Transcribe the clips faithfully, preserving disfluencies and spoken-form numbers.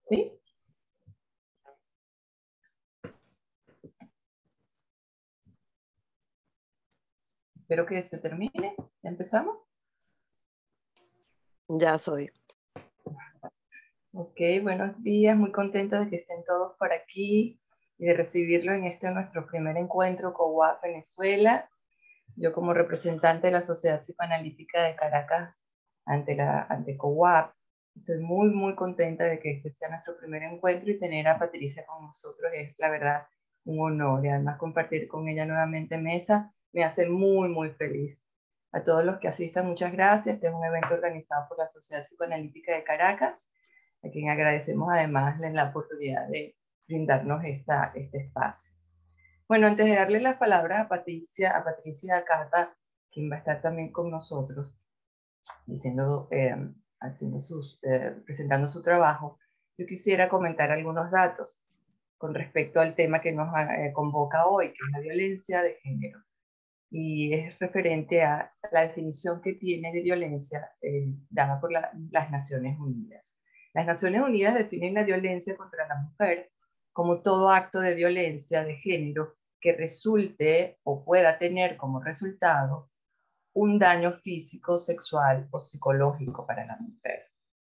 ¿Sí? Espero que se termine. ¿Ya empezamos? Ya soy. Ok, buenos días. Muy contenta de que estén todos por aquí y de recibirlo en este nuestro primer encuentro con C O W A P Venezuela. Yo como representante de la Sociedad Psicoanalítica de Caracas ante, la, ante C O W A P, estoy muy, muy contenta de que este sea nuestro primer encuentro y tener a Patricia con nosotros es, la verdad, un honor. Y además compartir con ella nuevamente mesa me hace muy, muy feliz. A todos los que asistan, muchas gracias. Este es un evento organizado por la Sociedad Psicoanalítica de Caracas, a quien agradecemos además la oportunidad de brindarnos esta, este espacio. Bueno, antes de darle las palabras a Patricia, a Patricia Cata, quien va a estar también con nosotros, diciendo, eh, haciendo sus, eh, presentando su trabajo, yo quisiera comentar algunos datos con respecto al tema que nos eh, convoca hoy, que es la violencia de género. Y es referente a la definición que tiene de violencia eh, dada por la, las Naciones Unidas. Las Naciones Unidas definen la violencia contra la mujer como todo acto de violencia de género que resulte o pueda tener como resultado un daño físico, sexual o psicológico para la mujer.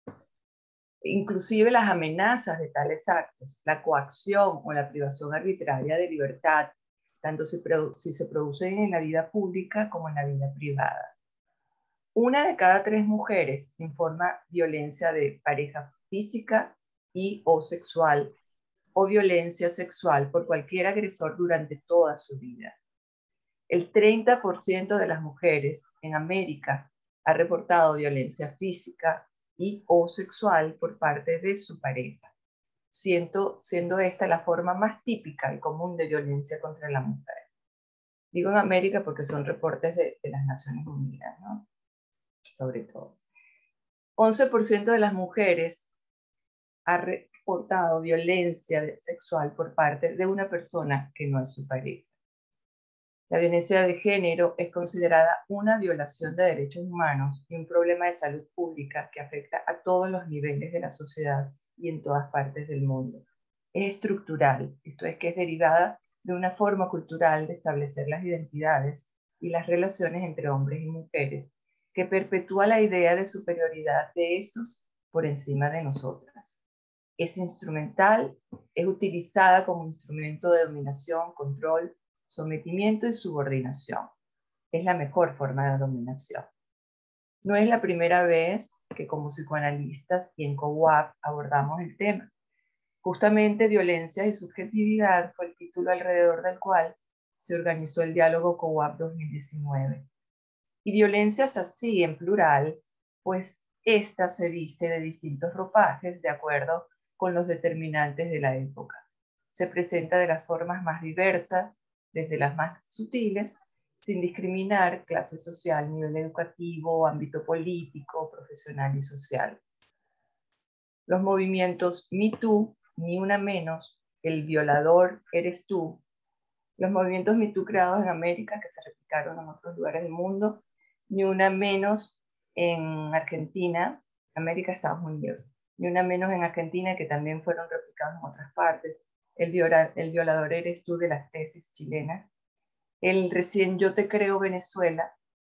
Inclusive las amenazas de tales actos, la coacción o la privación arbitraria de libertad, tanto si, si se producen en la vida pública como en la vida privada. Una de cada tres mujeres informa violencia de pareja física y o sexual o violencia sexual por cualquier agresor durante toda su vida. El treinta por ciento de las mujeres en América ha reportado violencia física y o sexual por parte de su pareja, siendo, siendo esta la forma más típica y común de violencia contra la mujer. Digo en América porque son reportes de, de las Naciones Unidas, ¿no? Sobre todo. once por ciento de las mujeres ha reportado violencia sexual por parte de una persona que no es su pareja. La violencia de género es considerada una violación de derechos humanos y un problema de salud pública que afecta a todos los niveles de la sociedad y en todas partes del mundo. Es estructural, esto es que es derivada de una forma cultural de establecer las identidades y las relaciones entre hombres y mujeres, que perpetúa la idea de superioridad de estos por encima de nosotras. Es instrumental, es utilizada como instrumento de dominación, control, sometimiento y subordinación. Es la mejor forma de dominación. No es la primera vez que como psicoanalistas y en C O W A P abordamos el tema. Justamente violencia y subjetividad fue el título alrededor del cual se organizó el diálogo C O W A P dos mil diecinueve. Y violencias así en plural, pues esta se viste de distintos ropajes de acuerdo con los determinantes de la época. Se presenta de las formas más diversas, desde las más sutiles, sin discriminar clase social, nivel educativo, ámbito político, profesional y social. Los movimientos Me Too, Ni Una Menos, El Violador Eres Tú, los movimientos Me Too creados en América que se replicaron en otros lugares del mundo, Ni Una Menos en Argentina, América, Estados Unidos, Ni Una Menos en Argentina que también fueron replicados en otras partes, El, viola, el Violador Eres Tú de las tesis chilenas, el recién Yo Te Creo Venezuela,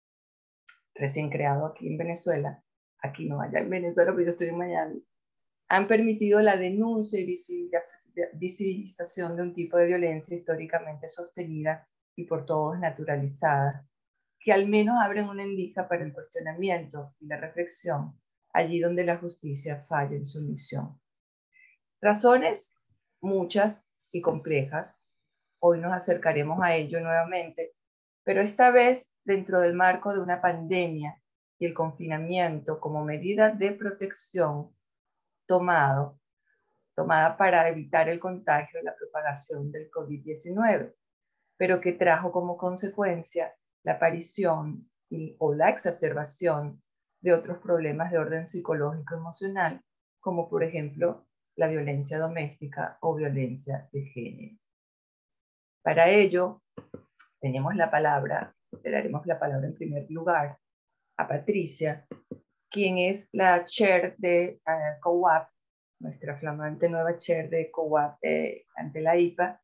recién creado aquí en Venezuela, aquí no, allá en Venezuela, pero yo estoy en Miami, han permitido la denuncia y visibilización de un tipo de violencia históricamente sostenida y por todos naturalizada, que al menos abren una endija para el cuestionamiento y la reflexión allí donde la justicia falla en su misión. Razones muchas y complejas. Hoy nos acercaremos a ello nuevamente, pero esta vez dentro del marco de una pandemia y el confinamiento como medida de protección tomado, tomada para evitar el contagio y la propagación del COVID diecinueve, pero que trajo como consecuencia la aparición y, o la exacerbación de otros problemas de orden psicológico emocional, como por ejemplo la violencia doméstica o violencia de género. Para ello, tenemos la palabra, le daremos la palabra en primer lugar a Patricia, quien es la chair de uh, C O W A P nuestra flamante nueva chair de COAP eh, ante la I P A,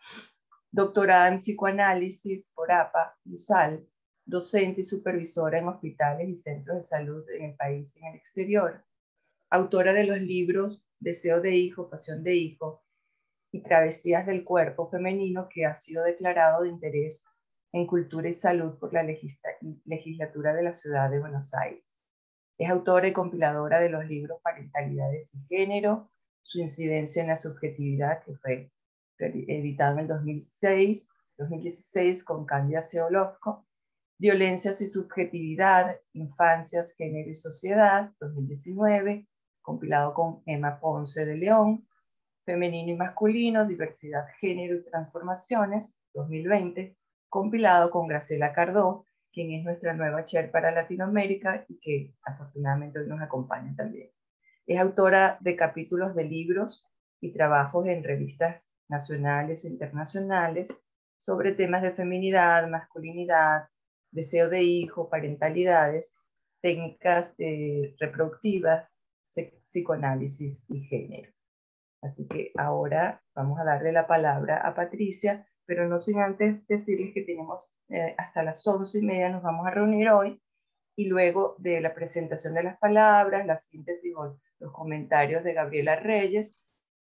doctorada en psicoanálisis por A P A y U S A L, docente y supervisora en hospitales y centros de salud en el país y en el exterior, autora de los libros Deseo de Hijo, Pasión de Hijo y Travesías del Cuerpo Femenino, que ha sido declarado de interés en cultura y salud por la legislatura de la Ciudad de Buenos Aires. Es autora y compiladora de los libros Parentalidades y Género, Su incidencia en la subjetividad, que fue editado en el dos mil seis, dos mil dieciséis con Cándida Ceolosco, Violencias y Subjetividad, Infancias, Género y Sociedad, dos mil diecinueve, compilado con Emma Ponce de León, Femenino y Masculino, Diversidad, Género y Transformaciones, dos mil veinte, compilado con Graciela Cardó, quien es nuestra nueva chair para Latinoamérica y que afortunadamente hoy nos acompaña también. Es autora de capítulos de libros y trabajos en revistas nacionales e internacionales sobre temas de feminidad, masculinidad, deseo de hijo, parentalidades, técnicas eh, reproductivas, psicoanálisis y género. Así que ahora vamos a darle la palabra a Patricia, pero no sin antes decirles que tenemos eh, hasta las once y media nos vamos a reunir hoy, y luego de la presentación de las palabras, la síntesis o los comentarios de Gabriela Reyes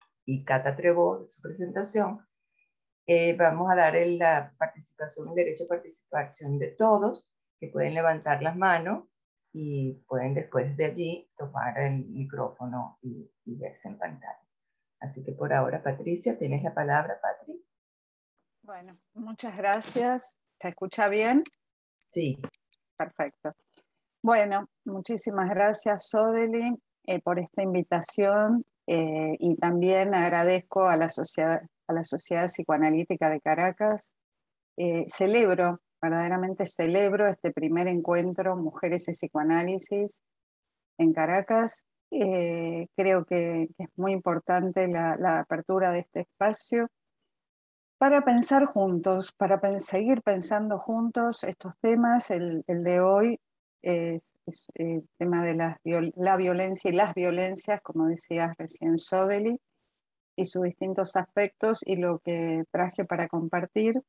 y Cata Trebó de su presentación, eh, vamos a dar el, la participación, el derecho a participación de todos, que pueden levantar las manos y pueden después de allí tomar el micrófono y, y verse en pantalla. Así que por ahora, Patricia, tienes la palabra, Patri. Bueno, muchas gracias. ¿Se escucha bien? Sí. Perfecto. Bueno, muchísimas gracias, Sodeli, eh, por esta invitación eh, y también agradezco a la Sociedad, a la Sociedad Psicoanalítica de Caracas. Eh, celebro, verdaderamente celebro este primer encuentro Mujeres y Psicoanálisis en Caracas. Eh, creo que, que es muy importante la, la apertura de este espacio para pensar juntos, para pen seguir pensando juntos estos temas. El, el de hoy es, es el tema de la, la violencia y las violencias, como decías recién Sodeli, y sus distintos aspectos, y lo que traje para compartir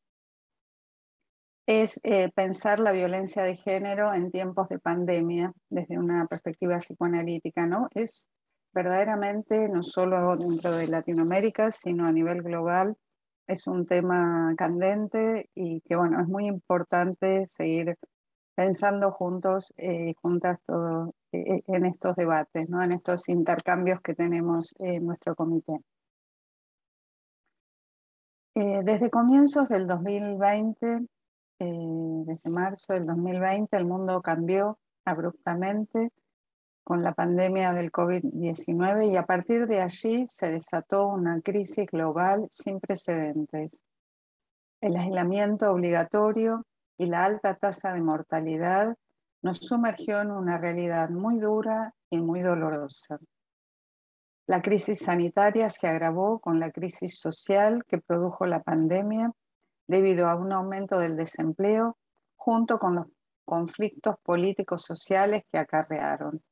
es eh, pensar la violencia de género en tiempos de pandemia desde una perspectiva psicoanalítica, ¿no? Es verdaderamente, no solo dentro de Latinoamérica, sino a nivel global, es un tema candente y que, bueno, es muy importante seguir pensando juntos y eh, juntas todo, eh, en estos debates, ¿no? En estos intercambios que tenemos en nuestro comité. Eh, desde comienzos del dos mil veinte, eh, desde marzo del dos mil veinte, el mundo cambió abruptamente con la pandemia del COVID diecinueve y a partir de allí se desató una crisis global sin precedentes. El aislamiento obligatorio y la alta tasa de mortalidad nos sumergió en una realidad muy dura y muy dolorosa. La crisis sanitaria se agravó con la crisis social que produjo la pandemia debido a un aumento del desempleo junto con los conflictos políticos sociales que acarrearon.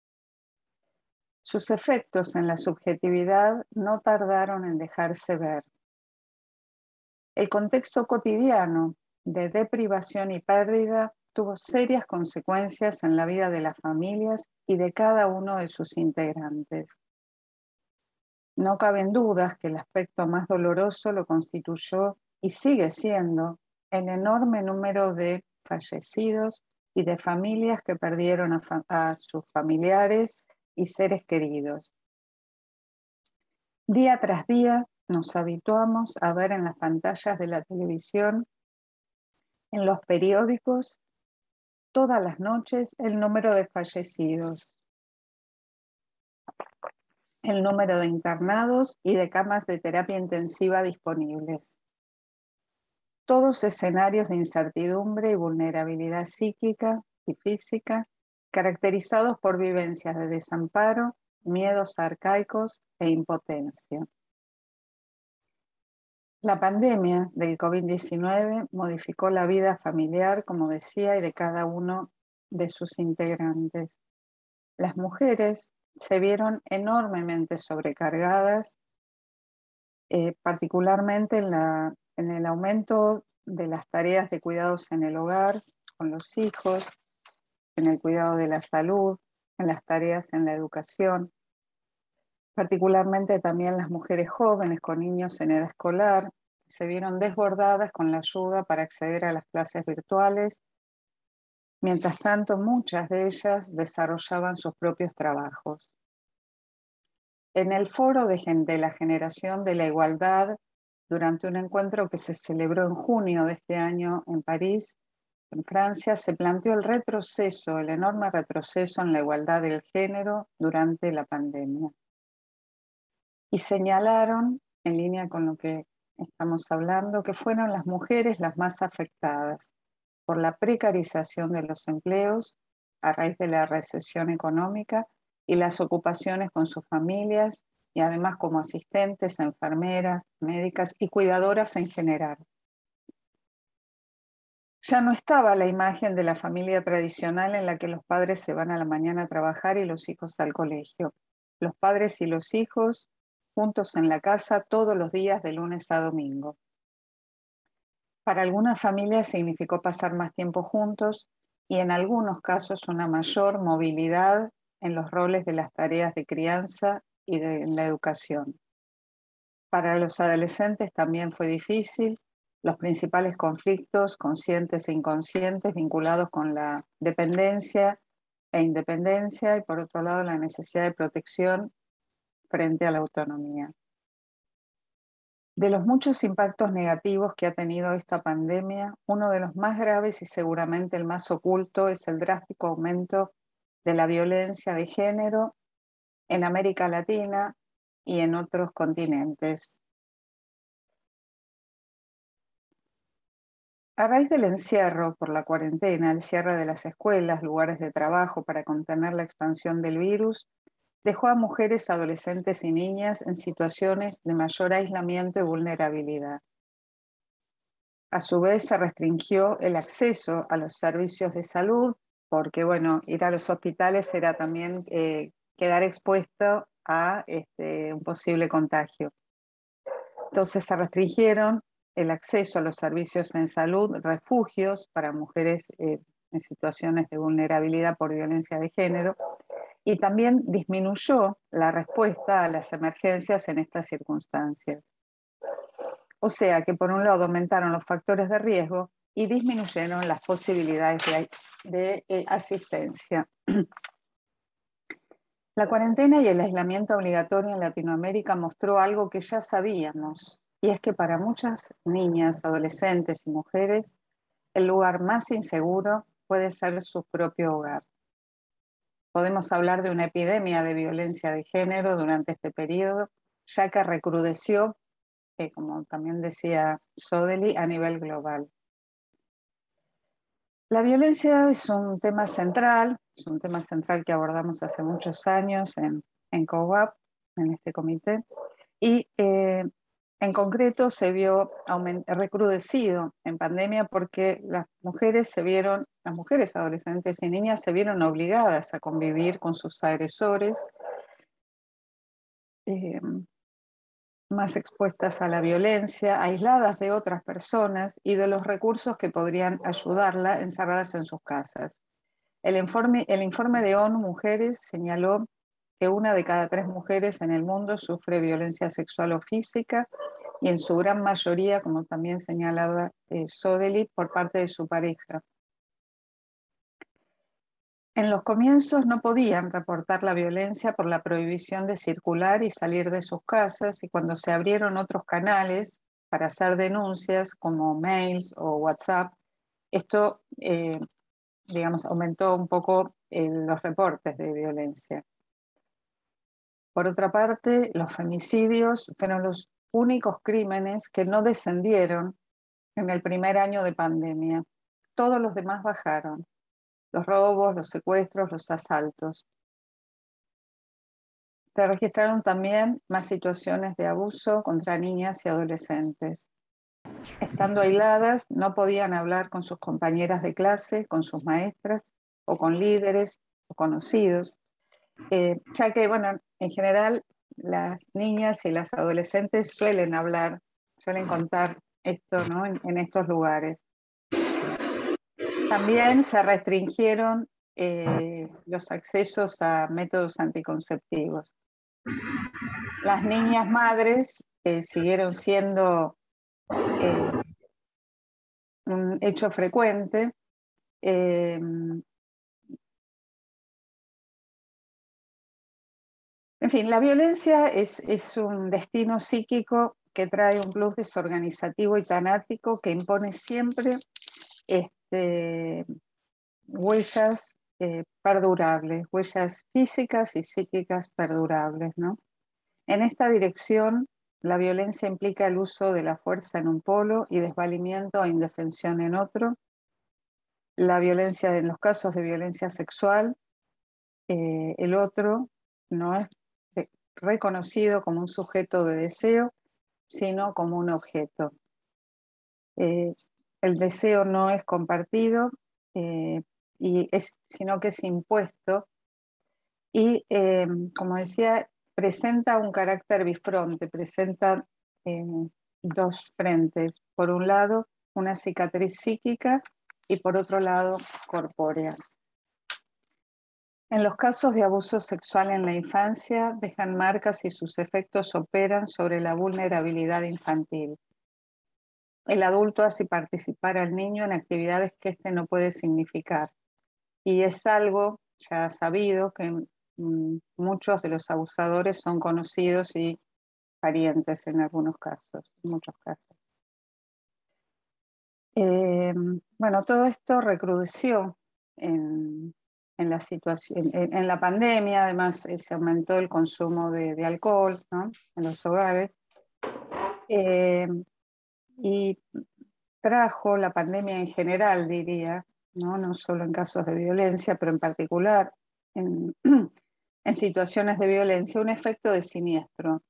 Sus efectos en la subjetividad no tardaron en dejarse ver. El contexto cotidiano de deprivación y pérdida tuvo serias consecuencias en la vida de las familias y de cada uno de sus integrantes. No caben dudas que el aspecto más doloroso lo constituyó y sigue siendo el enorme número de fallecidos y de familias que perdieron a, fa a sus familiares y seres queridos. Día tras día nos habituamos a ver en las pantallas de la televisión, en los periódicos, todas las noches el número de fallecidos, el número de internados y de camas de terapia intensiva disponibles. Todos escenarios de incertidumbre y vulnerabilidad psíquica y física, caracterizados por vivencias de desamparo, miedos arcaicos e impotencia. La pandemia del COVID diecinueve modificó la vida familiar, como decía, y de cada uno de sus integrantes. Las mujeres se vieron enormemente sobrecargadas, eh, particularmente en, la, en el aumento de las tareas de cuidados en el hogar, con los hijos, en el cuidado de la salud, en las tareas en la educación, particularmente también las mujeres jóvenes con niños en edad escolar, se vieron desbordadas con la ayuda para acceder a las clases virtuales. Mientras tanto, muchas de ellas desarrollaban sus propios trabajos. En el foro de, de la generación de la igualdad, durante un encuentro que se celebró en junio de este año en París, en Francia, se planteó el retroceso, el enorme retroceso en la igualdad del género durante la pandemia. Y señalaron, en línea con lo que estamos hablando, que fueron las mujeres las más afectadas por la precarización de los empleos a raíz de la recesión económica y las ocupaciones con sus familias y además como asistentes, enfermeras, médicas y cuidadoras en general. Ya no estaba la imagen de la familia tradicional en la que los padres se van a la mañana a trabajar y los hijos al colegio. Los padres y los hijos juntos en la casa todos los días de lunes a domingo. Para algunas familias significó pasar más tiempo juntos y en algunos casos una mayor movilidad en los roles de las tareas de crianza y de la educación. Para los adolescentes también fue difícil. Los principales conflictos, conscientes e inconscientes, vinculados con la dependencia e independencia y por otro lado la necesidad de protección frente a la autonomía. De los muchos impactos negativos que ha tenido esta pandemia, uno de los más graves y seguramente el más oculto es el drástico aumento de la violencia de género en América Latina y en otros continentes. A raíz del encierro por la cuarentena, el cierre de las escuelas, lugares de trabajo para contener la expansión del virus, dejó a mujeres, adolescentes y niñas en situaciones de mayor aislamiento y vulnerabilidad. A su vez, se restringió el acceso a los servicios de salud, porque, bueno, ir a los hospitales era también eh, quedar expuesto a este, un posible contagio. Entonces, se restringieron el acceso a los servicios en salud, refugios para mujeres eh, en situaciones de vulnerabilidad por violencia de género, y también disminuyó la respuesta a las emergencias en estas circunstancias. O sea que por un lado aumentaron los factores de riesgo y disminuyeron las posibilidades de, de eh, asistencia. La cuarentena y el aislamiento obligatorio en Latinoamérica mostró algo que ya sabíamos, y es que para muchas niñas, adolescentes y mujeres, el lugar más inseguro puede ser su propio hogar. Podemos hablar de una epidemia de violencia de género durante este periodo, ya que recrudeció, eh, como también decía Sodeli, a nivel global. La violencia es un tema central, es un tema central que abordamos hace muchos años en, en COWAP, en este comité, y eh, en concreto se vio recrudecido en pandemia porque las mujeres se vieron, las mujeres adolescentes y niñas se vieron obligadas a convivir con sus agresores, eh, más expuestas a la violencia, aisladas de otras personas y de los recursos que podrían ayudarla encerradas en sus casas. El informe, el informe de ONU Mujeres señaló que una de cada tres mujeres en el mundo sufre violencia sexual o física y en su gran mayoría, como también señalaba eh, Sodeli, por parte de su pareja. En los comienzos no podían reportar la violencia por la prohibición de circular y salir de sus casas, y cuando se abrieron otros canales para hacer denuncias como mails o WhatsApp, esto eh, digamos, aumentó un poco eh, los reportes de violencia. Por otra parte, los femicidios fueron los únicos crímenes que no descendieron en el primer año de pandemia. Todos los demás bajaron. Los robos, los secuestros, los asaltos. Se registraron también más situaciones de abuso contra niñas y adolescentes. Estando aisladas, no podían hablar con sus compañeras de clase, con sus maestras, o con líderes o conocidos. eh, ya que, bueno, en general las niñas y las adolescentes suelen hablar, suelen contar esto, ¿no? en, en estos lugares. También se restringieron eh, los accesos a métodos anticonceptivos. Las niñas madres eh, siguieron siendo eh, un hecho frecuente. Eh, en fin, la violencia es, es un destino psíquico que trae un plus desorganizativo y tanático que impone siempre este, huellas eh, perdurables, huellas físicas y psíquicas perdurables, ¿no? En esta dirección, la violencia implica el uso de la fuerza en un polo y desvalimiento e indefensión en otro. La violencia, en los casos de violencia sexual, eh, el otro no es reconocido como un sujeto de deseo, sino como un objeto. Eh, el deseo no es compartido, eh, y es, sino que es impuesto y, eh, como decía, presenta un carácter bifronte, presenta eh, dos frentes. Por un lado, una cicatriz psíquica y por otro lado, corpórea. En los casos de abuso sexual en la infancia, dejan marcas y sus efectos operan sobre la vulnerabilidad infantil. El adulto hace participar al niño en actividades que éste no puede significar. Y es algo ya sabido que mm, muchos de los abusadores son conocidos y parientes en algunos casos, en muchos casos. Eh, bueno, todo esto recrudeció en, en la situación, en, en la pandemia. Además eh, se aumentó el consumo de, de alcohol, ¿no? En los hogares. Eh, y trajo la pandemia en general, diría, ¿no? No solo en casos de violencia, pero en particular en, en situaciones de violencia, un efecto de siniestro.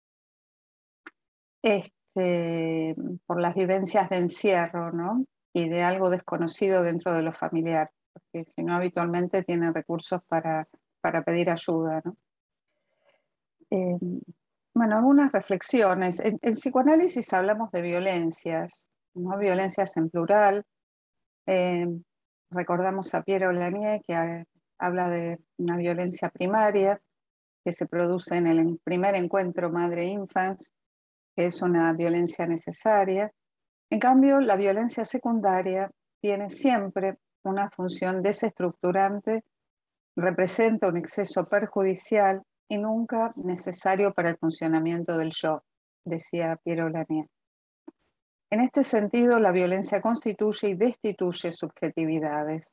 Este, por las vivencias de encierro, ¿no? Y de algo desconocido dentro de lo familiar, porque si no habitualmente tienen recursos para, para pedir ayuda, ¿no? Eh, bueno, algunas reflexiones. En, en psicoanálisis hablamos de violencias, ¿no? Violencias en plural. Eh, recordamos a Piero Lanier que ha, habla de una violencia primaria que se produce en el primer encuentro madre-infans, que es una violencia necesaria. En cambio, la violencia secundaria tiene siempre una función desestructurante, representa un exceso perjudicial y nunca necesario para el funcionamiento del yo, decía Piero Lanier. En este sentido, la violencia constituye y destituye subjetividades.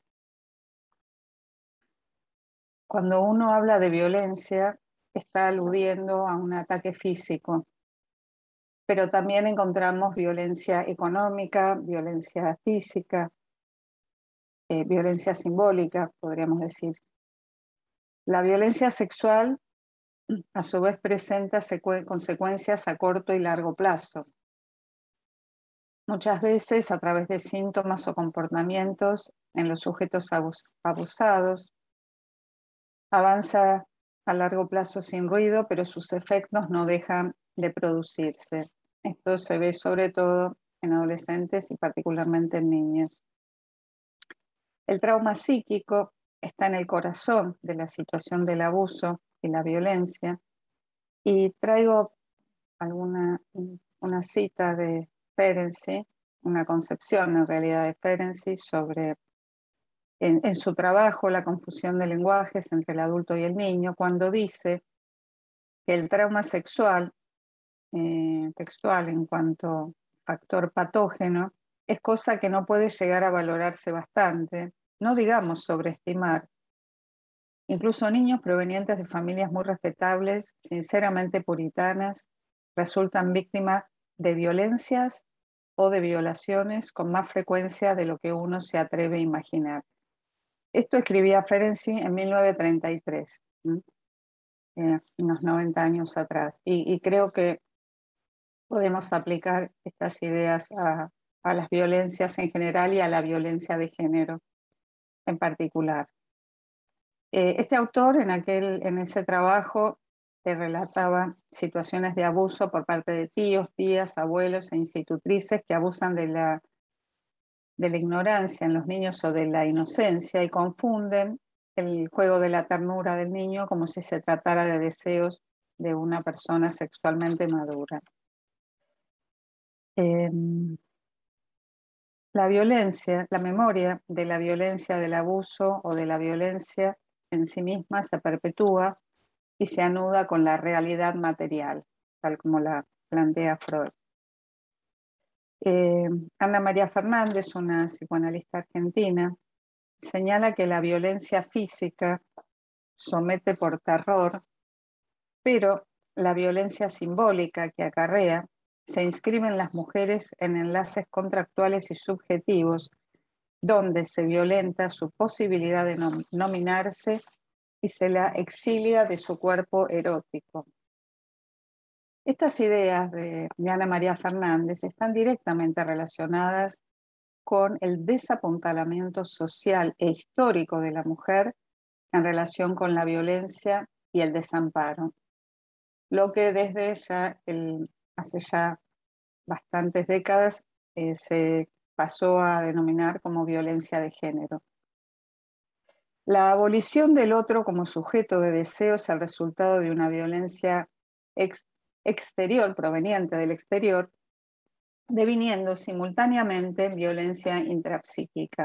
Cuando uno habla de violencia, está aludiendo a un ataque físico, pero también encontramos violencia económica, violencia física, eh, violencia simbólica, podríamos decir. La violencia sexual, a su vez, presenta consecuencias a corto y largo plazo. Muchas veces a través de síntomas o comportamientos en los sujetos abus abusados. Avanza a largo plazo sin ruido, pero sus efectos no dejan de producirse. Esto se ve sobre todo en adolescentes y particularmente en niños. El trauma psíquico está en el corazón de la situación del abuso y la violencia. Y traigo alguna una cita de Ferenczi, una concepción en realidad de Ferenczi sobre en, en su trabajo La confusión de lenguajes entre el adulto y el niño, cuando dice que el trauma sexual, eh, textual en cuanto factor patógeno, es cosa que no puede llegar a valorarse bastante, no digamos sobreestimar. Incluso niños provenientes de familias muy respetables, sinceramente puritanas, resultan víctimas de violencias o de violaciones con más frecuencia de lo que uno se atreve a imaginar. Esto escribía Ferenczi en mil novecientos treinta y tres, eh, unos noventa años atrás, y, y creo que podemos aplicar estas ideas a, a las violencias en general y a la violencia de género en particular. Eh, este autor en, aquel, en ese trabajo eh, relataba situaciones de abuso por parte de tíos, tías, abuelos e institutrices que abusan de la, de la ignorancia en los niños o de la inocencia y confunden el juego de la ternura del niño como si se tratara de deseos de una persona sexualmente madura. Eh, la violencia, la memoria de la violencia, del abuso o de la violencia en sí misma se perpetúa y se anuda con la realidad material, tal como la plantea Freud. Eh, Ana María Fernández, una psicoanalista argentina, señala que la violencia física somete por terror, pero la violencia simbólica que acarrea se inscribe en las mujeres en enlaces contractuales y subjetivos, donde se violenta su posibilidad de nom- nominarse y se la exilia de su cuerpo erótico. Estas ideas de, de Ana María Fernández están directamente relacionadas con el desapuntalamiento social e histórico de la mujer en relación con la violencia y el desamparo, lo que desde ya el, hace ya bastantes décadas eh, se pasó a denominar como violencia de género. La abolición del otro como sujeto de deseo es el resultado de una violencia ex, exterior, proveniente del exterior, deviniendo simultáneamente violencia intrapsíquica.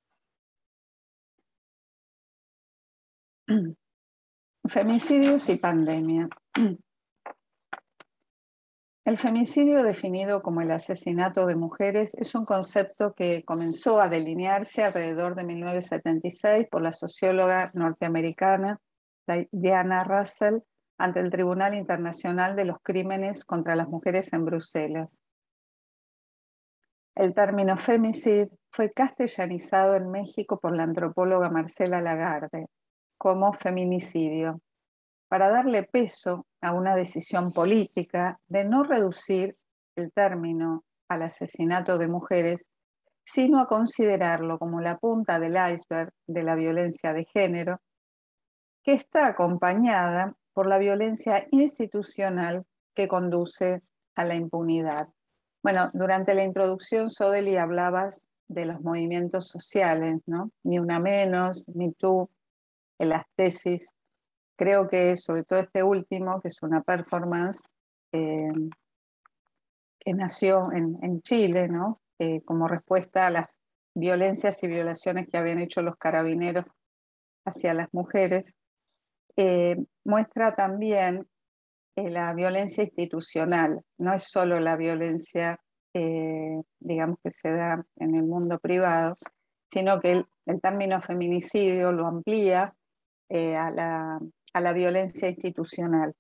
Femicidios y pandemia. El femicidio, definido como el asesinato de mujeres, es un concepto que comenzó a delinearse alrededor de mil novecientos setenta y seis por la socióloga norteamericana Diana Russell ante el Tribunal Internacional de los Crímenes contra las Mujeres en Bruselas. El término femicid fue castellanizado en México por la antropóloga Marcela Lagarde como feminicidio, para darle peso a una decisión política de no reducir el término al asesinato de mujeres, sino a considerarlo como la punta del iceberg de la violencia de género, que está acompañada por la violencia institucional que conduce a la impunidad. Bueno, durante la introducción, Sodeli, hablabas de los movimientos sociales, ¿no? Ni una menos, Me Too, en las tesis. Creo que sobre todo este último, que es una performance eh, que nació en, en Chile, ¿no? Eh, como respuesta a las violencias y violaciones que habían hecho los carabineros hacia las mujeres, eh, muestra también eh, la violencia institucional. No es solo la violencia, eh, digamos, que se da en el mundo privado, sino que el, el término feminicidio lo amplía eh, a la a la violencia institucional,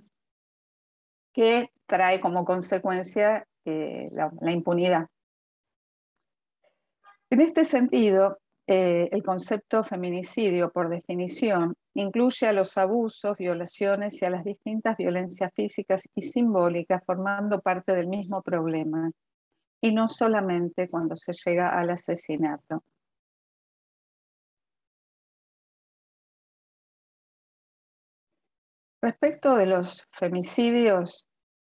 que trae como consecuencia eh, la, la impunidad. En este sentido, eh, el concepto feminicidio, por definición, incluye a los abusos, violaciones y a las distintas violencias físicas y simbólicas formando parte del mismo problema, y no solamente cuando se llega al asesinato. Respecto de los femicidios,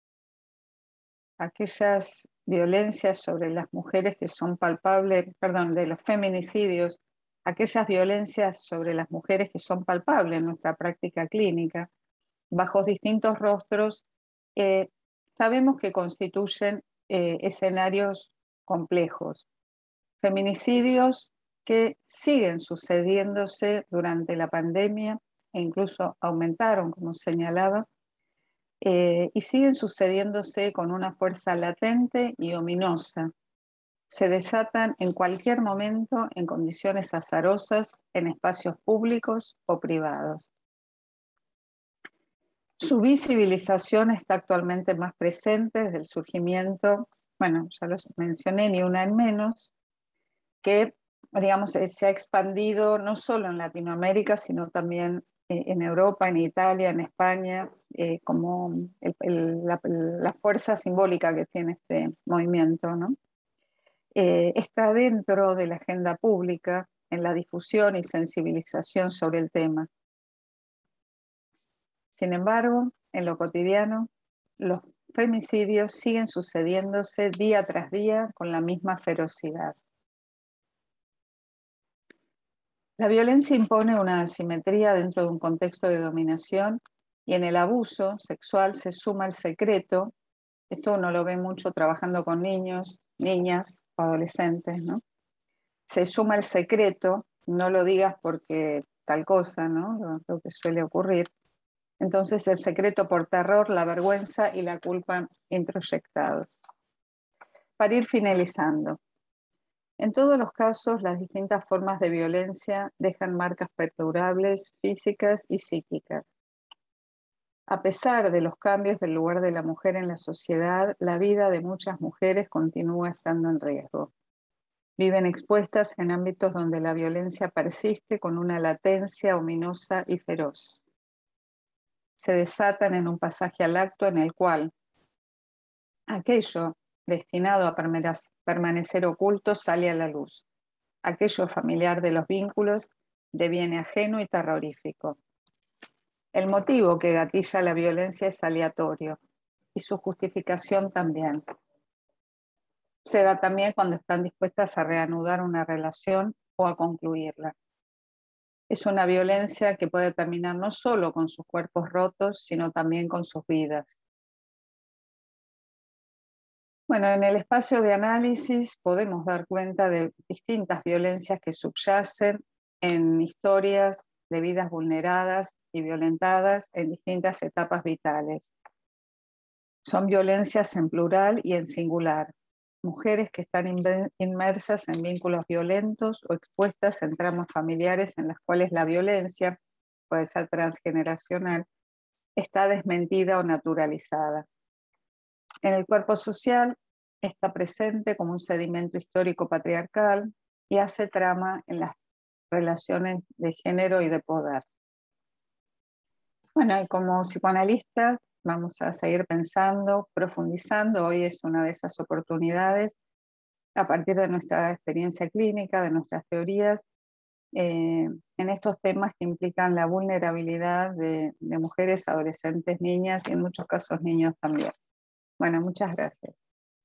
aquellas violencias sobre las mujeres que son palpables, perdón, de los feminicidios, aquellas violencias sobre las mujeres que son palpables en nuestra práctica clínica, bajo distintos rostros, eh, sabemos que constituyen eh, escenarios complejos. Feminicidios que siguen sucediéndose durante la pandemia e incluso aumentaron, como señalaba, Eh, y siguen sucediéndose con una fuerza latente y ominosa. Se desatan en cualquier momento en condiciones azarosas, en espacios públicos o privados. Su visibilización está actualmente más presente desde el surgimiento, bueno, ya lo mencioné, Ni Una en Menos, que, digamos, se ha expandido no solo en Latinoamérica, sino también en Europa, en Italia, en España, eh, como el, el, la, la fuerza simbólica que tiene este movimiento, ¿no? Eh, está dentro de la agenda pública en la difusión y sensibilización sobre el tema. Sin embargo, en lo cotidiano, los femicidios siguen sucediéndose día tras día con la misma ferocidad. La violencia impone una asimetría dentro de un contexto de dominación y en el abuso sexual se suma el secreto. Esto uno lo ve mucho trabajando con niños, niñas o adolescentes, ¿no? Se suma el secreto, no lo digas porque tal cosa, ¿no? Lo, lo que suele ocurrir. Entonces el secreto por terror, la vergüenza y la culpa introyectados. Para ir finalizando, en todos los casos las distintas formas de violencia dejan marcas perdurables, físicas y psíquicas. A pesar de los cambios del lugar de la mujer en la sociedad, la vida de muchas mujeres continúa estando en riesgo. Viven expuestas en ámbitos donde la violencia persiste con una latencia ominosa y feroz. Se desatan en un pasaje al acto en el cual aquello destinado a permanecer oculto sale a la luz. Aquello familiar de los vínculos deviene ajeno y terrorífico. El motivo que gatilla la violencia es aleatorio y su justificación también. Se da también cuando están dispuestas a reanudar una relación o a concluirla. Es una violencia que puede terminar no solo con sus cuerpos rotos, sino también con sus vidas. Bueno, en el espacio de análisis podemos dar cuenta de distintas violencias que subyacen en historias de vidas vulneradas y violentadas en distintas etapas vitales. Son violencias en plural y en singular. Mujeres que están inmersas en vínculos violentos o expuestas en tramas familiares en las cuales la violencia, puede ser transgeneracional, está desmentida o naturalizada. En el cuerpo social está presente como un sedimento histórico patriarcal y hace trama en las relaciones de género y de poder. Bueno, y como psicoanalista vamos a seguir pensando, profundizando. Hoy es una de esas oportunidades a partir de nuestra experiencia clínica, de nuestras teorías, eh, en estos temas que implican la vulnerabilidad de, de mujeres, adolescentes, niñas y en muchos casos niños también. Bueno, muchas gracias.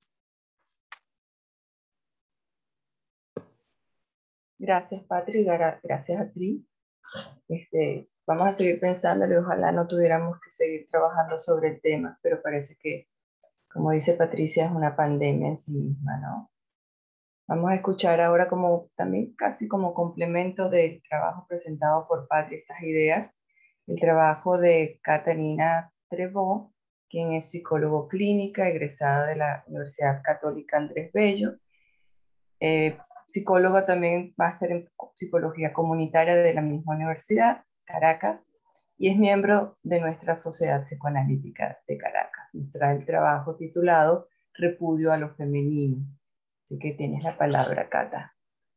Gracias, Patri, gracias a ti. Este, vamos a seguir pensando y ojalá no tuviéramos que seguir trabajando sobre el tema, pero parece que, como dice Patricia, es una pandemia en sí misma, ¿no? Vamos a escuchar ahora como también casi como complemento del trabajo presentado por Patri, estas ideas, el trabajo de Catarina Trevaux, quien es psicólogo clínica, egresada de la Universidad Católica Andrés Bello, eh, psicóloga también, máster en psicología comunitaria de la misma universidad, Caracas, y es miembro de nuestra Sociedad Psicoanalítica de Caracas. Nos trae el trabajo titulado Repudio a lo femenino. Así que tienes la palabra, Cata.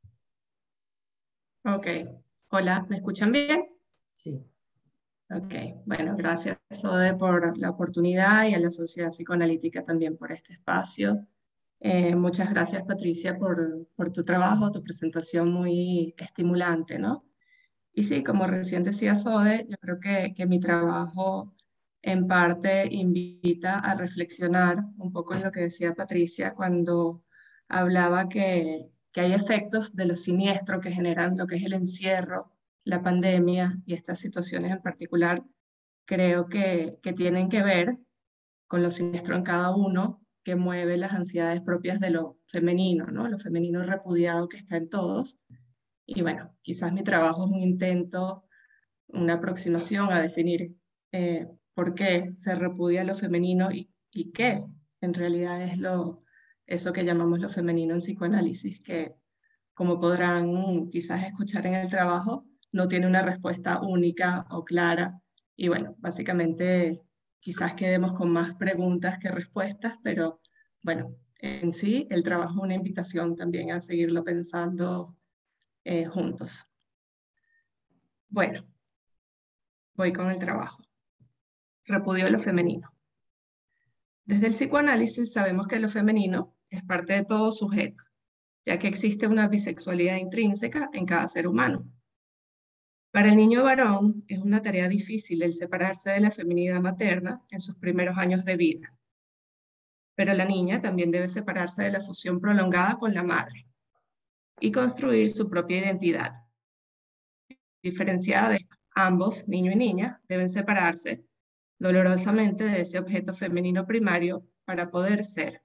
Ok. Hola, ¿me escuchan bien? Sí. Ok, bueno, gracias, Sode, por la oportunidad y a la Sociedad Psicoanalítica también por este espacio. Eh, muchas gracias, Patricia, por, por tu trabajo, tu presentación muy estimulante, ¿no? Y sí, como recién decía Sode, yo creo que, que mi trabajo en parte invita a reflexionar un poco en lo que decía Patricia cuando hablaba que, que hay efectos de lo siniestro que generan lo que es el encierro, la pandemia y estas situaciones en particular, creo que, que tienen que ver con lo siniestro en cada uno que mueve las ansiedades propias de lo femenino, ¿no? Lo femenino repudiado que está en todos. Y bueno, quizás mi trabajo es un intento, una aproximación a definir eh, por qué se repudia lo femenino y, y qué en realidad es lo, eso que llamamos lo femenino en psicoanálisis, que como podrán quizás escuchar en el trabajo, no tiene una respuesta única o clara. Y bueno, básicamente quizás quedemos con más preguntas que respuestas, pero bueno, en sí el trabajo es una invitación también a seguirlo pensando eh, juntos. Bueno, voy con el trabajo. Repudio lo femenino. Desde el psicoanálisis sabemos que lo femenino es parte de todo sujeto, ya que existe una bisexualidad intrínseca en cada ser humano. Para el niño varón es una tarea difícil el separarse de la feminidad materna en sus primeros años de vida. Pero la niña también debe separarse de la fusión prolongada con la madre y construir su propia identidad. Diferenciada de ambos, niño y niña, deben separarse dolorosamente de ese objeto femenino primario para poder ser.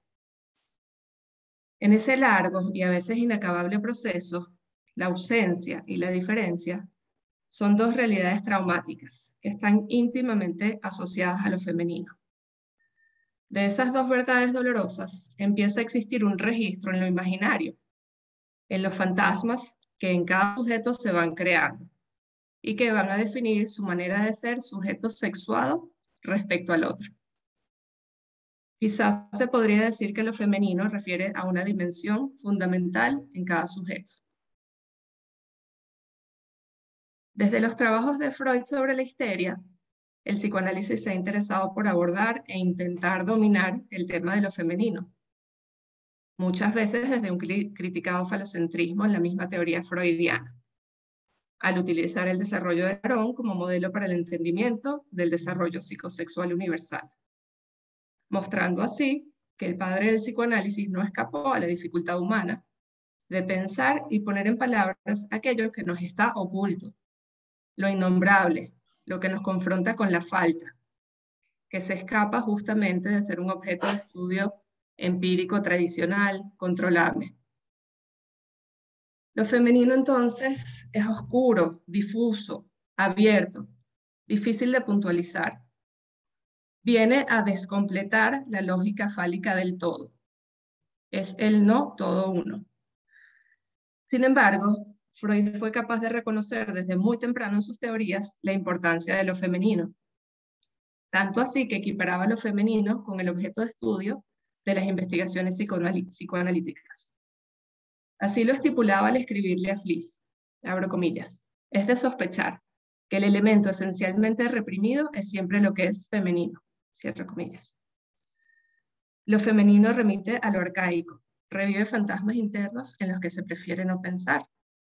En ese largo y a veces inacabable proceso, la ausencia y la diferencia son dos realidades traumáticas que están íntimamente asociadas a lo femenino. De esas dos verdades dolorosas empieza a existir un registro en lo imaginario, en los fantasmas que en cada sujeto se van creando y que van a definir su manera de ser sujeto sexuado respecto al otro. Quizás se podría decir que lo femenino refiere a una dimensión fundamental en cada sujeto. Desde los trabajos de Freud sobre la histeria, el psicoanálisis se ha interesado por abordar e intentar dominar el tema de lo femenino. Muchas veces desde un criticado falocentrismo en la misma teoría freudiana, al utilizar el desarrollo de varón como modelo para el entendimiento del desarrollo psicosexual universal, mostrando así que el padre del psicoanálisis no escapó a la dificultad humana de pensar y poner en palabras aquello que nos está oculto, lo innombrable, lo que nos confronta con la falta, que se escapa justamente de ser un objeto de estudio empírico tradicional, controlable. Lo femenino entonces es oscuro, difuso, abierto, difícil de puntualizar. Viene a descompletar la lógica fálica del todo. Es el no todo uno. Sin embargo, Freud fue capaz de reconocer desde muy temprano en sus teorías la importancia de lo femenino. Tanto así que equiparaba lo femenino con el objeto de estudio de las investigaciones psicoanalíticas. Así lo estipulaba al escribirle a Fliess, abro comillas, es de sospechar que el elemento esencialmente reprimido es siempre lo que es femenino, cierro comillas. Lo femenino remite a lo arcaico, revive fantasmas internos en los que se prefiere no pensar.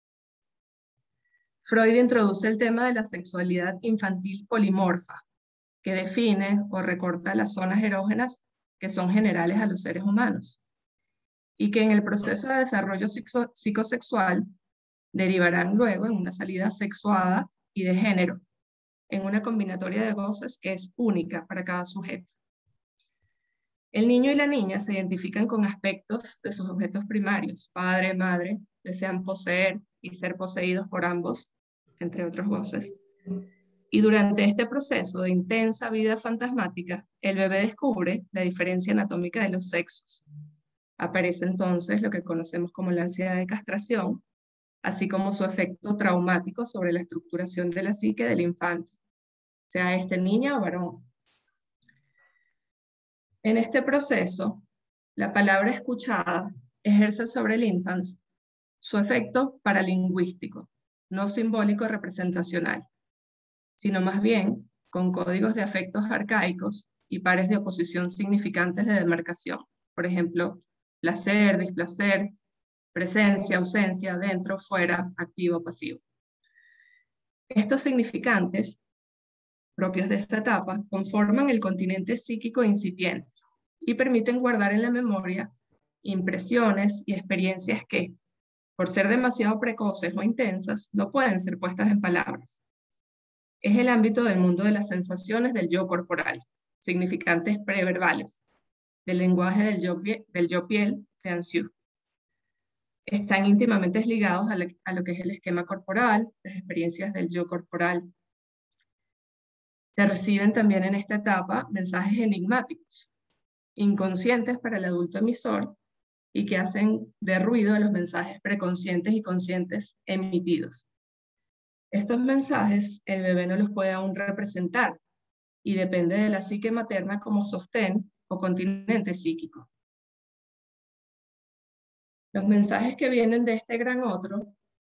Freud introduce el tema de la sexualidad infantil polimorfa, que define o recorta las zonas erógenas que son generales a los seres humanos, y que en el proceso de desarrollo psicosexual derivarán luego en una salida sexuada y de género, en una combinatoria de goces que es única para cada sujeto. El niño y la niña se identifican con aspectos de sus objetos primarios, padre, madre, desean poseer y ser poseídos por ambos, entre otros goces. Y durante este proceso de intensa vida fantasmática, el bebé descubre la diferencia anatómica de los sexos. Aparece entonces lo que conocemos como la ansiedad de castración, así como su efecto traumático sobre la estructuración de la psique del infante, sea este niña o varón. En este proceso, la palabra escuchada ejerce sobre el infante su efecto paralingüístico, no simbólico representacional, sino más bien con códigos de afectos arcaicos y pares de oposición significantes de demarcación. Por ejemplo, placer, displacer, presencia, ausencia, dentro, fuera, activo, pasivo. Estos significantes, propios de esta etapa, conforman el continente psíquico incipiente y permiten guardar en la memoria impresiones y experiencias que, por ser demasiado precoces o intensas, no pueden ser puestas en palabras. Es el ámbito del mundo de las sensaciones del yo corporal, significantes preverbales, del lenguaje del yo, del yo piel de Ansieux. Están íntimamente ligados a, la, a lo que es el esquema corporal, las experiencias del yo corporal. Se reciben también en esta etapa mensajes enigmáticos, inconscientes para el adulto emisor y que hacen de ruido a los mensajes preconscientes y conscientes emitidos. Estos mensajes el bebé no los puede aún representar y depende de la psique materna como sostén o continente psíquico. Los mensajes que vienen de este gran otro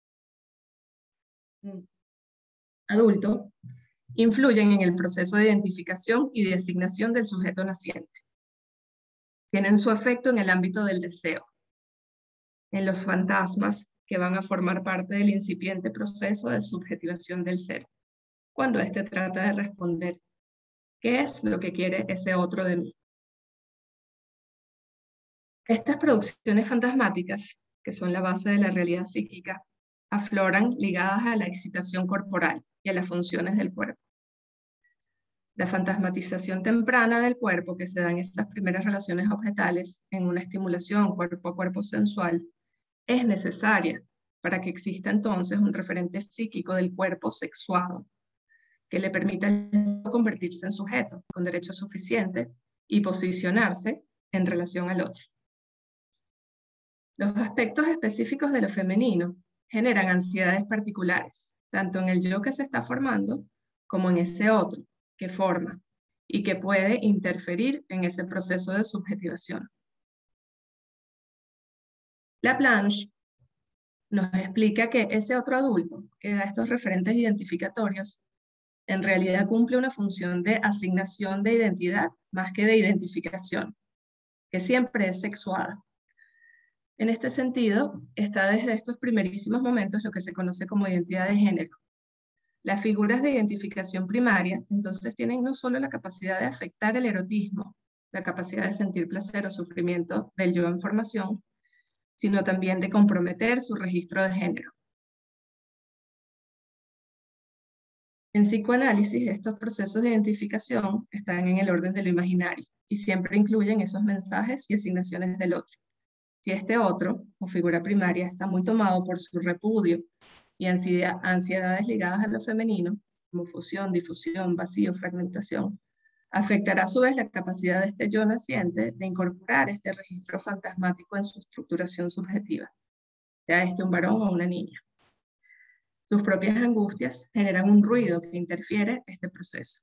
adulto influyen en el proceso de identificación y de asignación del sujeto naciente. Tienen su efecto en el ámbito del deseo. en los fantasmas que van a formar parte del incipiente proceso de subjetivación del ser, cuando éste trata de responder ¿qué es lo que quiere ese otro de mí? Estas producciones fantasmáticas, que son la base de la realidad psíquica, afloran ligadas a la excitación corporal y a las funciones del cuerpo. La fantasmatización temprana del cuerpo que se da en estas primeras relaciones objetales en una estimulación cuerpo a cuerpo sensual es necesaria para que exista entonces un referente psíquico del cuerpo sexuado que le permita convertirse en sujeto con derecho suficiente y posicionarse en relación al otro. Los aspectos específicos de lo femenino generan ansiedades particulares, tanto en el yo que se está formando como en ese otro que forma y que puede interferir en ese proceso de subjetivación. Laplanche nos explica que ese otro adulto que da estos referentes identificatorios en realidad cumple una función de asignación de identidad más que de identificación, que siempre es sexuada. En este sentido, está desde estos primerísimos momentos lo que se conoce como identidad de género. Las figuras de identificación primaria, entonces, tienen no solo la capacidad de afectar el erotismo, la capacidad de sentir placer o sufrimiento del yo en formación, sino también de comprometer su registro de género. En psicoanálisis, estos procesos de identificación están en el orden de lo imaginario y siempre incluyen esos mensajes y asignaciones del otro. Si este otro, o figura primaria, está muy tomado por su repudio y ansiedades ligadas a lo femenino, como fusión, difusión, vacío, fragmentación, afectará a su vez la capacidad de este yo naciente de incorporar este registro fantasmático en su estructuración subjetiva, sea este un varón o una niña. Sus propias angustias generan un ruido que interfiere este proceso.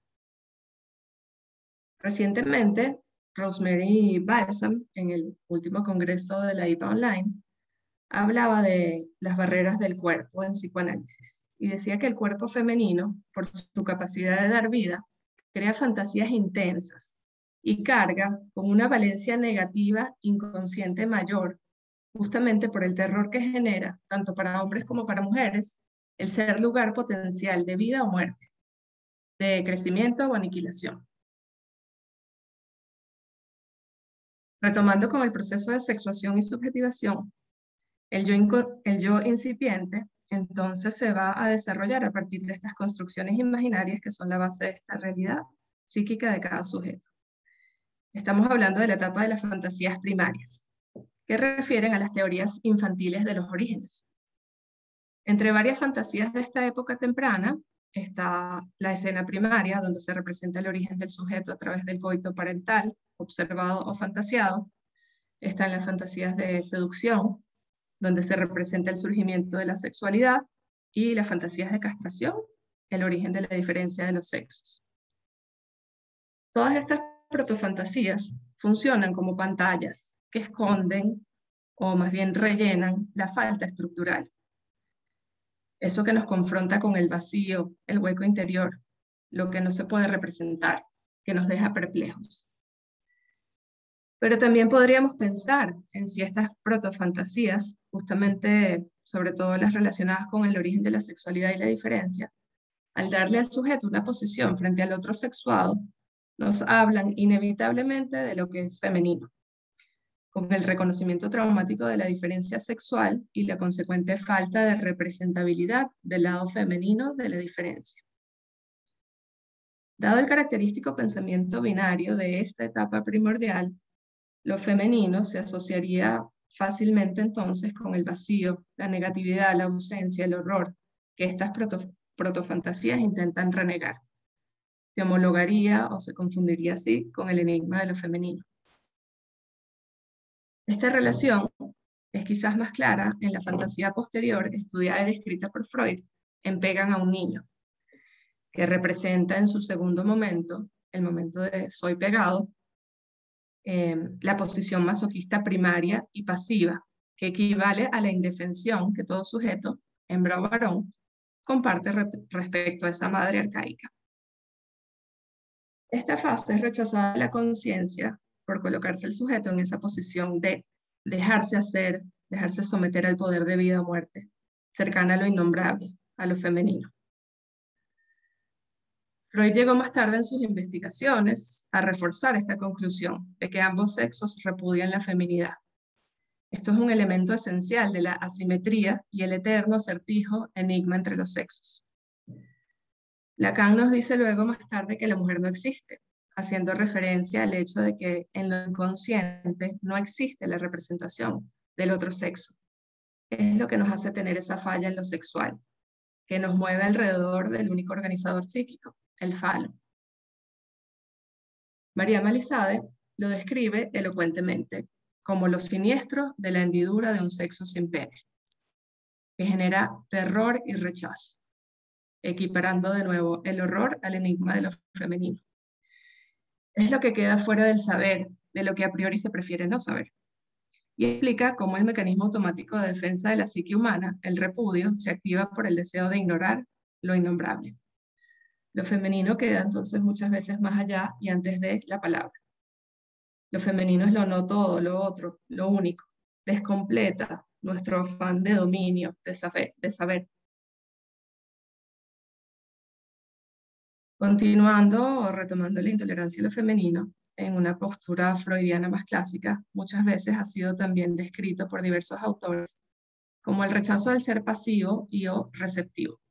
Recientemente, Rosemary Balsam, en el último congreso de la I P A Online, hablaba de las barreras del cuerpo en psicoanálisis y decía que el cuerpo femenino, por su capacidad de dar vida, crea fantasías intensas y carga con una valencia negativa inconsciente mayor, justamente por el terror que genera, tanto para hombres como para mujeres, el ser lugar potencial de vida o muerte, de crecimiento o aniquilación. Retomando con el proceso de sexuación y subjetivación, el yo, el yo incipiente entonces se va a desarrollar a partir de estas construcciones imaginarias que son la base de esta realidad psíquica de cada sujeto. Estamos hablando de la etapa de las fantasías primarias, que refieren a las teorías infantiles de los orígenes. Entre varias fantasías de esta época temprana está la escena primaria, donde se representa el origen del sujeto a través del coito parental, observado o fantasiado. Están las fantasías de seducción, donde se representa el surgimiento de la sexualidad, y las fantasías de castración, el origen de la diferencia de los sexos. Todas estas protofantasías funcionan como pantallas que esconden, o más bien rellenan, la falta estructural. Eso que nos confronta con el vacío, el hueco interior, lo que no se puede representar, que nos deja perplejos. Pero también podríamos pensar en si estas protofantasías, justamente sobre todo las relacionadas con el origen de la sexualidad y la diferencia, al darle al sujeto una posición frente al otro sexuado, nos hablan inevitablemente de lo que es femenino, con el reconocimiento traumático de la diferencia sexual y la consecuente falta de representabilidad del lado femenino de la diferencia. Dado el característico pensamiento binario de esta etapa primordial, lo femenino se asociaría fácilmente entonces con el vacío, la negatividad, la ausencia, el horror, que estas proto, protofantasías intentan renegar. Se homologaría o se confundiría así con el enigma de lo femenino. Esta relación es quizás más clara en la fantasía posterior estudiada y descrita por Freud en Pegan a un niño, que representa en su segundo momento, el momento de soy pegado, eh, la posición masoquista primaria y pasiva, que equivale a la indefensión que todo sujeto, hembra o varón, comparte re respecto a esa madre arcaica. Esta fase es rechazada de la conciencia por colocarse el sujeto en esa posición de dejarse hacer, dejarse someter al poder de vida o muerte, cercana a lo innombrable, a lo femenino. Freud llegó más tarde en sus investigaciones a reforzar esta conclusión de que ambos sexos repudian la feminidad. Esto es un elemento esencial de la asimetría y el eterno acertijo enigma entre los sexos. Lacan nos dice luego más tarde que la mujer no existe, haciendo referencia al hecho de que en lo inconsciente no existe la representación del otro sexo. Es lo que nos hace tener esa falla en lo sexual, que nos mueve alrededor del único organizador psíquico, el falo. María Malizade lo describe elocuentemente como lo siniestro de la hendidura de un sexo sin pene, que genera terror y rechazo, equiparando de nuevo el horror al enigma de lo femenino. Es lo que queda fuera del saber, de lo que a priori se prefiere no saber. Y explica cómo el mecanismo automático de defensa de la psique humana, el repudio, se activa por el deseo de ignorar lo innombrable. Lo femenino queda entonces muchas veces más allá y antes de la palabra. Lo femenino es lo no todo, lo otro, lo único. Descompleta nuestro afán de dominio, de saber. De saber. Continuando o retomando la intolerancia a lo femenino, en una postura freudiana más clásica, muchas veces ha sido también descrito por diversos autores como el rechazo del ser pasivo y o receptivo.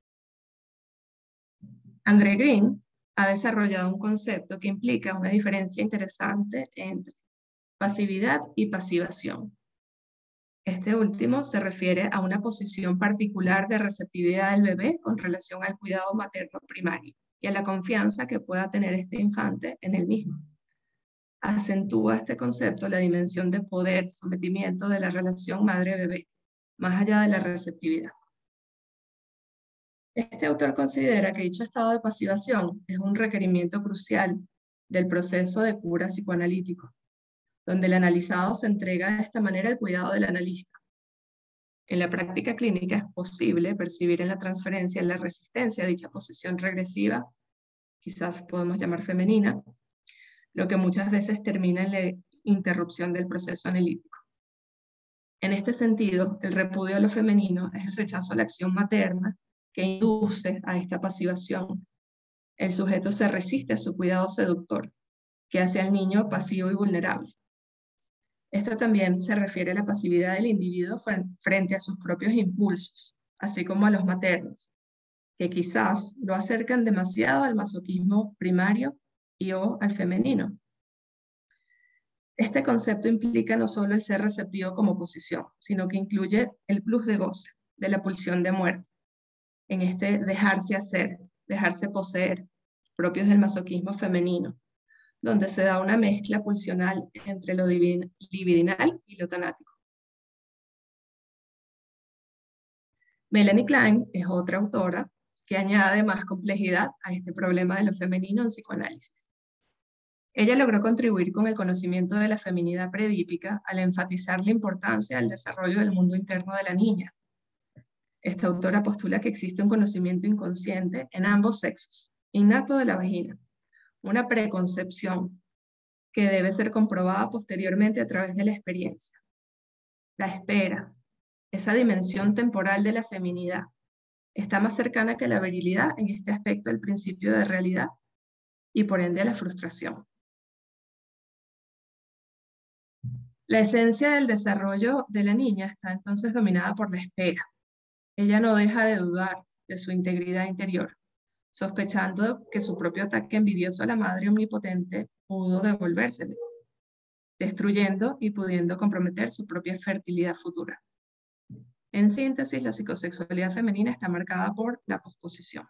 André Green ha desarrollado un concepto que implica una diferencia interesante entre pasividad y pasivación. Este último se refiere a una posición particular de receptividad del bebé con relación al cuidado materno primario y a la confianza que pueda tener este infante en él mismo. Acentúa este concepto la dimensión de poder, sometimiento de la relación madre-bebé, más allá de la receptividad. Este autor considera que dicho estado de pasivación es un requerimiento crucial del proceso de cura psicoanalítico, donde el analizado se entrega de esta manera al cuidado del analista. En la práctica clínica es posible percibir en la transferencia la resistencia a dicha posición regresiva, quizás podemos llamar femenina, lo que muchas veces termina en la interrupción del proceso analítico. En este sentido, el repudio a lo femenino es el rechazo a la acción materna que induce a esta pasivación. El sujeto se resiste a su cuidado seductor, que hace al niño pasivo y vulnerable. Esto también se refiere a la pasividad del individuo frente a sus propios impulsos, así como a los maternos, que quizás lo acercan demasiado al masoquismo primario y o al femenino. Este concepto implica no solo el ser receptivo como posición, sino que incluye el plus de goce, de la pulsión de muerte, en este dejarse hacer, dejarse poseer, propios del masoquismo femenino, donde se da una mezcla pulsional entre lo libidinal y lo tanático. Melanie Klein es otra autora que añade más complejidad a este problema de lo femenino en psicoanálisis. Ella logró contribuir con el conocimiento de la feminidad predípica al enfatizar la importancia del desarrollo del mundo interno de la niña. Esta autora postula que existe un conocimiento inconsciente en ambos sexos, innato de la vagina, una preconcepción que debe ser comprobada posteriormente a través de la experiencia. La espera, esa dimensión temporal de la feminidad, está más cercana que la virilidad en este aspecto del principio de realidad y por ende a la frustración. La esencia del desarrollo de la niña está entonces dominada por la espera. Ella no deja de dudar de su integridad interior, sospechando que su propio ataque envidioso a la madre omnipotente pudo devolvérsele, destruyendo y pudiendo comprometer su propia fertilidad futura. En síntesis, la psicosexualidad femenina está marcada por la posposición.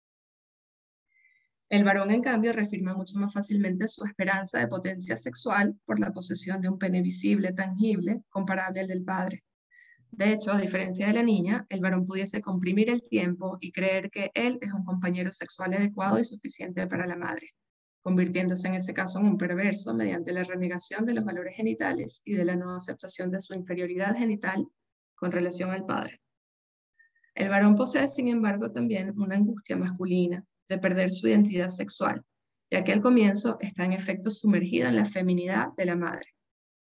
El varón, en cambio, reafirma mucho más fácilmente su esperanza de potencia sexual por la posesión de un pene visible, tangible, comparable al del padre. De hecho, a diferencia de la niña, el varón pudiese comprimir el tiempo y creer que él es un compañero sexual adecuado y suficiente para la madre, convirtiéndose en ese caso en un perverso mediante la renegación de los valores genitales y de la no aceptación de su inferioridad genital con relación al padre. El varón posee, sin embargo, también una angustia masculina de perder su identidad sexual, ya que al comienzo está en efecto sumergido en la feminidad de la madre,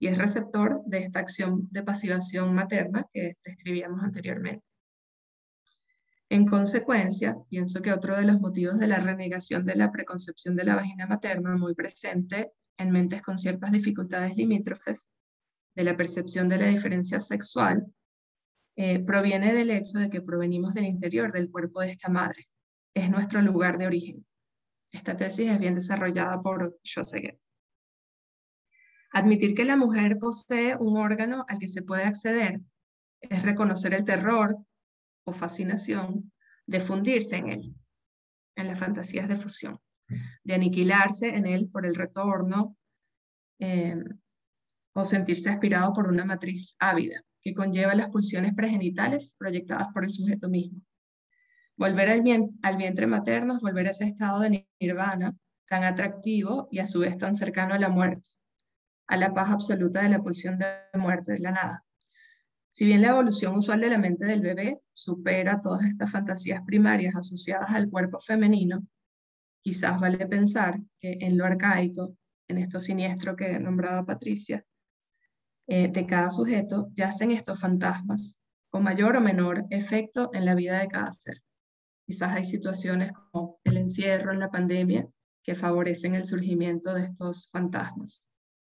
y es receptor de esta acción de pasivación materna que describíamos anteriormente. En consecuencia, pienso que otro de los motivos de la renegación de la preconcepción de la vagina materna, muy presente en mentes con ciertas dificultades limítrofes, de la percepción de la diferencia sexual, eh, proviene del hecho de que provenimos del interior del cuerpo de esta madre. Es nuestro lugar de origen. Esta tesis es bien desarrollada por José. Admitir que la mujer posee un órgano al que se puede acceder es reconocer el terror o fascinación de fundirse en él, en las fantasías de fusión, de aniquilarse en él por el retorno eh, o sentirse aspirado por una matriz ávida que conlleva las pulsiones pregenitales proyectadas por el sujeto mismo. Volver al, al vientre materno es volver a ese estado de nirvana tan atractivo y a su vez tan cercano a la muerte, a la paz absoluta de la pulsión de muerte, de la nada. Si bien la evolución usual de la mente del bebé supera todas estas fantasías primarias asociadas al cuerpo femenino, quizás vale pensar que en lo arcaico, en esto siniestro que nombraba Patricia, eh, de cada sujeto yacen estos fantasmas, con mayor o menor efecto en la vida de cada ser. Quizás hay situaciones como el encierro en la pandemia que favorecen el surgimiento de estos fantasmas.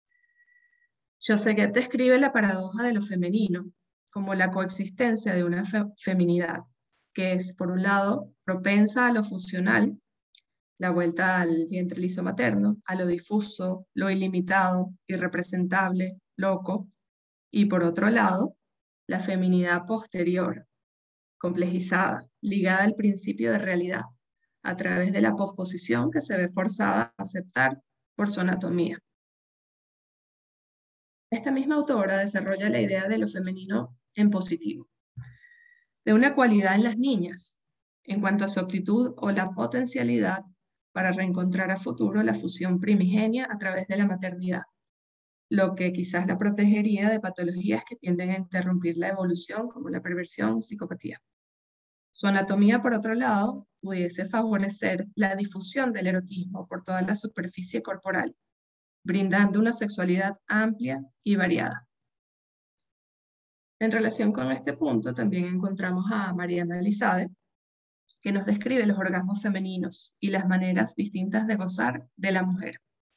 José describe la paradoja de lo femenino como la coexistencia de una fe feminidad, que es, por un lado, propensa a lo fusional, la vuelta al vientre liso materno, a lo difuso, lo ilimitado, irrepresentable, loco, y por otro lado, la feminidad posterior, complejizada, ligada al principio de realidad, a través de la posposición que se ve forzada a aceptar por su anatomía. Esta misma autora desarrolla la idea de lo femenino en positivo, de una cualidad en las niñas, en cuanto a su aptitud o la potencialidad para reencontrar a futuro la fusión primigenia a través de la maternidad, lo que quizás la protegería de patologías que tienden a interrumpir la evolución, como la perversión y psicopatía. Su anatomía, por otro lado, pudiese favorecer la difusión del erotismo por toda la superficie corporal, brindando una sexualidad amplia y variada. En relación con este punto, también encontramos a Mariana Elizalde, que nos describe los orgasmos femeninos y las maneras distintas de gozar de la mujer.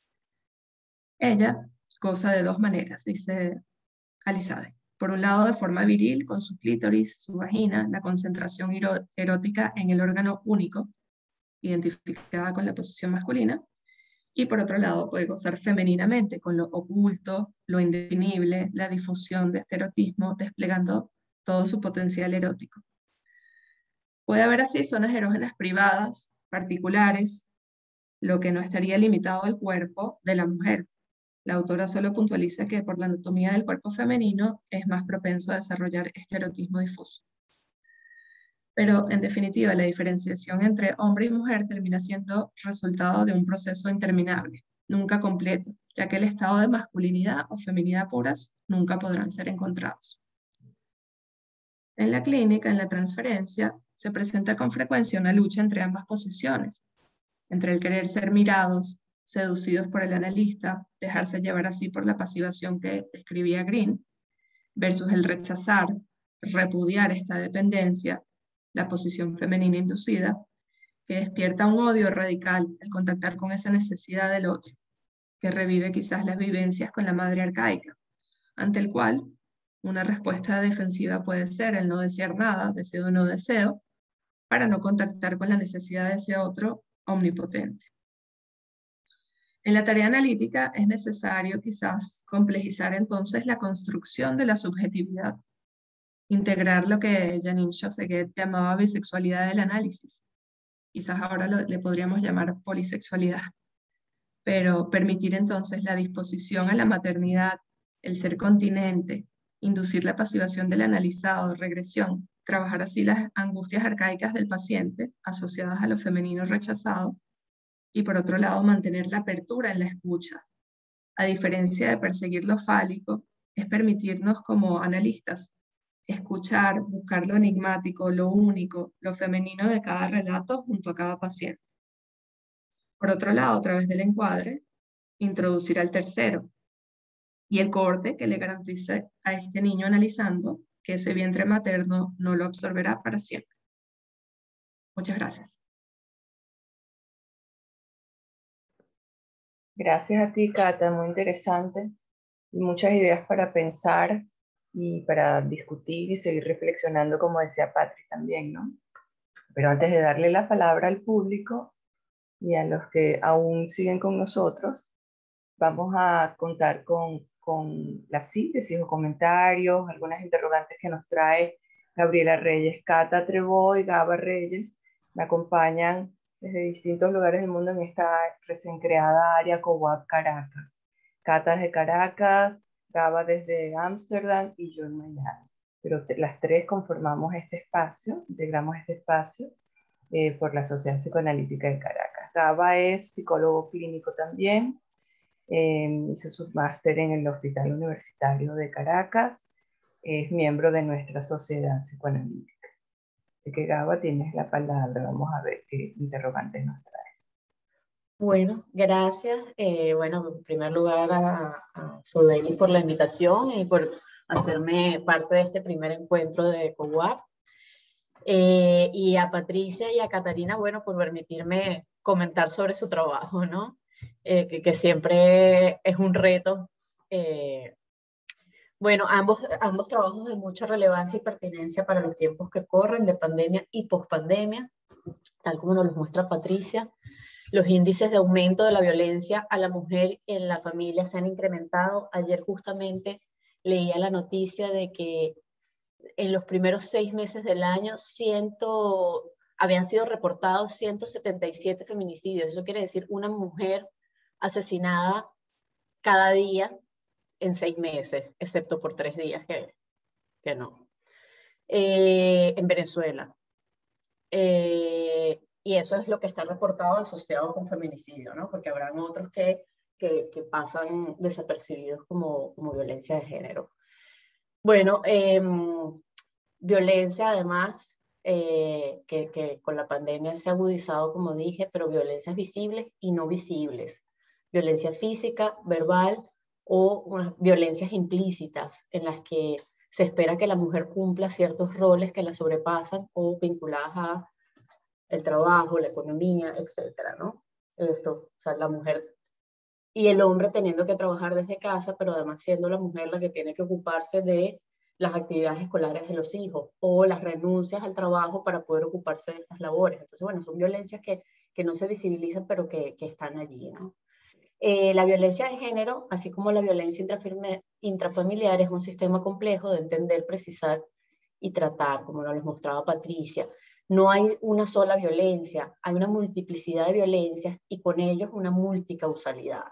Ella goza de dos maneras, dice Elizalde. Por un lado, de forma viril, con su clítoris, su vagina, la concentración erótica en el órgano único, identificada con la posición masculina, y por otro lado puede gozar femeninamente con lo oculto, lo indefinible, la difusión de este erotismo, desplegando todo su potencial erótico. Puede haber así zonas erógenas privadas, particulares, lo que no estaría limitado al cuerpo de la mujer. La autora solo puntualiza que por la anatomía del cuerpo femenino es más propenso a desarrollar este erotismo difuso. Pero, en definitiva, la diferenciación entre hombre y mujer termina siendo resultado de un proceso interminable, nunca completo, ya que el estado de masculinidad o feminidad puras nunca podrán ser encontrados. En la clínica, en la transferencia, se presenta con frecuencia una lucha entre ambas posiciones, entre el querer ser mirados, seducidos por el analista, dejarse llevar así por la pasivación que describía Green, versus el rechazar, repudiar esta dependencia, la posición femenina inducida, que despierta un odio radical al contactar con esa necesidad del otro, que revive quizás las vivencias con la madre arcaica, ante el cual una respuesta defensiva puede ser el no desear nada, deseo o no deseo, para no contactar con la necesidad de ese otro omnipotente. En la tarea analítica es necesario quizás complejizar entonces la construcción de la subjetividad, integrar lo que Janine Chosseguet llamaba bisexualidad del análisis. Quizás ahora lo, le podríamos llamar polisexualidad, pero permitir entonces la disposición a la maternidad, el ser continente, inducir la pasivación del analizado, regresión, trabajar así las angustias arcaicas del paciente asociadas a lo femenino rechazado, y por otro lado mantener la apertura en la escucha. A diferencia de perseguir lo fálico, es permitirnos como analistas escuchar, buscar lo enigmático, lo único, lo femenino de cada relato junto a cada paciente. Por otro lado, a través del encuadre, introducir al tercero y el cohorte que le garantice a este niño analizando que ese vientre materno no lo absorberá para siempre. Muchas gracias. Gracias a ti, Cata, muy interesante. Y muchas ideas para pensar y para discutir y seguir reflexionando, como decía Patri también, ¿no? Pero antes de darle la palabra al público y a los que aún siguen con nosotros, vamos a contar con, con la síntesis o comentarios, algunas interrogantes que nos trae Gabriela Reyes. Cata Treboy y Gaba Reyes me acompañan desde distintos lugares del mundo en esta recién creada área COWAP Caracas. Cata desde Caracas, Gaba desde Ámsterdam y yo en Miami. Pero te, las tres conformamos este espacio, integramos este espacio eh, por la Sociedad Psicoanalítica de Caracas. Gaba es psicólogo clínico también, eh, hizo su máster en el Hospital Universitario de Caracas, es miembro de nuestra Sociedad Psicoanalítica. Así que Gaba, tienes la palabra, vamos a ver qué interrogantes nos trae. Bueno, gracias. Eh, bueno, en primer lugar a, a Sodeli por la invitación y por hacerme parte de este primer encuentro de COWAP. Eh, y a Patricia y a Catarina, bueno, por permitirme comentar sobre su trabajo, ¿no? Eh, que, que siempre es un reto. Eh, bueno, ambos, ambos trabajos de mucha relevancia y pertinencia para los tiempos que corren, de pandemia y pospandemia, tal como nos lo muestra Patricia. Los índices de aumento de la violencia a la mujer en la familia se han incrementado. Ayer justamente leía la noticia de que en los primeros seis meses del año ciento, habían sido reportados ciento setenta y siete feminicidios. Eso quiere decir una mujer asesinada cada día en seis meses, excepto por tres días que, que no. Eh, en Venezuela. Eh, y eso es lo que está reportado asociado con feminicidio, ¿no? Porque habrán otros que, que, que pasan desapercibidos como, como violencia de género. Bueno, eh, violencia además, eh, que, que con la pandemia se ha agudizado, como dije, pero violencias visibles y no visibles. Violencia física, verbal o unas violencias implícitas en las que se espera que la mujer cumpla ciertos roles que la sobrepasan o vinculadas a el trabajo, la economía, etcétera, ¿no? Esto, o sea, la mujer y el hombre teniendo que trabajar desde casa, pero además siendo la mujer la que tiene que ocuparse de las actividades escolares de los hijos o las renuncias al trabajo para poder ocuparse de estas labores. Entonces, bueno, son violencias que, que no se visibilizan, pero que, que están allí, ¿no? Eh, la violencia de género, así como la violencia intrafamiliar, es un sistema complejo de entender, precisar y tratar, como nos lo mostraba Patricia. No hay una sola violencia, hay una multiplicidad de violencias y con ellos una multicausalidad.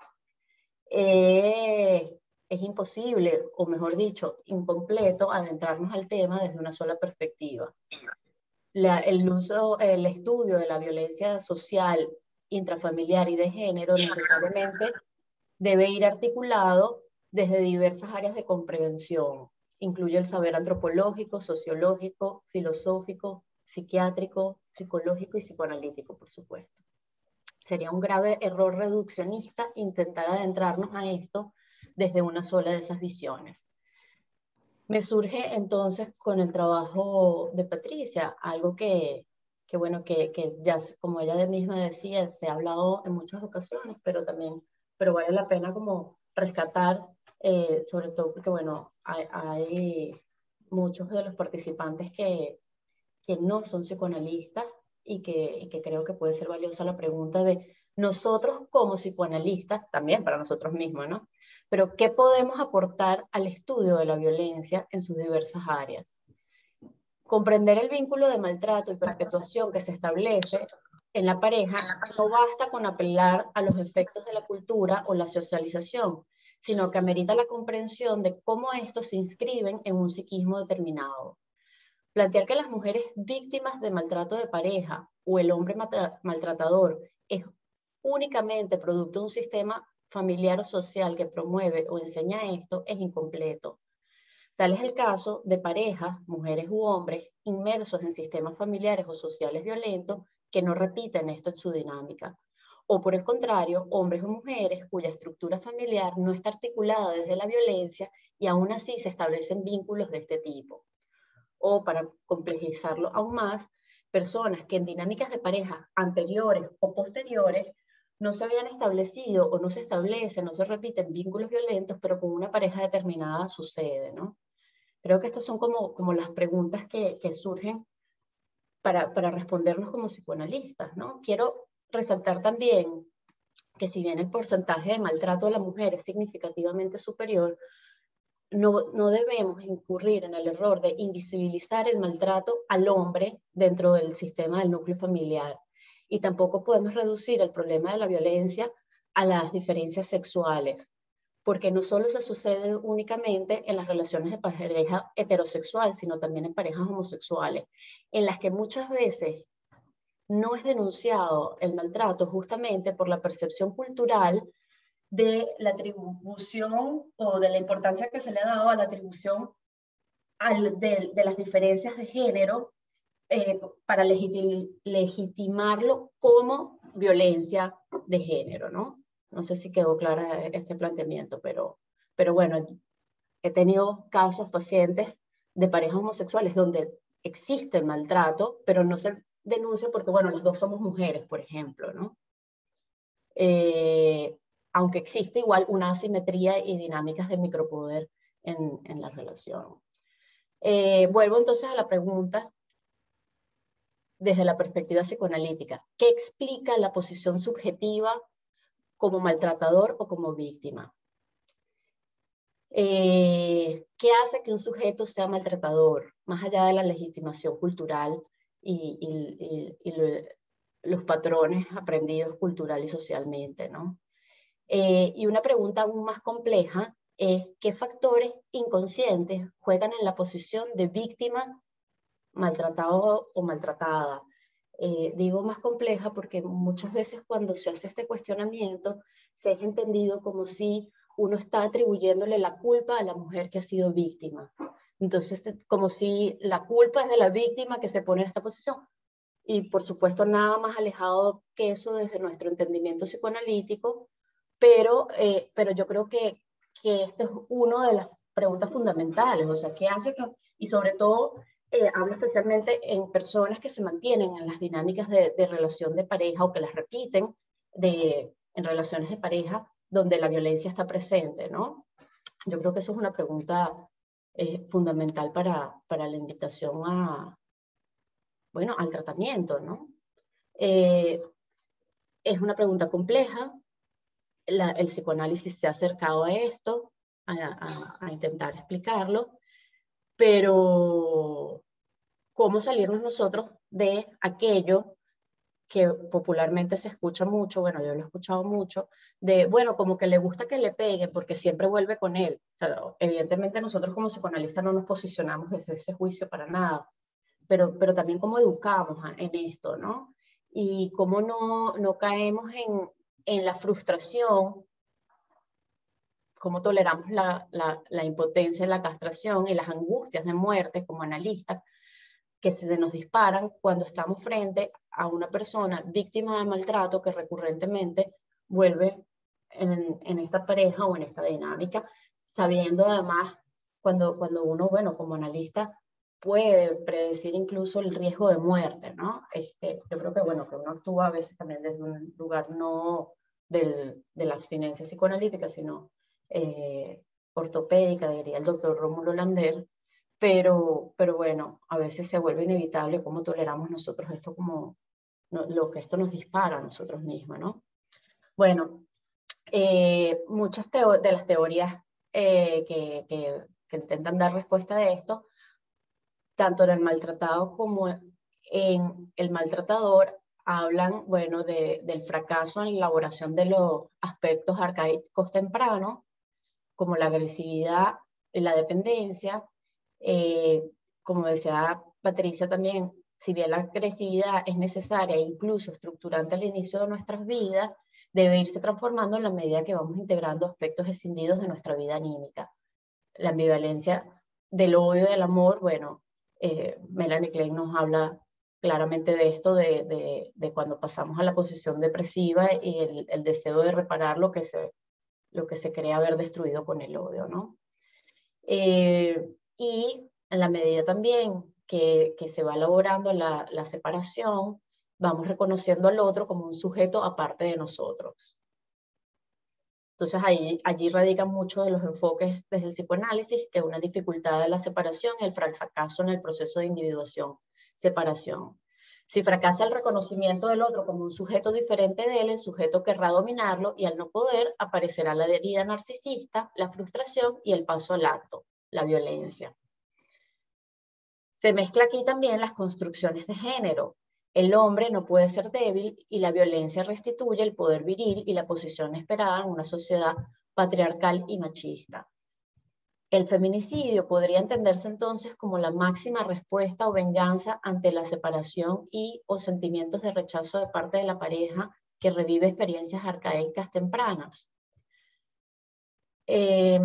Eh, es imposible, o mejor dicho, incompleto, adentrarnos al tema desde una sola perspectiva. La, el, uso, el estudio de la violencia social, intrafamiliar y de género necesariamente debe ir articulado desde diversas áreas de comprensión. Incluye el saber antropológico, sociológico, filosófico, psiquiátrico, psicológico y psicoanalítico, por supuesto. Sería un grave error reduccionista intentar adentrarnos a esto desde una sola de esas visiones. Me surge entonces con el trabajo de Patricia, algo que, que bueno, que, que ya, como ella misma decía, se ha hablado en muchas ocasiones, pero también, pero vale la pena como rescatar, eh, sobre todo porque, bueno, hay, hay muchos de los participantes que, que no son psicoanalistas y que, y que creo que puede ser valiosa la pregunta de nosotros como psicoanalistas, también para nosotros mismos, ¿no? Pero ¿qué podemos aportar al estudio de la violencia en sus diversas áreas? Comprender el vínculo de maltrato y perpetuación que se establece en la pareja no basta con apelar a los efectos de la cultura o la socialización, sino que amerita la comprensión de cómo estos se inscriben en un psiquismo determinado. Plantear que las mujeres víctimas de maltrato de pareja o el hombre maltratador es únicamente producto de un sistema familiar o social que promueve o enseña esto es incompleto. Tal es el caso de parejas, mujeres u hombres, inmersos en sistemas familiares o sociales violentos que no repiten esto en su dinámica, o por el contrario, hombres o mujeres cuya estructura familiar no está articulada desde la violencia y aún así se establecen vínculos de este tipo. O para complejizarlo aún más, personas que en dinámicas de pareja anteriores o posteriores no se habían establecido o no se establecen, no se repiten vínculos violentos, pero con una pareja determinada sucede, ¿no? Creo que estas son como, como las preguntas que, que surgen para, para respondernos como psicoanalistas, ¿no? Quiero resaltar también que si bien el porcentaje de maltrato a la mujer es significativamente superior, no, no debemos incurrir en el error de invisibilizar el maltrato al hombre dentro del sistema del núcleo familiar. Y tampoco podemos reducir el problema de la violencia a las diferencias sexuales, porque no solo se sucede únicamente en las relaciones de pareja heterosexual, sino también en parejas homosexuales, en las que muchas veces no es denunciado el maltrato justamente por la percepción cultural de la atribución o de la importancia que se le ha dado a la atribución al, de, de las diferencias de género eh, para legitim, legitimarlo como violencia de género, ¿no? No sé si quedó clara este planteamiento, pero, pero bueno, he tenido casos, pacientes de parejas homosexuales donde existe maltrato, pero no se denuncia porque, bueno, las dos somos mujeres, por ejemplo, ¿no? Eh, aunque existe igual una asimetría y dinámicas de micropoder en, en la relación. Eh, vuelvo entonces a la pregunta desde la perspectiva psicoanalítica. ¿Qué explica la posición subjetiva como maltratador o como víctima? Eh, ¿Qué hace que un sujeto sea maltratador, más allá de la legitimación cultural y, y, y, y lo, los patrones aprendidos cultural y socialmente, ¿no? Eh, y una pregunta aún más compleja es ¿qué factores inconscientes juegan en la posición de víctima, maltratado o maltratada? Eh, digo más compleja porque muchas veces cuando se hace este cuestionamiento se es entendido como si uno está atribuyéndole la culpa a la mujer que ha sido víctima. Entonces, como si la culpa es de la víctima que se pone en esta posición. Y por supuesto, nada más alejado que eso desde nuestro entendimiento psicoanalítico, pero, eh, pero yo creo que, que esto es una de las preguntas fundamentales, o sea, ¿qué hace que, y sobre todo, eh, hablo especialmente en personas que se mantienen en las dinámicas de, de relación de pareja o que las repiten de, en relaciones de pareja donde la violencia está presente, ¿no? Yo creo que eso es una pregunta eh, fundamental para, para la invitación a, bueno, al tratamiento, ¿no? Eh, es una pregunta compleja. La, el psicoanálisis se ha acercado a esto, a, a, a intentar explicarlo, pero ¿cómo salirnos nosotros de aquello que popularmente se escucha mucho, bueno, yo lo he escuchado mucho, de, bueno, como que le gusta que le peguen porque siempre vuelve con él? O sea, evidentemente nosotros como psicoanalistas no nos posicionamos desde ese juicio para nada, pero, pero también cómo educamos en esto, ¿no? Y cómo no, no caemos en, en la frustración, cómo toleramos la, la, la impotencia, la castración y las angustias de muerte como analistas que se nos disparan cuando estamos frente a una persona víctima de maltrato que recurrentemente vuelve en, en esta pareja o en esta dinámica, sabiendo además cuando, cuando uno, bueno, como analista puede predecir incluso el riesgo de muerte, ¿no? Este, yo creo que, bueno, que uno actúa a veces también desde un lugar no del, de la abstinencia psicoanalítica, sino eh, ortopédica, diría el doctor Rómulo Lander, pero, pero bueno, a veces se vuelve inevitable cómo toleramos nosotros esto como no, lo que esto nos dispara a nosotros mismos, ¿no? Bueno, eh, muchas de las teorías eh, que, que, que intentan dar respuesta a esto, tanto en el maltratado como en el maltratador, hablan, bueno, de, del fracaso en la elaboración de los aspectos arcaicos tempranos, como la agresividad, la dependencia. Eh, como decía Patricia también, si bien la agresividad es necesaria e incluso estructurante al inicio de nuestras vidas, debe irse transformando en la medida que vamos integrando aspectos escindidos de nuestra vida anímica. La ambivalencia del odio y del amor, bueno, eh, Melanie Klein nos habla claramente de esto, de, de, de cuando pasamos a la posición depresiva y el, el deseo de reparar lo que se, lo que se cree haber destruido con el odio, ¿no? Eh, y en la medida también que, que se va elaborando la, la separación, vamos reconociendo al otro como un sujeto aparte de nosotros. Entonces ahí, allí radican muchos de los enfoques desde el psicoanálisis, que es una dificultad de la separación y el fracaso en el proceso de individuación-separación. Si fracasa el reconocimiento del otro como un sujeto diferente de él, el sujeto querrá dominarlo y al no poder aparecerá la herida narcisista, la frustración y el paso al acto, la violencia. Se mezcla aquí también las construcciones de género. El hombre no puede ser débil y la violencia restituye el poder viril y la posición esperada en una sociedad patriarcal y machista. El feminicidio podría entenderse entonces como la máxima respuesta o venganza ante la separación y o sentimientos de rechazo de parte de la pareja que revive experiencias arcaicas tempranas. Eh,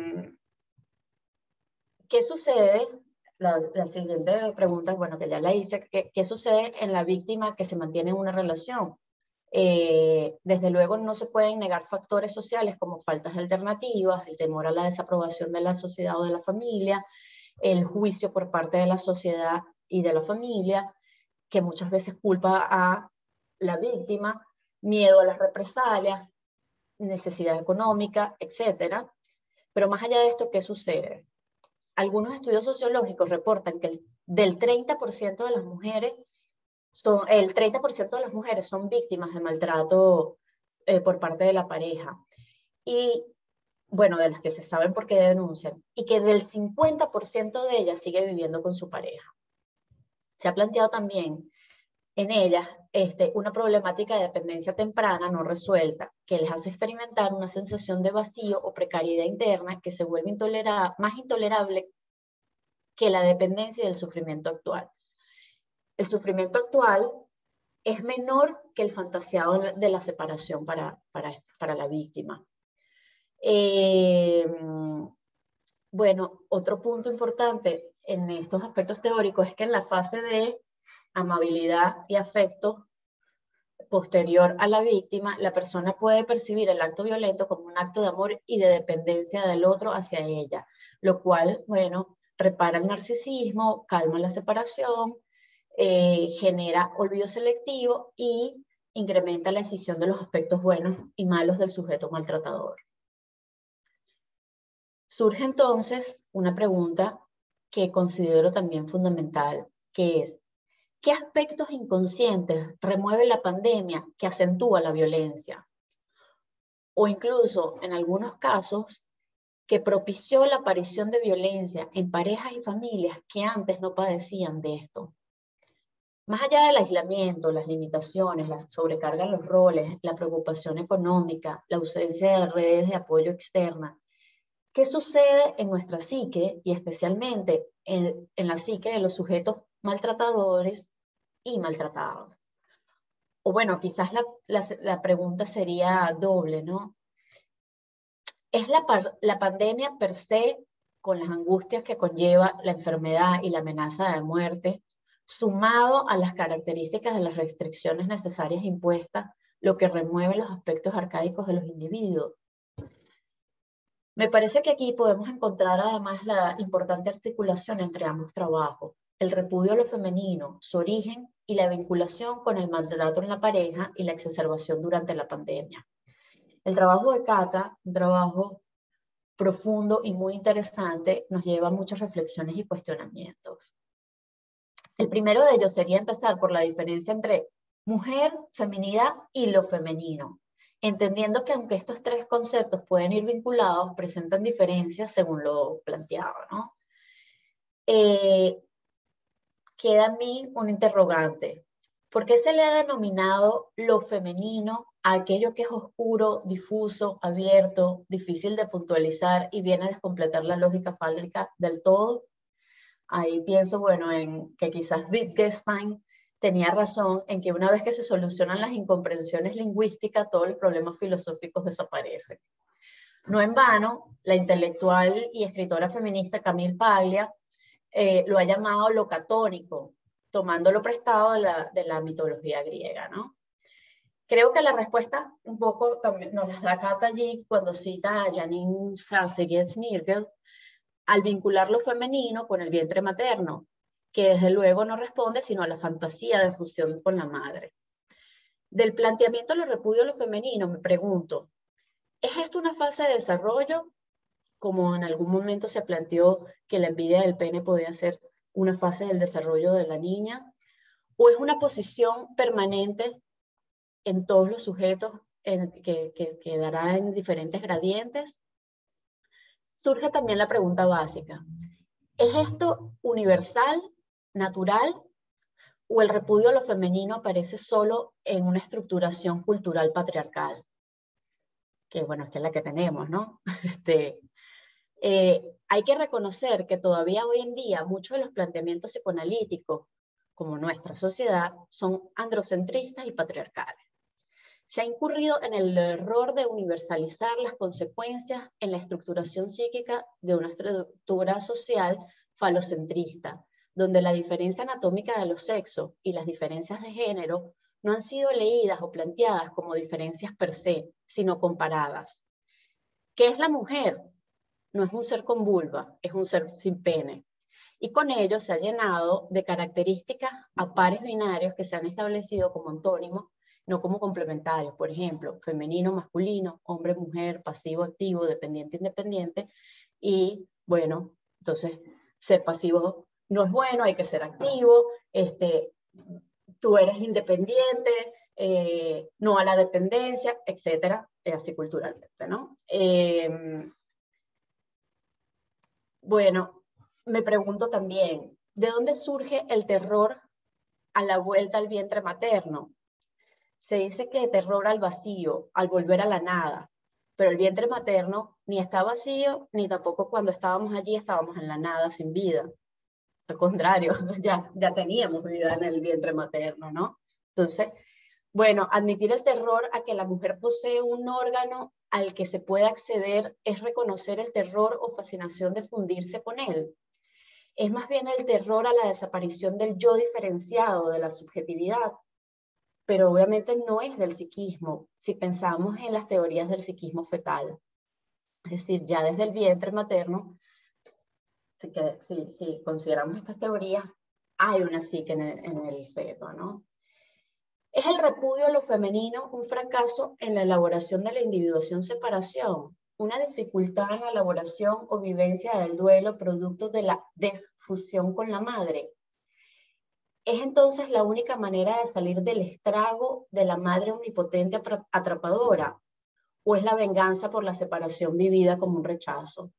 ¿Qué sucede? La, la siguiente pregunta, bueno, que ya la hice, ¿qué, qué sucede en la víctima que se mantiene en una relación? Eh, desde luego no se pueden negar factores sociales como faltas de alternativas, el temor a la desaprobación de la sociedad o de la familia, el juicio por parte de la sociedad y de la familia, que muchas veces culpa a la víctima, miedo a las represalias, necesidad económica, etcétera. Pero más allá de esto, ¿qué sucede? Algunos estudios sociológicos reportan que el, del treinta por ciento de las mujeres son, el treinta por ciento de las mujeres son víctimas de maltrato eh, por parte de la pareja. Y, bueno, de las que se saben por qué denuncian. Y que del cincuenta por ciento de ellas sigue viviendo con su pareja. Se ha planteado también en ellas este, una problemática de dependencia temprana no resuelta, que les hace experimentar una sensación de vacío o precariedad interna que se vuelve intolera- más intolerable que la dependencia y el sufrimiento actual. El sufrimiento actual es menor que el fantaseado de la separación para, para, para la víctima. Eh, bueno, otro punto importante en estos aspectos teóricos es que en la fase de amabilidad y afecto posterior a la víctima, la persona puede percibir el acto violento como un acto de amor y de dependencia del otro hacia ella, lo cual, bueno, repara el narcisismo, calma la separación, eh, genera olvido selectivo y incrementa la escisión de los aspectos buenos y malos del sujeto maltratador. Surge entonces una pregunta que considero también fundamental, que es, ¿qué aspectos inconscientes remueve la pandemia que acentúa la violencia? O incluso, en algunos casos, que propició la aparición de violencia en parejas y familias que antes no padecían de esto. Más allá del aislamiento, las limitaciones, la sobrecarga en los roles, la preocupación económica, la ausencia de redes de apoyo externa, ¿qué sucede en nuestra psique y especialmente en, en la psique de los sujetos maltratadores y maltratados? O bueno, quizás la, la, la pregunta sería doble, ¿no? ¿Es la, la pandemia per se, con las angustias que conlleva la enfermedad y la amenaza de muerte, sumado a las características de las restricciones necesarias impuestas, lo que remueve los aspectos arcaicos de los individuos? Me parece que aquí podemos encontrar además la importante articulación entre ambos trabajos, el repudio a lo femenino, su origen y la vinculación con el maltrato en la pareja y la exacerbación durante la pandemia. El trabajo de Cata, un trabajo profundo y muy interesante, nos lleva a muchas reflexiones y cuestionamientos. El primero de ellos sería empezar por la diferencia entre mujer, feminidad y lo femenino, entendiendo que aunque estos tres conceptos pueden ir vinculados, presentan diferencias según lo planteado, ¿no? Eh, queda a mí un interrogante. ¿Por qué se le ha denominado lo femenino a aquello que es oscuro, difuso, abierto, difícil de puntualizar y viene a descompletar la lógica fálica del todo? Ahí pienso, bueno, en que quizás Wittgenstein tenía razón en que una vez que se solucionan las incomprensiones lingüísticas, todos los problemas filosóficos desaparecen. No en vano, la intelectual y escritora feminista Camille Paglia eh, lo ha llamado lo catónico, tomándolo prestado de la, de la mitología griega, ¿no? Creo que la respuesta un poco también nos la da Kata allí cuando cita a Janine Sasse-Niergel al vincular lo femenino con el vientre materno, que desde luego no responde sino a la fantasía de fusión con la madre. Del planteamiento de lo repudio a lo femenino, me pregunto, ¿es esto una fase de desarrollo? Como en algún momento se planteó que la envidia del pene podía ser una fase del desarrollo de la niña, ¿o es una posición permanente en todos los sujetos en, que, que, que dará en diferentes gradientes? Surge también la pregunta básica, ¿es esto universal, natural, o el repudio a lo femenino aparece solo en una estructuración cultural patriarcal? Que bueno, es que es la que tenemos, ¿no? Este, eh, hay que reconocer que todavía hoy en día muchos de los planteamientos psicoanalíticos, como nuestra sociedad, son androcentristas y patriarcales. Se ha incurrido en el error de universalizar las consecuencias en la estructuración psíquica de una estructura social falocentrista, donde la diferencia anatómica de los sexos y las diferencias de género no han sido leídas o planteadas como diferencias per se, sino comparadas. ¿Qué es la mujer? No es un ser con vulva, es un ser sin pene. Y con ello se ha llenado de características a pares binarios que se han establecido como antónimos, no como complementarios. Por ejemplo, femenino, masculino, hombre, mujer, pasivo, activo, dependiente, independiente. Y bueno, entonces ser pasivo no es bueno, hay que ser activo, este, tú eres independiente, eh, no a la dependencia, etcétera, así culturalmente, ¿no? Eh, bueno, me pregunto también, ¿de dónde surge el terror a la vuelta al vientre materno? Se dice que terror al vacío, al volver a la nada, pero el vientre materno ni está vacío, ni tampoco cuando estábamos allí estábamos en la nada, sin vida. Al contrario, ya, ya teníamos vida en el vientre materno, ¿no? Entonces, bueno, admitir el terror a que la mujer posee un órgano al que se puede acceder es reconocer el terror o fascinación de fundirse con él. Es más bien el terror a la desaparición del yo diferenciado de la subjetividad, pero obviamente no es del psiquismo, si pensamos en las teorías del psiquismo fetal. Es decir, ya desde el vientre materno, si, que, si, si consideramos estas teorías, hay una psique en el, en el feto, ¿no? ¿Es el repudio a lo femenino un fracaso en la elaboración de la individuación-separación? ¿Una dificultad en la elaboración o vivencia del duelo producto de la desfusión con la madre? ¿Es entonces la única manera de salir del estrago de la madre omnipotente atrapadora? ¿O es la venganza por la separación vivida como un rechazo?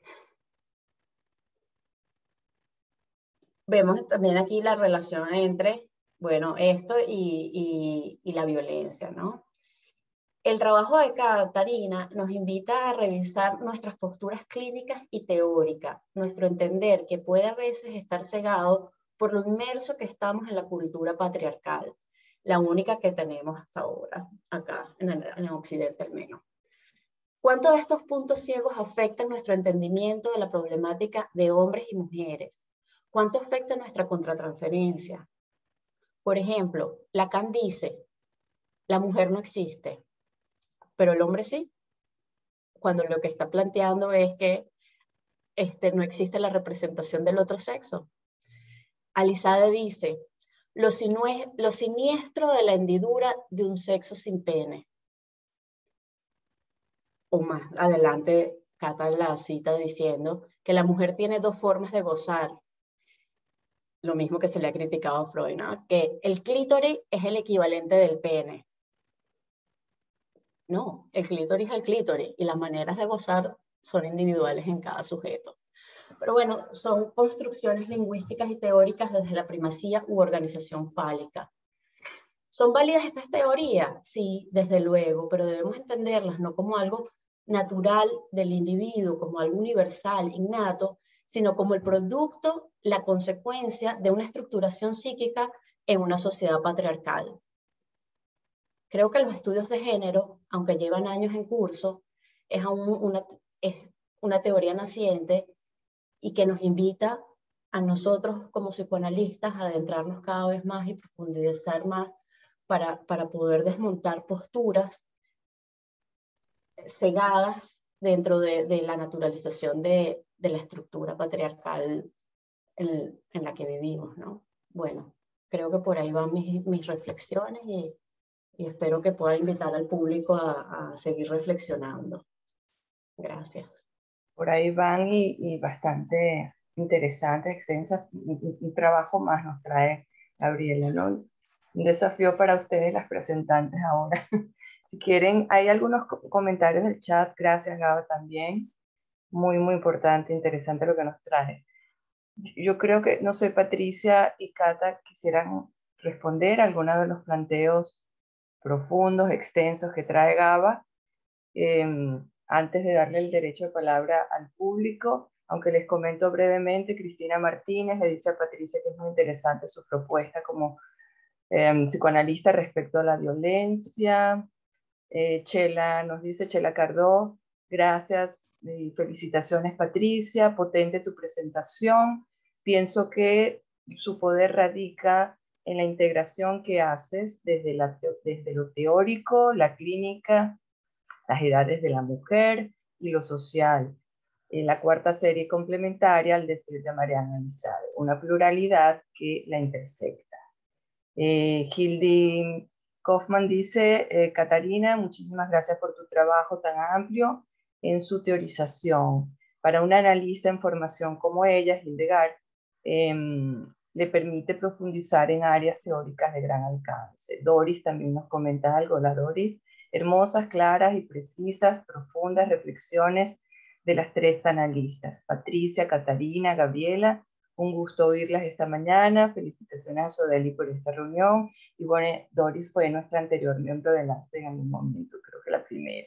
Vemos también aquí la relación entre, bueno, esto y, y, y la violencia, ¿no? El trabajo de Catarina nos invita a revisar nuestras posturas clínicas y teóricas, nuestro entender que puede a veces estar cegado por lo inmerso que estamos en la cultura patriarcal, la única que tenemos hasta ahora, acá en el, en el occidente al menos. ¿Cuántos de estos puntos ciegos afectan nuestro entendimiento de la problemática de hombres y mujeres? ¿Cuánto afecta nuestra contratransferencia? Por ejemplo, Lacan dice, la mujer no existe, pero el hombre sí, cuando lo que está planteando es que este, no existe la representación del otro sexo. Alizade dice, lo, lo siniestro de la hendidura de un sexo sin pene. O más adelante, Cata la cita diciendo que la mujer tiene dos formas de gozar, lo mismo que se le ha criticado a Freud, ¿no? Que el clítoris es el equivalente del pene. No, el clítoris es el clítoris y las maneras de gozar son individuales en cada sujeto. Pero bueno, son construcciones lingüísticas y teóricas desde la primacía u organización fálica. ¿Son válidas estas teorías? Sí, desde luego, pero debemos entenderlas no como algo natural del individuo, como algo universal, innato, sino como el producto, la consecuencia de una estructuración psíquica en una sociedad patriarcal. Creo que los estudios de género, aunque llevan años en curso, es aún una, es una teoría naciente y que nos invita a nosotros como psicoanalistas adentrarnos cada vez más y profundizar más para, para poder desmontar posturas cegadas dentro de, de la naturalización de, de la estructura patriarcal en, en la que vivimos, ¿no? Bueno, creo que por ahí van mis, mis reflexiones y, y espero que pueda invitar al público a, a seguir reflexionando. Gracias. Por ahí van y, y bastante interesantes, extensas. Un, un trabajo más nos trae Gabriela, ¿no? Un desafío para ustedes, las presentantes ahora. Si quieren, hay algunos co comentarios del chat. Gracias, Gaba, también. Muy, muy importante, interesante lo que nos traes. Yo creo que, no sé, Patricia y Cata quisieran responder a algunos de los planteos profundos, extensos que trae Gaba. Eh, antes de darle el derecho de palabra al público, aunque les comento brevemente, Cristina Martínez le dice a Patricia que es muy interesante su propuesta como eh, psicoanalista respecto a la violencia. Eh, Chela nos dice, Chela Cardó, gracias y felicitaciones Patricia, potente tu presentación. Pienso que su poder radica en la integración que haces desde, la, desde lo teórico, la clínica, las edades de la mujer y lo social. En la cuarta serie complementaria al decir de Mariana Elizalde, una pluralidad que la intersecta. Eh, Hildy Kaufman dice, eh, Catarina, muchísimas gracias por tu trabajo tan amplio en su teorización. Para una analista en formación como ella, Hildegard, eh, le permite profundizar en áreas teóricas de gran alcance. Doris también nos comenta algo, la Doris. Hermosas, claras y precisas, profundas reflexiones de las tres analistas, Patricia, Catarina, Gabriela. Un gusto oírlas esta mañana. Felicitaciones a Sodeli por esta reunión. Y bueno, Doris fue nuestra anterior miembro de enlace en algún momento, creo que la primera.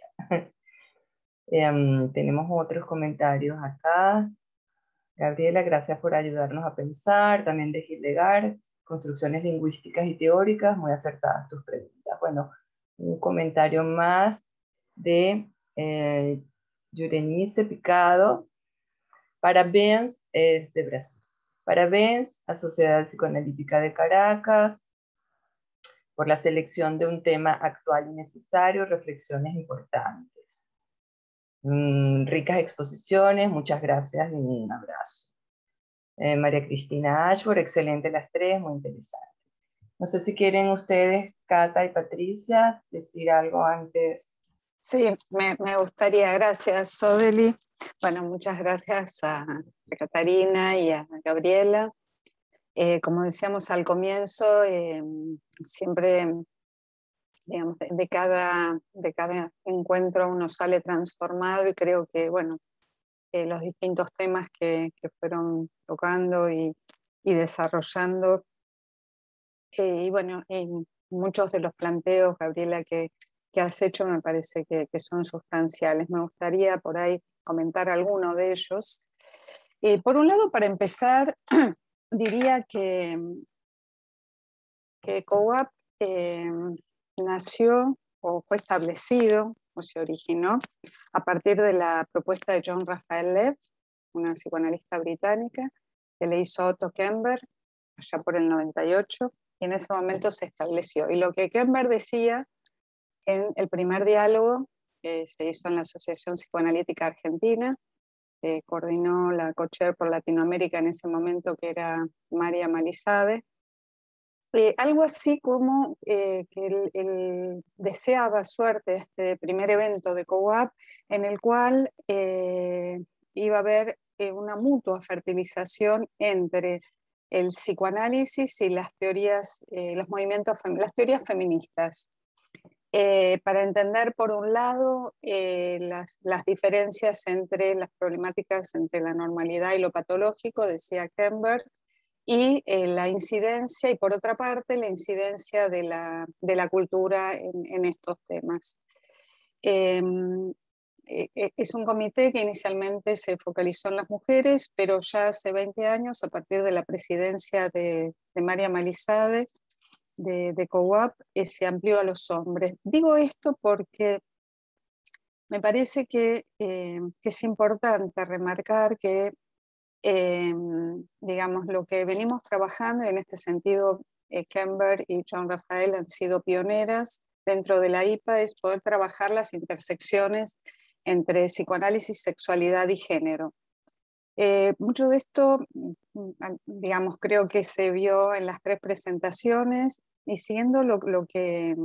um, tenemos otros comentarios acá. Gabriela, gracias por ayudarnos a pensar. También de Hildegard, construcciones lingüísticas y teóricas, muy acertadas tus preguntas. Bueno, un comentario más de eh, Yurenice Picado. Parabéns, es de Brasil. Parabéns a Sociedad Psicoanalítica de Caracas por la selección de un tema actual y necesario, reflexiones importantes. Mm, ricas exposiciones, muchas gracias y un abrazo. Eh, María Cristina Ashford, excelente las tres, muy interesante. No sé si quieren ustedes, Cata y Patricia, decir algo antes. Sí, me, me gustaría, gracias, Sodeli. Bueno, muchas gracias a, a Catarina y a Gabriela. Eh, como decíamos al comienzo, eh, siempre, digamos, de, de, cada, de cada encuentro uno sale transformado y creo que, bueno, eh, los distintos temas que, que fueron tocando y, y desarrollando, eh, y bueno, y muchos de los planteos, Gabriela, que, que has hecho me parece que, que son sustanciales. Me gustaría por ahí comentar alguno de ellos. Eh, por un lado, para empezar, diría que, que COWAP eh, nació o fue establecido o se originó a partir de la propuesta de John Raphael Lev, una psicoanalista británica, que le hizo Otto Kemper allá por el noventa y ocho, y en ese momento se estableció. Y lo que Kemper decía en el primer diálogo que se hizo en la Asociación Psicoanalítica Argentina, eh, coordinó la co-chair por Latinoamérica en ese momento, que era María Malizade, eh, algo así como eh, que él, él deseaba suerte este primer evento de COWAP, en el cual eh, iba a haber eh, una mutua fertilización entre el psicoanálisis y las teorías, eh, los movimientos, las teorías feministas. Eh, para entender, por un lado, eh, las, las diferencias entre las problemáticas entre la normalidad y lo patológico, decía Kemper, y eh, la incidencia, y por otra parte, la incidencia de la, de la cultura en, en estos temas. Eh, eh, es un comité que inicialmente se focalizó en las mujeres, pero ya hace veinte años, a partir de la presidencia de, de María Malizade, de, de COWAP, eh, se amplió a los hombres. Digo esto porque me parece que, eh, que es importante remarcar que eh, digamos, lo que venimos trabajando, y en este sentido eh, Kember y John Rafael han sido pioneras dentro de la I P A, es poder trabajar las intersecciones entre psicoanálisis, sexualidad y género. Eh, mucho de esto, digamos, creo que se vio en las tres presentaciones, y siguiendo lo, lo que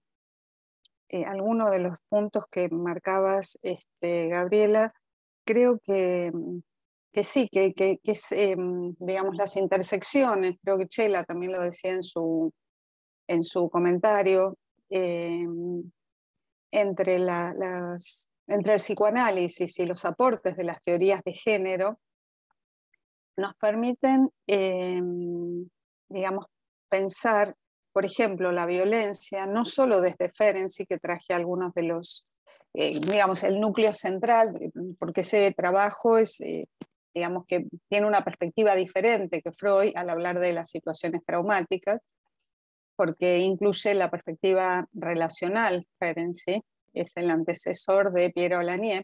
eh, algunos de los puntos que marcabas, este, Gabriela, creo que, que sí, que, que, que es, eh, digamos, las intersecciones, creo que Chela también lo decía en su, en su comentario, eh, entre, la, las, entre el psicoanálisis y los aportes de las teorías de género, nos permiten, eh, digamos, pensar, por ejemplo, la violencia, no solo desde Ferenczi, que traje algunos de los, eh, digamos, el núcleo central, porque ese trabajo es, eh, digamos, que tiene una perspectiva diferente que Freud al hablar de las situaciones traumáticas, porque incluye la perspectiva relacional. Ferenczi es el antecesor de Piero Lanier.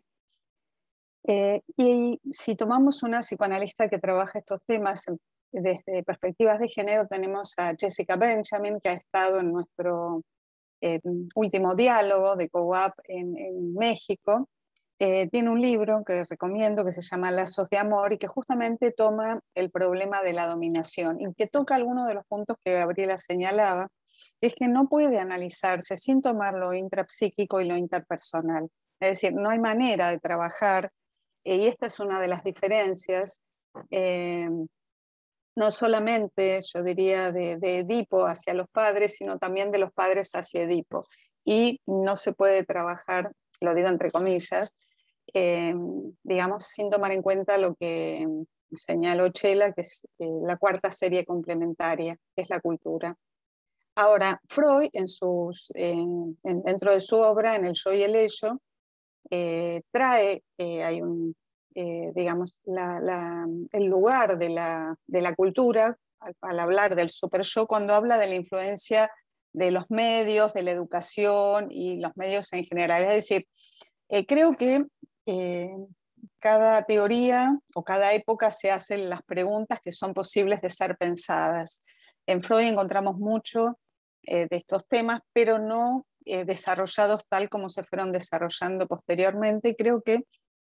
Eh, y si tomamos una psicoanalista que trabaja estos temas desde perspectivas de género, tenemos a Jessica Benjamin, que ha estado en nuestro eh, último diálogo de COAP en, en México. Eh, tiene un libro que recomiendo que se llama Lazos de Amor, y que justamente toma el problema de la dominación y que toca algunos de los puntos que Gabriela señalaba, es que no puede analizarse sin tomar lo intrapsíquico y lo interpersonal. Es decir, no hay manera de trabajar. Y esta es una de las diferencias, eh, no solamente, yo diría, de, de Edipo hacia los padres, sino también de los padres hacia Edipo. Y no se puede trabajar, lo digo entre comillas, eh, digamos, sin tomar en cuenta lo que señaló Chela, que es eh, la cuarta serie complementaria, que es la cultura. Ahora, Freud, en sus, eh, en, dentro de su obra, en El Yo y el Ello, Eh, trae, eh, hay un, eh, digamos, la, la, el lugar de la, de la cultura al, al hablar del super yo, cuando habla de la influencia de los medios, de la educación y los medios en general. Es decir, eh, creo que eh, cada teoría o cada época se hacen las preguntas que son posibles de ser pensadas. En Freud encontramos mucho eh, de estos temas, pero no Eh, desarrollados tal como se fueron desarrollando posteriormente. Creo que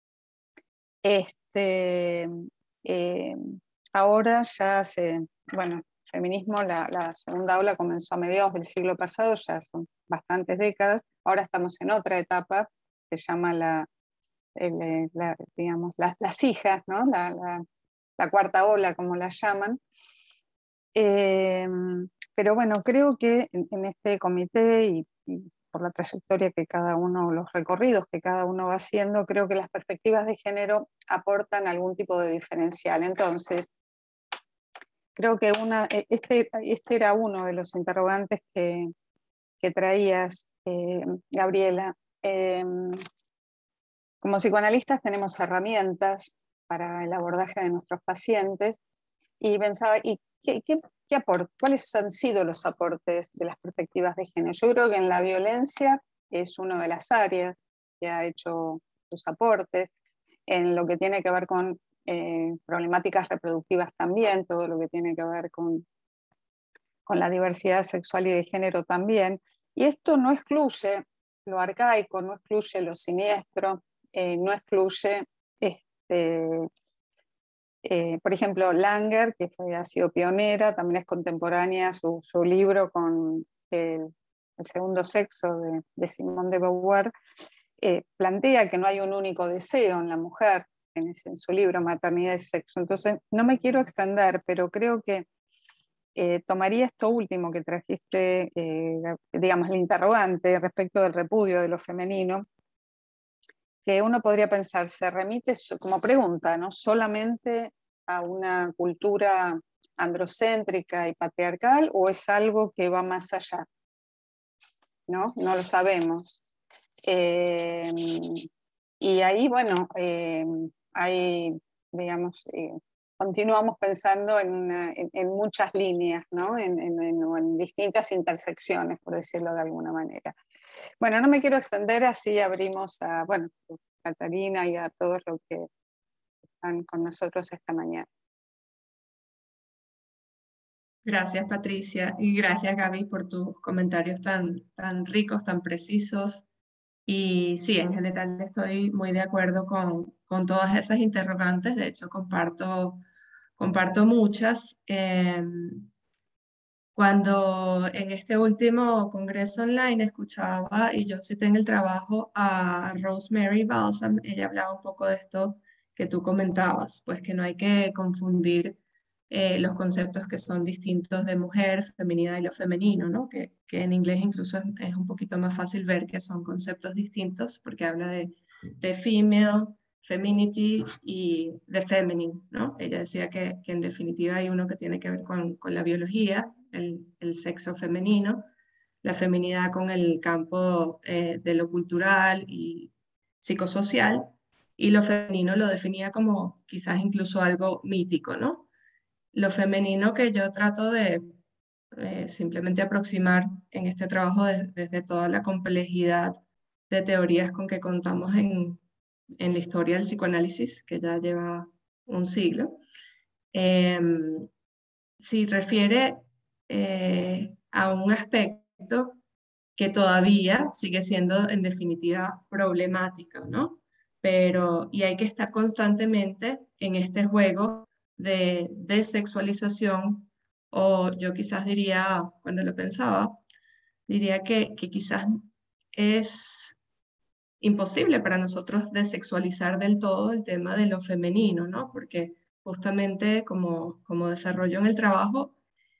este, eh, ahora ya se, bueno, feminismo, la, la segunda ola comenzó a mediados del siglo pasado, ya son bastantes décadas, ahora estamos en otra etapa, se llama la, el, la digamos, las, las hijas, ¿no? la, la, la cuarta ola, como la llaman. Eh, pero bueno, creo que en, en este comité y, y por la trayectoria que cada uno, los recorridos que cada uno va haciendo, creo que las perspectivas de género aportan algún tipo de diferencial. Entonces, creo que una, este, este era uno de los interrogantes que, que traías, eh, Gabriela. Eh, como psicoanalistas tenemos herramientas para el abordaje de nuestros pacientes, y pensaba, ¿y qué, qué, qué aporte, cuáles han sido los aportes de las perspectivas de género? Yo creo que en la violencia es una de las áreas que ha hecho sus aportes, en lo que tiene que ver con eh, problemáticas reproductivas también, todo lo que tiene que ver con, con la diversidad sexual y de género también. Y esto no excluye lo arcaico, no excluye lo siniestro, eh, no excluye este, Eh, por ejemplo, Langer, que fue, ha sido pionera, también es contemporánea, su, su libro con el, el segundo sexo de, de Simone de Beauvoir, eh, plantea que no hay un único deseo en la mujer, en, en su libro Maternidad y Sexo. Entonces, no me quiero extender, pero creo que eh, tomaría esto último que trajiste, eh, digamos, el interrogante respecto del repudio de lo femenino, que uno podría pensar, se remite como pregunta, ¿no? Solamente a una cultura androcéntrica y patriarcal, o es algo que va más allá, ¿no? No lo sabemos. Eh, y ahí, bueno, eh, hay, digamos, eh, continuamos pensando en, una, en, en muchas líneas, ¿no? En, en, en, en distintas intersecciones, por decirlo de alguna manera. Bueno, no me quiero extender, así abrimos a, bueno, a Catarina y a todos los que con nosotros esta mañana. Gracias, Patricia, y gracias, Gaby, por tus comentarios tan, tan ricos, tan precisos. Y sí, en general estoy muy de acuerdo con, con todas esas interrogantes. De hecho, comparto, comparto muchas. Eh, cuando en este último congreso online escuchaba, y yo cité en el trabajo a Rosemary Balsam, ella hablaba un poco de esto que tú comentabas, pues que no hay que confundir eh, los conceptos que son distintos de mujer, feminidad y lo femenino, ¿no? Que, que en inglés incluso es, es un poquito más fácil ver que son conceptos distintos porque habla de, de female, femininity y de feminine, ¿no? Ella decía que, que en definitiva hay uno que tiene que ver con, con la biología, el, el sexo femenino, la feminidad con el campo eh, de lo cultural y psicosocial, y lo femenino lo definía como quizás incluso algo mítico, ¿no? Lo femenino que yo trato de eh, simplemente aproximar en este trabajo de, desde toda la complejidad de teorías con que contamos en, en la historia del psicoanálisis, que ya lleva un siglo, eh, si refiere eh, a un aspecto que todavía sigue siendo en definitiva problemático, ¿no? Pero, y hay que estar constantemente en este juego de desexualización, o yo quizás diría, cuando lo pensaba, diría que, que quizás es imposible para nosotros desexualizar del todo el tema de lo femenino, ¿no? Porque justamente como, como desarrollo en el trabajo,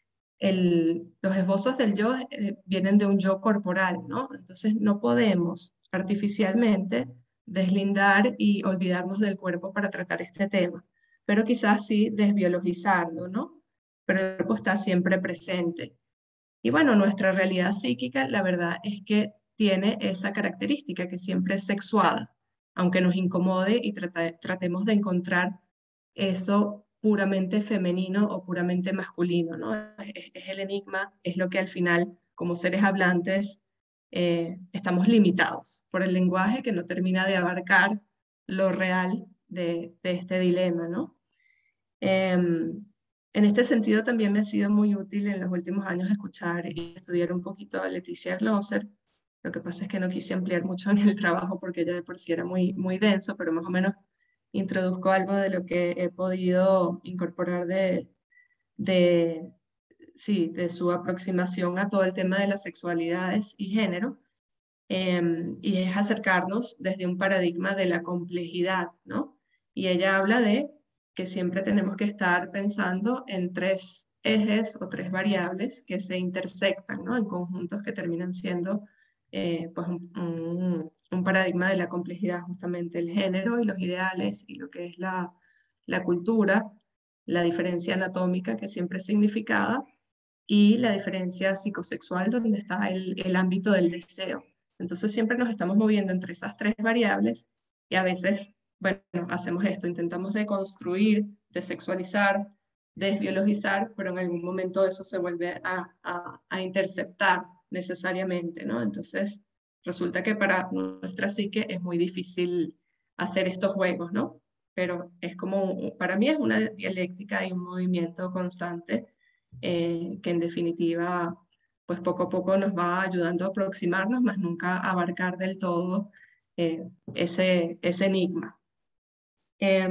el, los esbozos del yo eh, vienen de un yo corporal, ¿no? Entonces no podemos artificialmente deslindar y olvidarnos del cuerpo para tratar este tema, pero quizás sí desbiologizarlo, ¿no? Pero el cuerpo está siempre presente. Y bueno, nuestra realidad psíquica, la verdad es que tiene esa característica que siempre es sexuada, aunque nos incomode y trata, tratemos de encontrar eso puramente femenino o puramente masculino, ¿no? Es, es el enigma, es lo que al final, como seres hablantes, eh, estamos limitados por el lenguaje que no termina de abarcar lo real de, de este dilema, ¿no? Eh, en este sentido también me ha sido muy útil en los últimos años escuchar y estudiar un poquito a Leticia Glosser. Lo que pasa es que no quise ampliar mucho en el trabajo porque ella de por sí era muy, muy denso, pero más o menos introduzco algo de lo que he podido incorporar de, de, sí, de su aproximación a todo el tema de las sexualidades y género. Eh, y es acercarnos desde un paradigma de la complejidad, ¿no? Y ella habla de que siempre tenemos que estar pensando en tres ejes o tres variables que se intersectan, ¿no? En conjuntos que terminan siendo eh, pues un, un, un paradigma de la complejidad, justamente el género y los ideales y lo que es la, la cultura, la diferencia anatómica que siempre es significada y la diferencia psicosexual donde está el, el ámbito del deseo. Entonces siempre nos estamos moviendo entre esas tres variables y a veces, bueno, hacemos esto, intentamos deconstruir, desexualizar, desbiologizar, pero en algún momento eso se vuelve a, a, a interceptar necesariamente, ¿no? Entonces resulta que para nuestra psique es muy difícil hacer estos juegos, ¿no? Pero es como, para mí es una dialéctica y un movimiento constante eh, que en definitiva pues poco a poco nos va ayudando a aproximarnos, más nunca abarcar del todo eh, ese, ese enigma. Eh,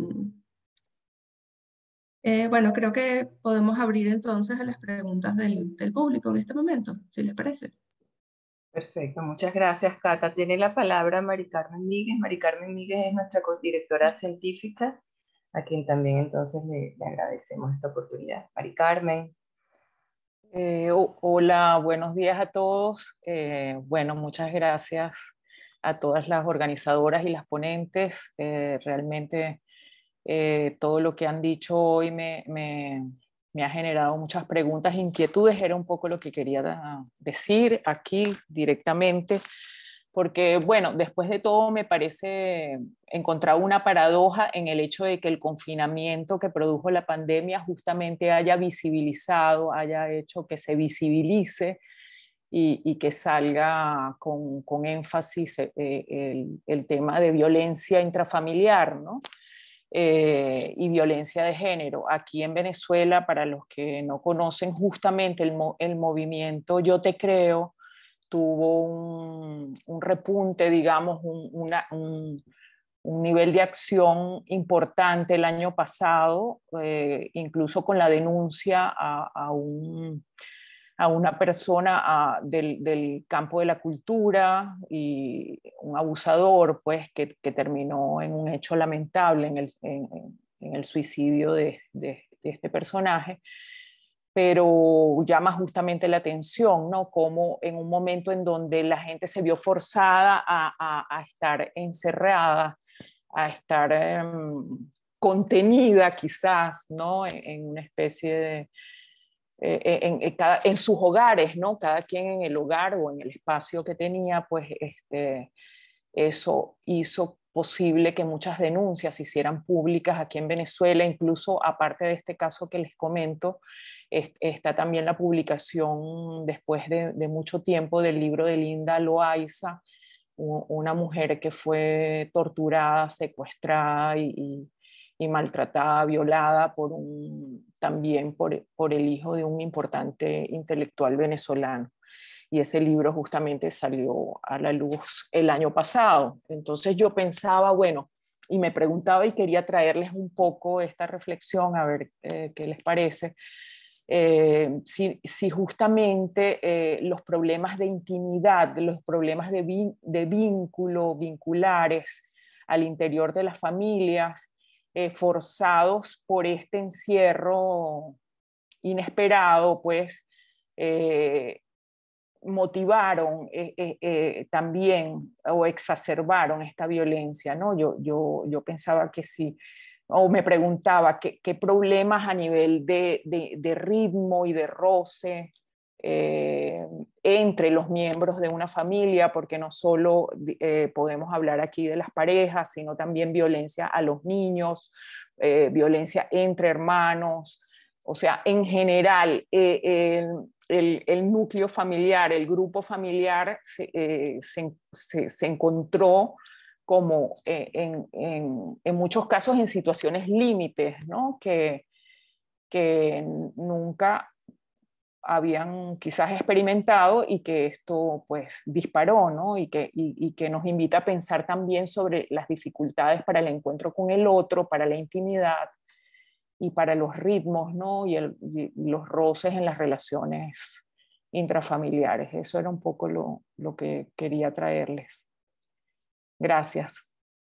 eh, bueno, creo que podemos abrir entonces a las preguntas del, del público en este momento, si les parece. Perfecto, muchas gracias, Cata. Tiene la palabra Mari Carmen Míguez. Mari Carmen Míguez es nuestra codirectora científica, a quien también entonces le, le agradecemos esta oportunidad. Mari Carmen. Eh, hola, buenos días a todos. Eh, bueno, muchas gracias a todas las organizadoras y las ponentes. Eh, realmente eh, todo lo que han dicho hoy me, me, me ha generado muchas preguntas, inquietudes. Era un poco lo que quería decir aquí directamente. Porque, bueno, después de todo me parece encontrar una paradoja en el hecho de que el confinamiento que produjo la pandemia justamente haya visibilizado, haya hecho que se visibilice y, y que salga con, con énfasis eh, el, el tema de violencia intrafamiliar, ¿no? eh, y violencia de género. Aquí en Venezuela, para los que no conocen, justamente el, mo el movimiento Yo Te Creo tuvo un, un repunte, digamos, un, una, un, un nivel de acción importante el año pasado, eh, incluso con la denuncia a, a, un, a una persona a, del, del campo de la cultura y un abusador, pues, que, que terminó en un hecho lamentable, en el, en, en el suicidio de, de, de este personaje. Pero llama justamente la atención, ¿no? Como en un momento en donde la gente se vio forzada a, a, a estar encerrada, a estar eh, contenida quizás, ¿no? En, en una especie de... Eh, en, en, cada, en sus hogares, ¿no? Cada quien en el hogar o en el espacio que tenía, pues este, eso hizo posible que muchas denuncias se hicieran públicas aquí en Venezuela, incluso aparte de este caso que les comento, está también la publicación después de, de mucho tiempo del libro de Linda Loaiza, una mujer que fue torturada, secuestrada y, y, y maltratada, violada por un, también por, por el hijo de un importante intelectual venezolano. Y ese libro justamente salió a la luz el año pasado. Entonces yo pensaba, bueno, y me preguntaba y quería traerles un poco esta reflexión, a ver eh, qué les parece, eh, si, si justamente eh, los problemas de intimidad, los problemas de, vin, de vínculo, vinculares al interior de las familias, eh, forzados por este encierro inesperado, pues, eh, motivaron eh, eh, eh, también o exacerbaron esta violencia, ¿no? Yo, yo, yo pensaba que sí, o me preguntaba qué, qué problemas a nivel de, de, de ritmo y de roce eh, entre los miembros de una familia, porque no solo eh, podemos hablar aquí de las parejas, sino también violencia a los niños, eh, violencia entre hermanos, o sea, en general, eh, eh, el, el núcleo familiar, el grupo familiar se, eh, se, se, se encontró como eh, en, en, en muchos casos en situaciones límites, ¿no? Que, que nunca habían quizás experimentado y que esto pues disparó, ¿no? Y que, y, y que nos invita a pensar también sobre las dificultades para el encuentro con el otro, para la intimidad y para los ritmos, ¿no? Y, el, y los roces en las relaciones intrafamiliares. Eso era un poco lo, lo que quería traerles. Gracias.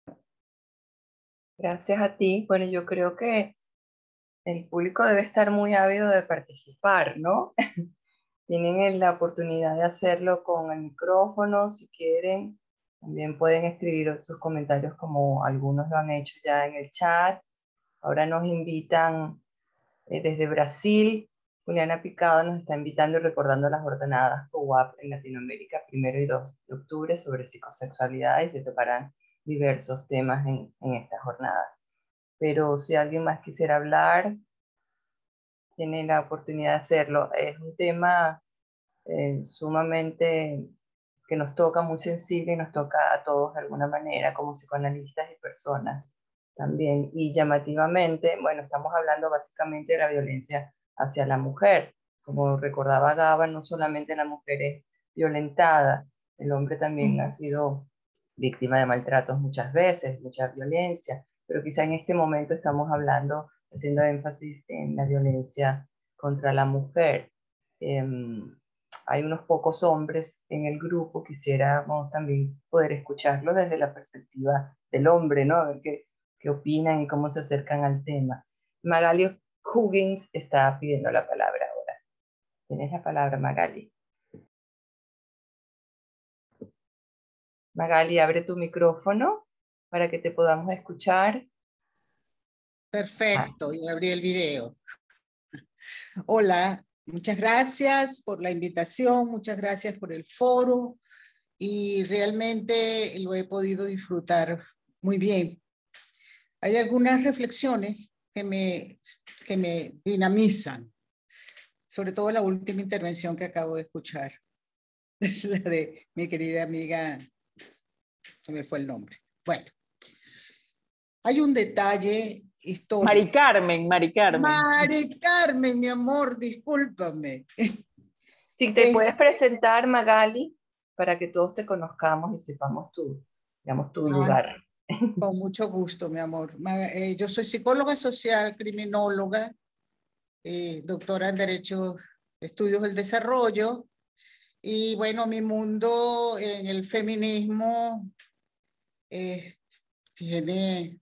Gracias a ti. Bueno, yo creo que el público debe estar muy ávido de participar, ¿no? Tienen la oportunidad de hacerlo con el micrófono, si quieren. También pueden escribir sus comentarios como algunos lo han hecho ya en el chat. Ahora nos invitan eh, desde Brasil. Juliana Picado nos está invitando y recordando las jornadas C O W A P en Latinoamérica, primero y dos de octubre, sobre psicosexualidad, y se tocarán diversos temas en, en esta jornada. Pero si alguien más quisiera hablar, tiene la oportunidad de hacerlo. Es un tema eh, sumamente que nos toca, muy sensible, y nos toca a todos de alguna manera como psicoanalistas y personas también. Y llamativamente, bueno, estamos hablando básicamente de la violencia hacia la mujer. Como recordaba Gaba, no solamente la mujer es violentada, el hombre también mm. ha sido víctima de maltratos muchas veces, mucha violencia, pero quizá en este momento estamos hablando, haciendo énfasis en la violencia contra la mujer. Eh, hay unos pocos hombres en el grupo, quisiéramos también poder escucharlo desde la perspectiva del hombre, ¿no? A ver qué, qué opinan y cómo se acercan al tema. Magali Huggins está pidiendo la palabra ahora. Tienes la palabra, Magali. Magali, abre tu micrófono para que te podamos escuchar. Perfecto, y abrí el video. Hola, muchas gracias por la invitación, muchas gracias por el foro y realmente lo he podido disfrutar muy bien. Hay algunas reflexiones que me, que me dinamizan, sobre todo la última intervención que acabo de escuchar, la de mi querida amiga, se me fue el nombre. Bueno, hay un detalle histórico. Mari Carmen, Mari Carmen. Mari Carmen, mi amor, discúlpame. Si te Es- puedes presentar, Magali, para que todos te conozcamos y sepamos tu, digamos, tu lugar. Con mucho gusto, mi amor. Ma- eh, yo soy psicóloga social, criminóloga, eh, doctora en Derecho, Estudios del Desarrollo, y bueno, mi mundo en el feminismo eh, tiene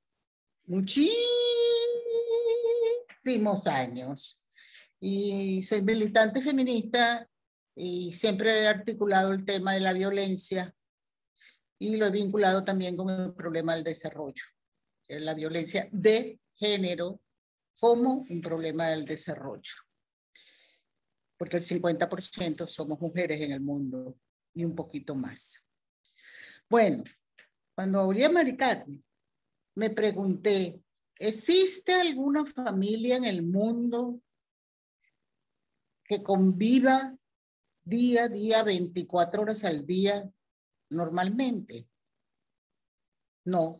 muchísimos años. Y soy militante feminista y siempre he articulado el tema de la violencia y lo he vinculado también con el problema del desarrollo. La violencia de género como un problema del desarrollo. Porque el cincuenta por ciento somos mujeres en el mundo y un poquito más. Bueno, cuando abrí a Mari Carmen, me pregunté, ¿existe alguna familia en el mundo que conviva día a día, veinticuatro horas al día, normalmente? No.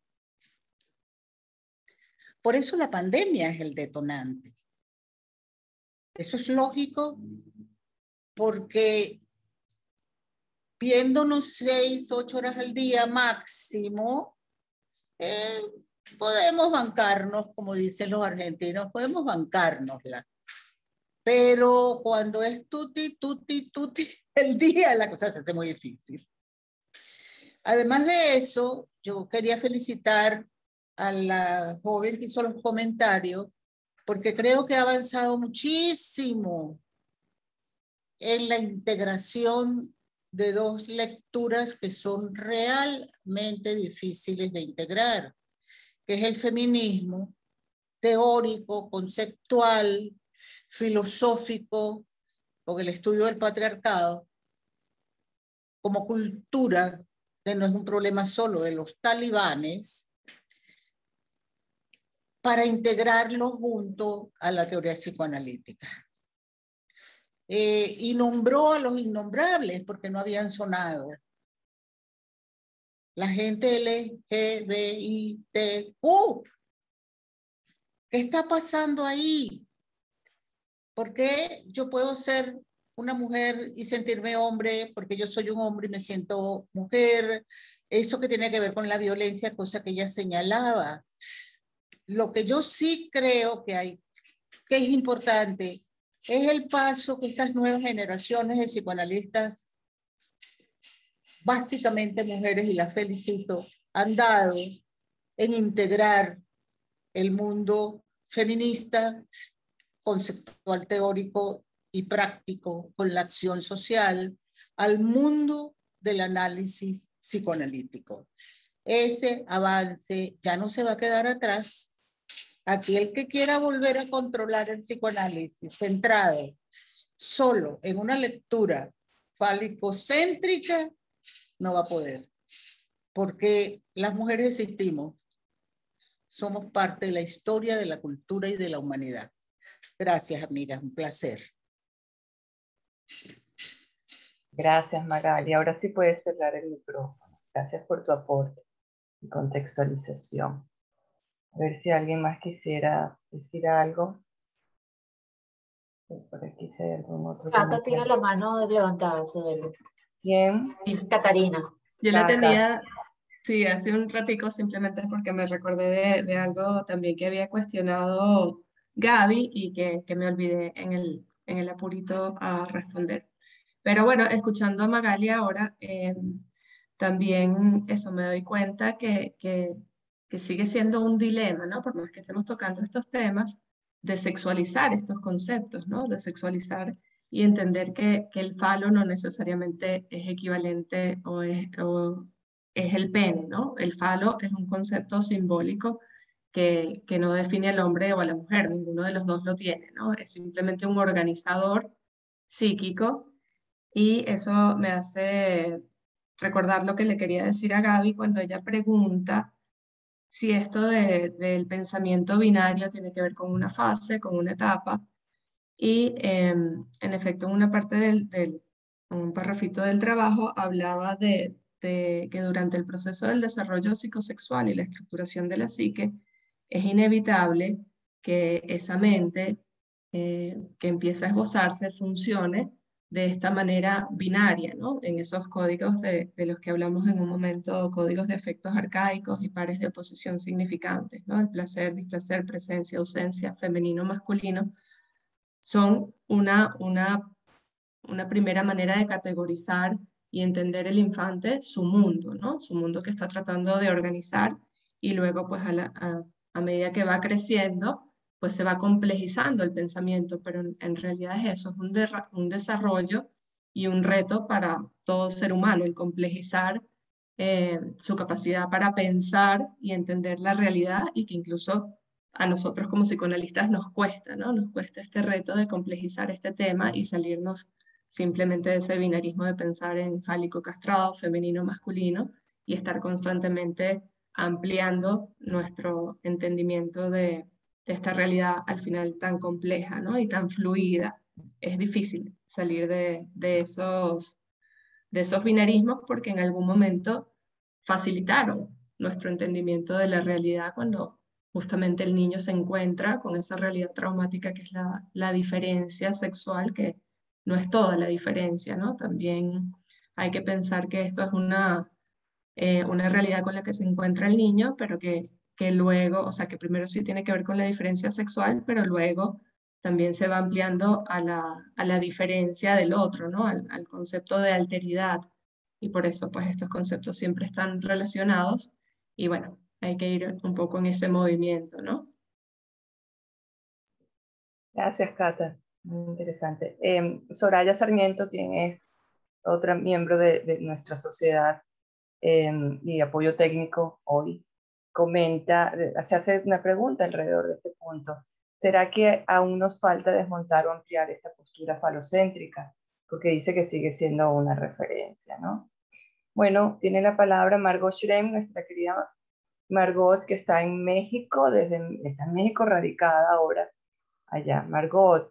Por eso la pandemia es el detonante. Eso es lógico porque viéndonos seis, ocho horas al día máximo, eh, podemos bancarnos, como dicen los argentinos, podemos bancárnosla. Pero cuando es tuti, tuti, tuti el día, la cosa se hace muy difícil. Además de eso, yo quería felicitar a la joven que hizo los comentarios, porque creo que ha avanzado muchísimo en la integración de dos lecturas que son realmente difíciles de integrar, que es el feminismo teórico, conceptual, filosófico, con el estudio del patriarcado, como cultura, que no es un problema solo de los talibanes, para integrarlo junto a la teoría psicoanalítica. Eh, y nombró a los innombrables porque no habían sonado. La gente L G B I T Q. ¿Qué está pasando ahí? ¿Por qué yo puedo ser una mujer y sentirme hombre porque yo soy un hombre y me siento mujer? Eso que tiene que ver con la violencia, cosa que ella señalaba. Lo que yo sí creo que hay, que es importante, es el paso que estas nuevas generaciones de psicoanalistas, básicamente mujeres, y las felicito, han dado en integrar el mundo feminista, conceptual, teórico y práctico con la acción social al mundo del análisis psicoanalítico. Ese avance ya no se va a quedar atrás. Aquí el que quiera volver a controlar el psicoanálisis centrado solo en una lectura falicocéntrica no va a poder, porque las mujeres existimos, somos parte de la historia, de la cultura y de la humanidad. Gracias, amigas, un placer. Gracias, Magali. Ahora sí puedes cerrar el micrófono. Gracias por tu aporte y contextualización. A ver si alguien más quisiera decir algo. Por aquí si hay algún otro Cata tiene comentario. la mano levantada, Sodeli. ¿Quién? Sí, Catarina. Yo la Cata. tenía, sí, hace un ratico simplemente porque me recordé de, de algo también que había cuestionado Gaby y que, que me olvidé en el, en el apurito a responder. Pero bueno, escuchando a Magali ahora, eh, también eso me doy cuenta que, que, que sigue siendo un dilema, ¿no? Por más que estemos tocando estos temas, de sexualizar estos conceptos, ¿no? De sexualizar y entender que, que el falo no necesariamente es equivalente o es, o es el pene, ¿no? El falo es un concepto simbólico que, que no define al hombre o a la mujer, ninguno de los dos lo tiene, ¿no? Es simplemente un organizador psíquico y eso me hace recordar lo que le quería decir a Gaby cuando ella pregunta si esto de, del pensamiento binario tiene que ver con una fase, con una etapa. Y eh, en efecto, en una parte del, del un parrafito del trabajo hablaba de, de que durante el proceso del desarrollo psicosexual y la estructuración de la psique es inevitable que esa mente eh, que empieza a esbozarse funcione de esta manera binaria, ¿no? En esos códigos de, de los que hablamos en un momento, códigos de efectos arcaicos y pares de oposición significantes, ¿no? El placer, displacer, presencia, ausencia, femenino, masculino, son una, una, una primera manera de categorizar y entender el infante su mundo, ¿no? Su mundo que está tratando de organizar, y luego pues a, la, a, a medida que va creciendo, pues se va complejizando el pensamiento, pero en, en realidad es eso, es un, de, un desarrollo y un reto para todo ser humano, el complejizar eh, su capacidad para pensar y entender la realidad, y que incluso a nosotros como psicoanalistas nos cuesta, ¿no? Nos cuesta este reto de complejizar este tema y salirnos simplemente de ese binarismo de pensar en fálico castrado, femenino masculino, y estar constantemente ampliando nuestro entendimiento de, de esta realidad al final tan compleja, ¿no? Y tan fluida. Es difícil salir de, de, esos, de esos binarismos, porque en algún momento facilitaron nuestro entendimiento de la realidad cuando justamente el niño se encuentra con esa realidad traumática que es la, la diferencia sexual, que no es toda la diferencia, ¿no? También hay que pensar que esto es una, eh, una realidad con la que se encuentra el niño, pero que, que luego, o sea, que primero sí tiene que ver con la diferencia sexual, pero luego también se va ampliando a la, a la diferencia del otro, ¿no? Al, al concepto de alteridad. Y por eso, pues, estos conceptos siempre están relacionados, y bueno, hay que ir un poco en ese movimiento, ¿no? Gracias, Cata. Muy interesante. Eh, Soraya Sarmiento, quien es otra miembro de, de nuestra sociedad eh, y apoyo técnico hoy, comenta, se hace una pregunta alrededor de este punto. ¿Será que aún nos falta desmontar o ampliar esta postura falocéntrica? Porque dice que sigue siendo una referencia, ¿no? Bueno, tiene la palabra Margot Schrem, nuestra querida Margot, que está en México, desde, está en México radicada ahora allá. Margot.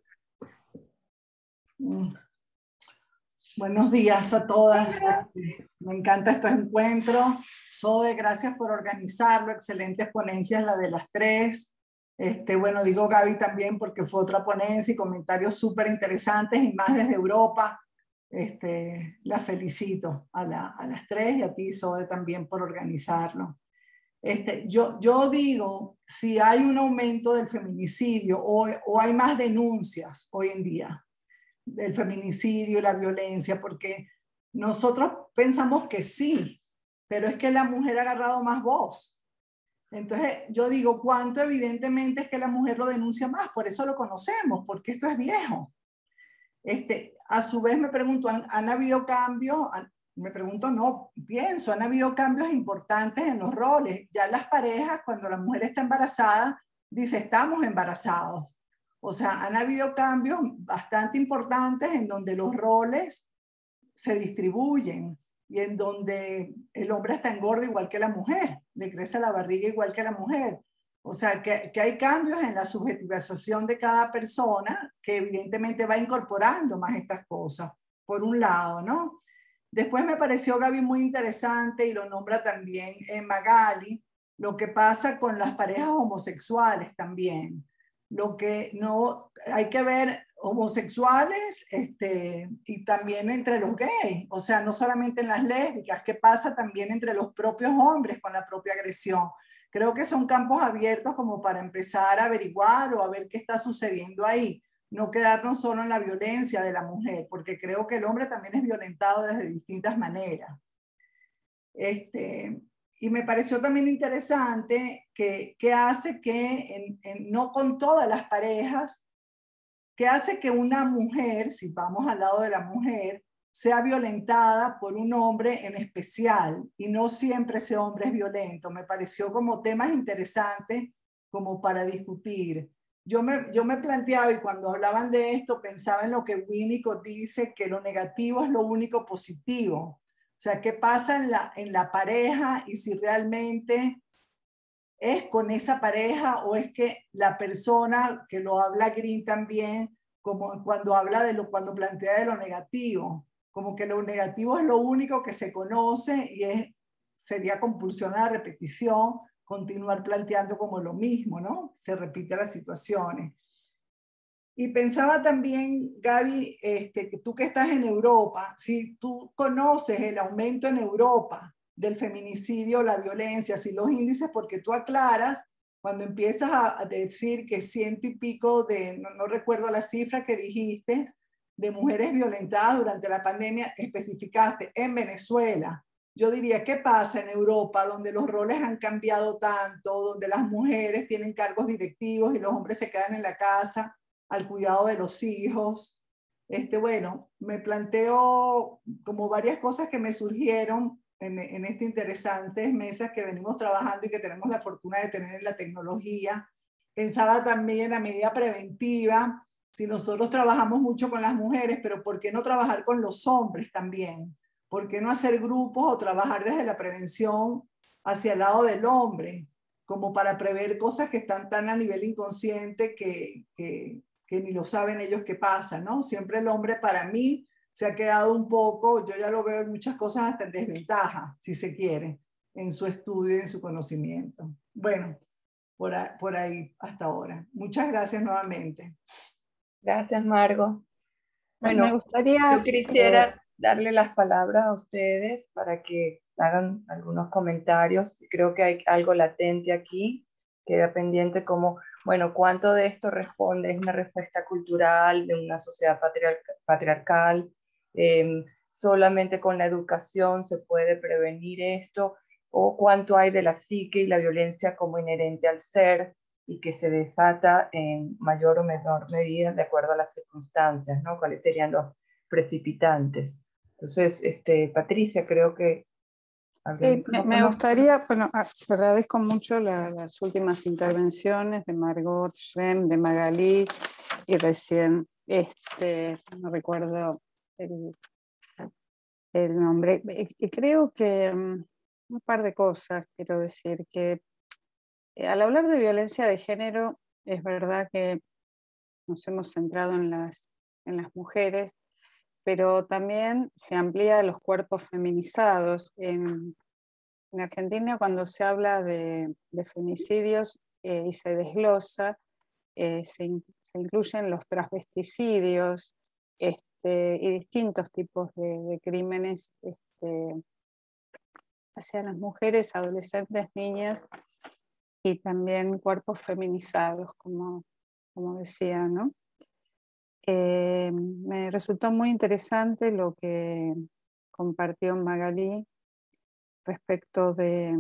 Mm. Buenos días a todas. Me encanta este encuentro. Sode, gracias por organizarlo. Excelentes ponencias, la de las tres. Este, bueno, digo Gaby también porque fue otra ponencia y comentarios súper interesantes, y más desde Europa. Este, la felicito a, la, a las tres, y a ti, Sode, también por organizarlo. Este, yo, yo digo, si hay un aumento del feminicidio o, o hay más denuncias hoy en día del feminicidio y la violencia, porque nosotros pensamos que sí, pero es que la mujer ha agarrado más voz. Entonces yo digo, ¿cuánto evidentemente es que la mujer lo denuncia más? Por eso lo conocemos, porque esto es viejo. Este, a su vez me pregunto, ¿han, han habido cambios? Me pregunto, no, pienso, han habido cambios importantes en los roles. Ya las parejas, cuando la mujer está embarazada, dice, estamos embarazados. O sea, han habido cambios bastante importantes en donde los roles se distribuyen y en donde el hombre está engordo igual que la mujer, le crece la barriga igual que la mujer. O sea, que, que hay cambios en la subjetivización de cada persona que evidentemente va incorporando más estas cosas, por un lado, ¿no? Después me pareció, Gaby, muy interesante, y lo nombra también en Magali, lo que pasa con las parejas homosexuales también. Lo que no hay que ver homosexuales este, y también entre los gays, o sea, no solamente en las lésbicas, qué pasa también entre los propios hombres con la propia agresión. Creo que son campos abiertos como para empezar a averiguar o a ver qué está sucediendo ahí. No quedarnos solo en la violencia de la mujer, porque creo que el hombre también es violentado desde distintas maneras. Este, y me pareció también interesante que, que hace que, en, en, no con todas las parejas, que hace que una mujer, si vamos al lado de la mujer, sea violentada por un hombre en especial, y no siempre ese hombre es violento. Me pareció como temas interesantes como para discutir. Yo me, yo me planteaba, y cuando hablaban de esto, pensaba en lo que Winnicott dice, que lo negativo es lo único positivo. O sea, ¿qué pasa en la, en la pareja? Y si realmente es con esa pareja, o es que la persona, que lo habla Green también, como cuando habla de lo, cuando plantea de lo negativo, como que lo negativo es lo único que se conoce y es, sería compulsión a la repetición, continuar planteando como lo mismo, ¿no? Se repiten las situaciones. Y pensaba también, Gaby, este, que tú que estás en Europa, si tú conoces el aumento en Europa del feminicidio, la violencia, si los índices, porque tú aclaras, cuando empiezas a, a decir que ciento y pico de, no, no recuerdo la cifra que dijiste, de mujeres violentadas durante la pandemia, especificaste en Venezuela. Yo diría, ¿qué pasa en Europa, donde los roles han cambiado tanto, donde las mujeres tienen cargos directivos y los hombres se quedan en la casa al cuidado de los hijos? Este, bueno, me planteo como varias cosas que me surgieron en, en estas interesantes mesas que venimos trabajando y que tenemos la fortuna de tener en la tecnología. Pensaba también a medida preventiva, si nosotros trabajamos mucho con las mujeres, pero ¿por qué no trabajar con los hombres también? ¿Por qué no hacer grupos o trabajar desde la prevención hacia el lado del hombre? Como para prever cosas que están tan a nivel inconsciente que, que, que ni lo saben ellos qué pasa, ¿no? Siempre el hombre para mí se ha quedado un poco, yo ya lo veo en muchas cosas hasta en desventaja, si se quiere, en su estudio y en su conocimiento. Bueno, por ahí, por ahí hasta ahora. Muchas gracias nuevamente. Gracias, Margo. Bueno, me gustaría, yo quisiera eh, darle las palabras a ustedes para que hagan algunos comentarios. Creo que hay algo latente aquí, queda pendiente como, bueno, ¿cuánto de esto responde? ¿Es una respuesta cultural de una sociedad patriarca, patriarcal? Eh, ¿Solamente con la educación se puede prevenir esto? ¿O cuánto hay de la psique y la violencia como inherente al ser y que se desata en mayor o menor medida de acuerdo a las circunstancias, ¿no? ¿Cuáles serían los precipitantes? Entonces, este, Patricia, creo que abrió el sí, me, me micrófono. gustaría, bueno, agradezco mucho la, las últimas intervenciones de Margot, Shrem, de Magalí y recién, este, no recuerdo el, el nombre. Y creo que um, un par de cosas quiero decir, que eh, al hablar de violencia de género, es verdad que nos hemos centrado en las, en las mujeres, pero también se amplía a los cuerpos feminizados. En, en Argentina, cuando se habla de, de femicidios eh, y se desglosa, eh, se, in, se incluyen los transvesticidios este, y distintos tipos de, de crímenes este, hacia las mujeres, adolescentes, niñas y también cuerpos feminizados, como, como decía, ¿no? Eh, me resultó muy interesante lo que compartió Magalí respecto de,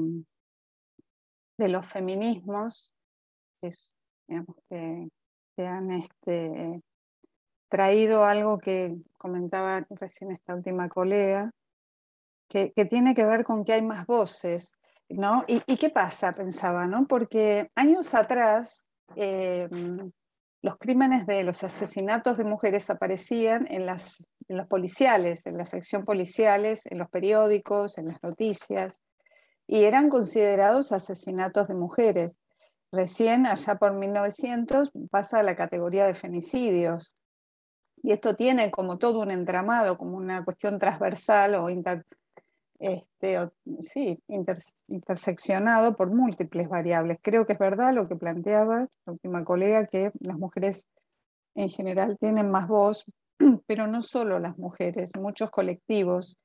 de los feminismos, que, es, digamos, que, que han este, traído algo que comentaba recién esta última colega, que, que tiene que ver con que hay más voces, ¿no? ¿Y, y qué pasa? Pensaba, ¿no? Porque años atrás eh, los crímenes de los asesinatos de mujeres aparecían en, las, en los policiales, en la sección policiales, en los periódicos, en las noticias, y eran considerados asesinatos de mujeres. Recién, allá por mil novecientos, pasa a la categoría de femicidios. Y esto tiene como todo un entramado, como una cuestión transversal o inter, Este, o, sí, inter, interseccionado por múltiples variables. Creo que es verdad lo que planteaba la última colega, que las mujeres en general tienen más voz, pero no solo las mujeres, muchos colectivos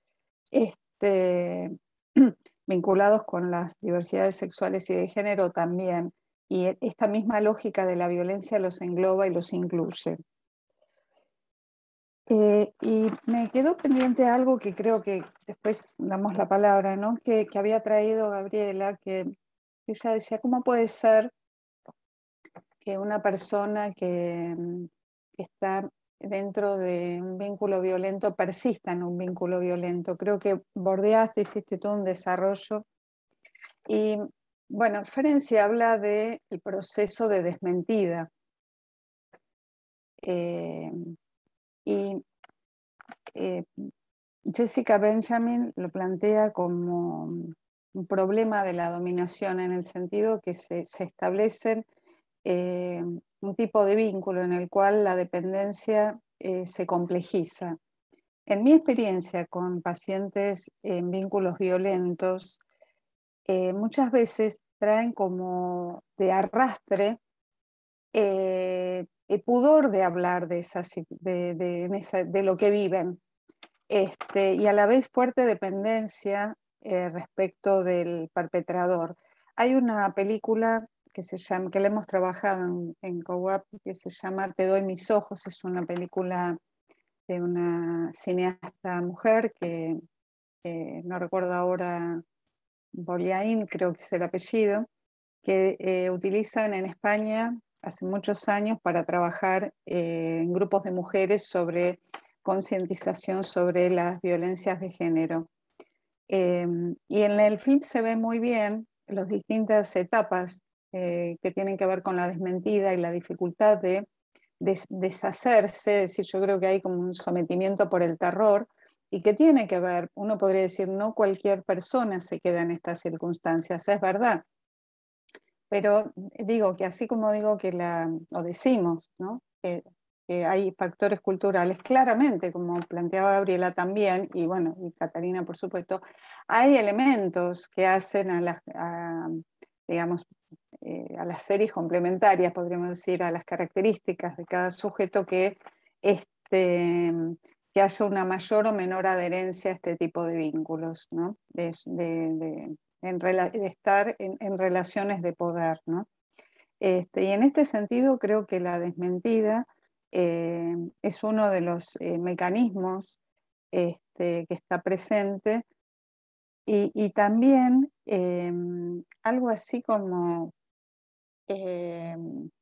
este, vinculados con las diversidades sexuales y de género también, y esta misma lógica de la violencia los engloba y los incluye. Eh, y me quedó pendiente algo que creo que después damos la palabra, ¿no? que, que había traído Gabriela, que ella decía, ¿cómo puede ser que una persona que, que está dentro de un vínculo violento persista en un vínculo violento? Creo que bordeaste, hiciste todo un desarrollo. Y bueno, Ferencia habla del proceso de desmentida. Eh, y Eh, Jessica Benjamin lo plantea como un problema de la dominación, en el sentido que se, se establecen eh, un tipo de vínculo en el cual la dependencia eh, se complejiza. en mi experiencia con pacientes en vínculos violentos, eh, muchas veces traen como de arrastre eh, el pudor de hablar de, esa, de, de, esa, de lo que viven, este, y a la vez fuerte dependencia eh, respecto del perpetrador. Hay una película que, se llama, que la hemos trabajado en, en COWAP, que se llama Te doy mis ojos. Es una película de una cineasta mujer que eh, no recuerdo ahora, Boliaín creo que es el apellido, que eh, utilizan en España hace muchos años para trabajar eh, en grupos de mujeres sobre concientización sobre las violencias de género. Eh, y en el film se ve muy bien las distintas etapas eh, que tienen que ver con la desmentida y la dificultad de des deshacerse, es decir, yo creo que hay como un sometimiento por el terror y que tiene que ver, uno podría decir, no cualquier persona se queda en estas circunstancias, es verdad, pero digo que así como digo que la, o decimos, ¿no? que, que hay factores culturales, claramente, como planteaba Gabriela también, y bueno, y Catarina por supuesto, hay elementos que hacen a las, a, digamos, eh, a las series complementarias, podríamos decir, a las características de cada sujeto que, este, que haya una mayor o menor adherencia a este tipo de vínculos, ¿no? de, de, de En de estar en, en relaciones de poder, ¿no? Este, y en este sentido creo que la desmentida eh, es uno de los eh, mecanismos este, que está presente y, y también eh, algo así como eh,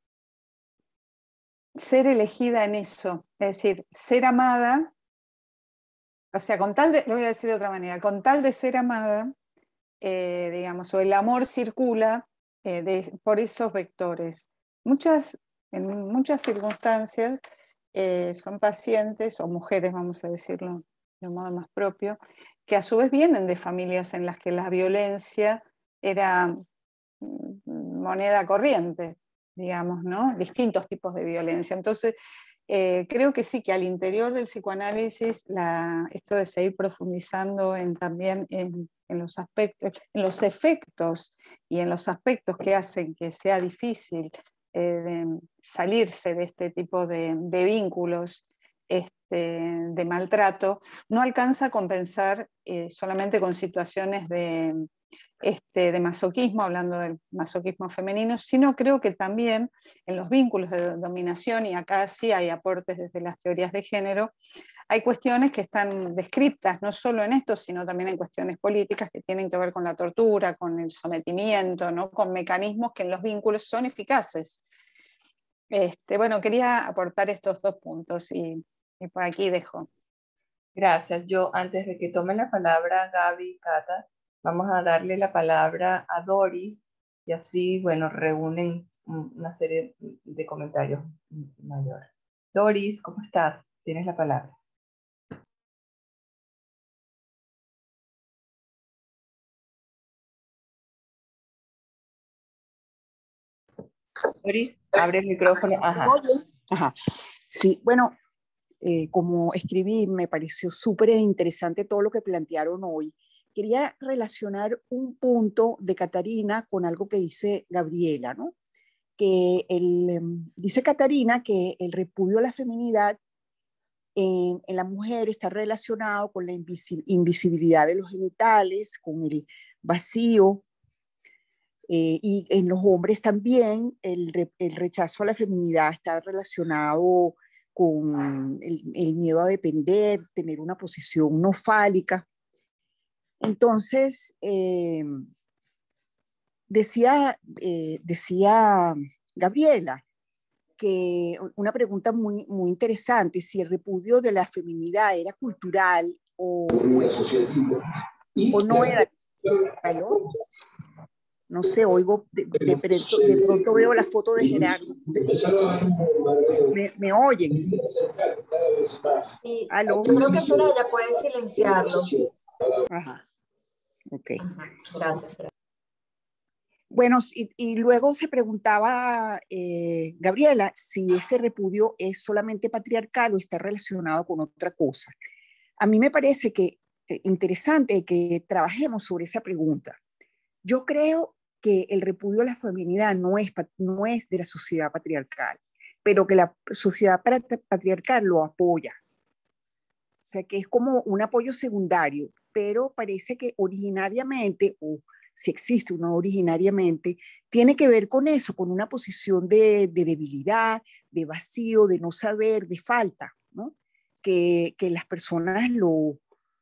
ser elegida en eso, es decir, ser amada, o sea, con tal de, lo voy a decir de otra manera, con tal de ser amada, Eh, digamos, o el amor circula eh, de, por esos vectores. Muchas, en muchas circunstancias eh, son pacientes, o mujeres, vamos a decirlo de un modo más propio, que a su vez vienen de familias en las que la violencia era moneda corriente, digamos, ¿no? Distintos tipos de violencia. Entonces, Eh, creo que sí, que al interior del psicoanálisis la, esto de seguir profundizando en, también en, en, los aspectos, en los efectos y en los aspectos que hacen que sea difícil eh, de salirse de este tipo de, de vínculos este, de maltrato, no alcanza a compensar eh, solamente con situaciones de, Este, de masoquismo, hablando del masoquismo femenino, sino creo que también en los vínculos de dominación, y acá sí hay aportes desde las teorías de género, hay cuestiones que están descriptas no solo en esto, sino también en cuestiones políticas que tienen que ver con la tortura, con el sometimiento, ¿no? Con mecanismos que en los vínculos son eficaces. Este, bueno, quería aportar estos dos puntos y, y por aquí dejo. Gracias. Yo, antes de que tomen la palabra Gaby y Cata, vamos a darle la palabra a Doris y así, bueno, reúnen una serie de comentarios mayores. Doris, ¿cómo estás? Tienes la palabra. Doris, abre el micrófono. Ajá. Ajá. Sí, bueno, eh, como escribí, me pareció súper interesante todo lo que plantearon hoy. Quería relacionar un punto de Catarina con algo que dice Gabriela, ¿no? Que el, dice Catarina que el repudio a la feminidad en, en la mujer está relacionado con la invisibilidad de los genitales, con el vacío, eh, y en los hombres también el, re, el rechazo a la feminidad está relacionado con el, el miedo a depender, tener una posición no fálica. Entonces, eh, decía, eh, decía Gabriela, que una pregunta muy, muy interesante, si el repudio de la feminidad era cultural o, o no era. ¿Aló? No sé, oigo, de, de, pronto, de pronto veo la foto de Gerardo. ¿Me, me oyen? Sí, ¿Aló? yo creo que Soraya puede silenciarlo. Ajá, ok. Ajá, gracias, Soraya. Bueno, y, y luego se preguntaba eh, Gabriela si ese repudio es solamente patriarcal o está relacionado con otra cosa. a mí me parece que eh, interesante que trabajemos sobre esa pregunta. Yo creo que el repudio a la feminidad no es, no es de la sociedad patriarcal, pero que la sociedad patriarcal lo apoya. O sea, que es como un apoyo secundario, pero parece que originariamente, o si existe uno originariamente, tiene que ver con eso, con una posición de, de debilidad, de vacío, de no saber, de falta, ¿no? Que, que las personas lo,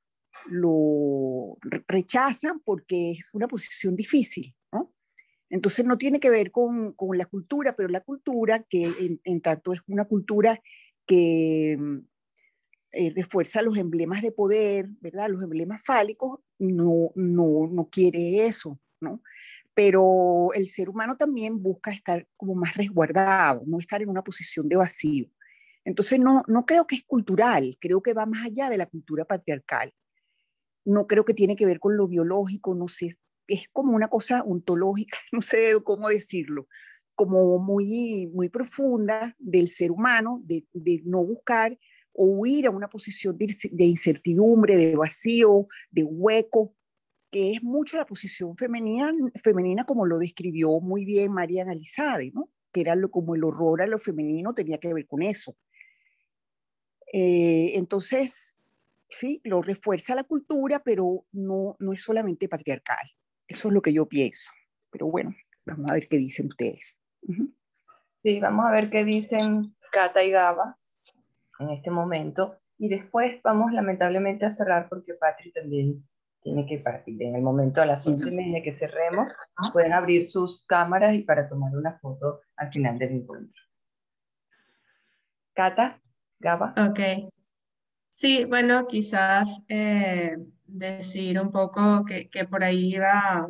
lo rechazan porque es una posición difícil, ¿no? Entonces no tiene que ver con, con la cultura, pero la cultura, que en, en tanto es una cultura que eh, refuerza los emblemas de poder, ¿verdad? Los emblemas fálicos, no, no, no quiere eso, ¿no? Pero el ser humano también busca estar como más resguardado, no estar en una posición de vacío. Entonces no, no creo que es cultural, creo que va más allá de la cultura patriarcal. No creo que tiene que ver con lo biológico, no sé, es como una cosa ontológica, no sé cómo decirlo, como muy, muy profunda del ser humano, de, de no buscar o huir a una posición de, de incertidumbre, de vacío, de hueco, que es mucho la posición femenina, femenina como lo describió muy bien María Analizade, ¿no? Que era lo, como el horror a lo femenino tenía que ver con eso. Eh, entonces, sí, lo refuerza la cultura, pero no, no es solamente patriarcal. Eso es lo que yo pienso. Pero bueno, vamos a ver qué dicen ustedes. Uh-huh. Sí, vamos a ver qué dicen Cata y Gaba en este momento. Y después vamos lamentablemente a cerrar porque Patri también tiene que partir. En el momento a las once y media que cerremos, pueden abrir sus cámaras y para tomar una foto al final del encuentro. Cata, Gaba. Ok. Sí, bueno, quizás eh, decir un poco que, que por ahí iba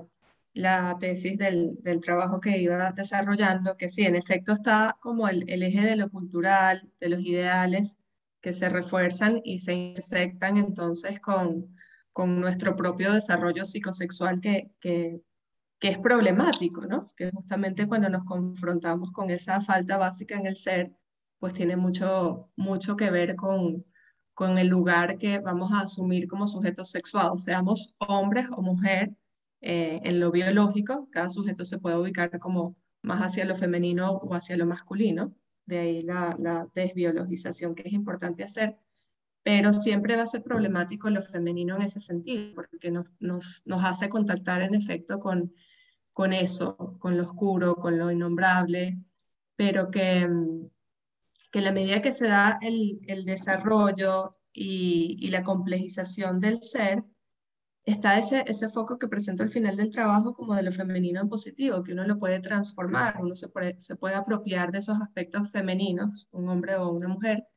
la tesis del, del trabajo que iba desarrollando, que sí, en efecto está como el, el eje de lo cultural, de los ideales que se refuerzan y se intersectan entonces con, con nuestro propio desarrollo psicosexual que, que, que es problemático, ¿no? Que justamente cuando nos confrontamos con esa falta básica en el ser, pues tiene mucho, mucho que ver con, con el lugar que vamos a asumir como sujetos sexuados, seamos hombres o mujer, eh, en lo biológico, cada sujeto se puede ubicar como más hacia lo femenino o hacia lo masculino, de ahí la, la desbiologización que es importante hacer, pero siempre va a ser problemático lo femenino en ese sentido, porque nos, nos, nos hace contactar en efecto con, con eso, con lo oscuro, con lo innombrable, pero que, que en la medida que se da el, el desarrollo y, y la complejización del ser, está ese, ese foco que presento al final del trabajo como de lo femenino en positivo, que uno lo puede transformar, uno se puede, se puede apropiar de esos aspectos femeninos, un hombre o una mujer,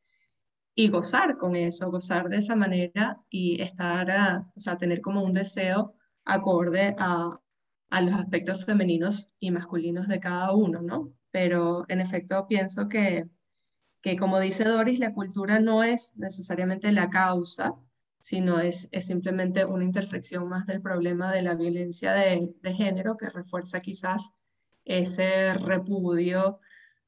y gozar con eso, gozar de esa manera y estar, a, o sea, tener como un deseo acorde a, a los aspectos femeninos y masculinos de cada uno, ¿no? Pero en efecto pienso que, que como dice Doris, la cultura no es necesariamente la causa, sino es, es simplemente una intersección más del problema de la violencia de, de género que refuerza quizás ese repudio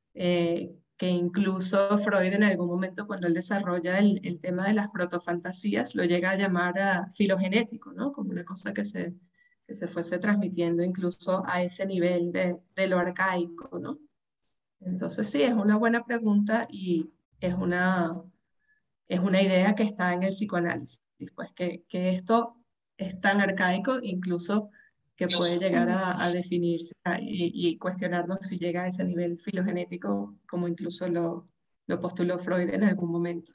eh, que incluso Freud en algún momento cuando él desarrolla el, el tema de las protofantasías lo llega a llamar a filogenético, ¿no? Como una cosa que se, que se fuese transmitiendo incluso a ese nivel de, de lo arcaico, ¿no? Entonces sí, es una buena pregunta y es una, es una idea que está en el psicoanálisis, pues que, que esto es tan arcaico incluso que puede llegar a, a definirse y, y cuestionarnos si llega a ese nivel filogenético, como incluso lo, lo postuló Freud en algún momento.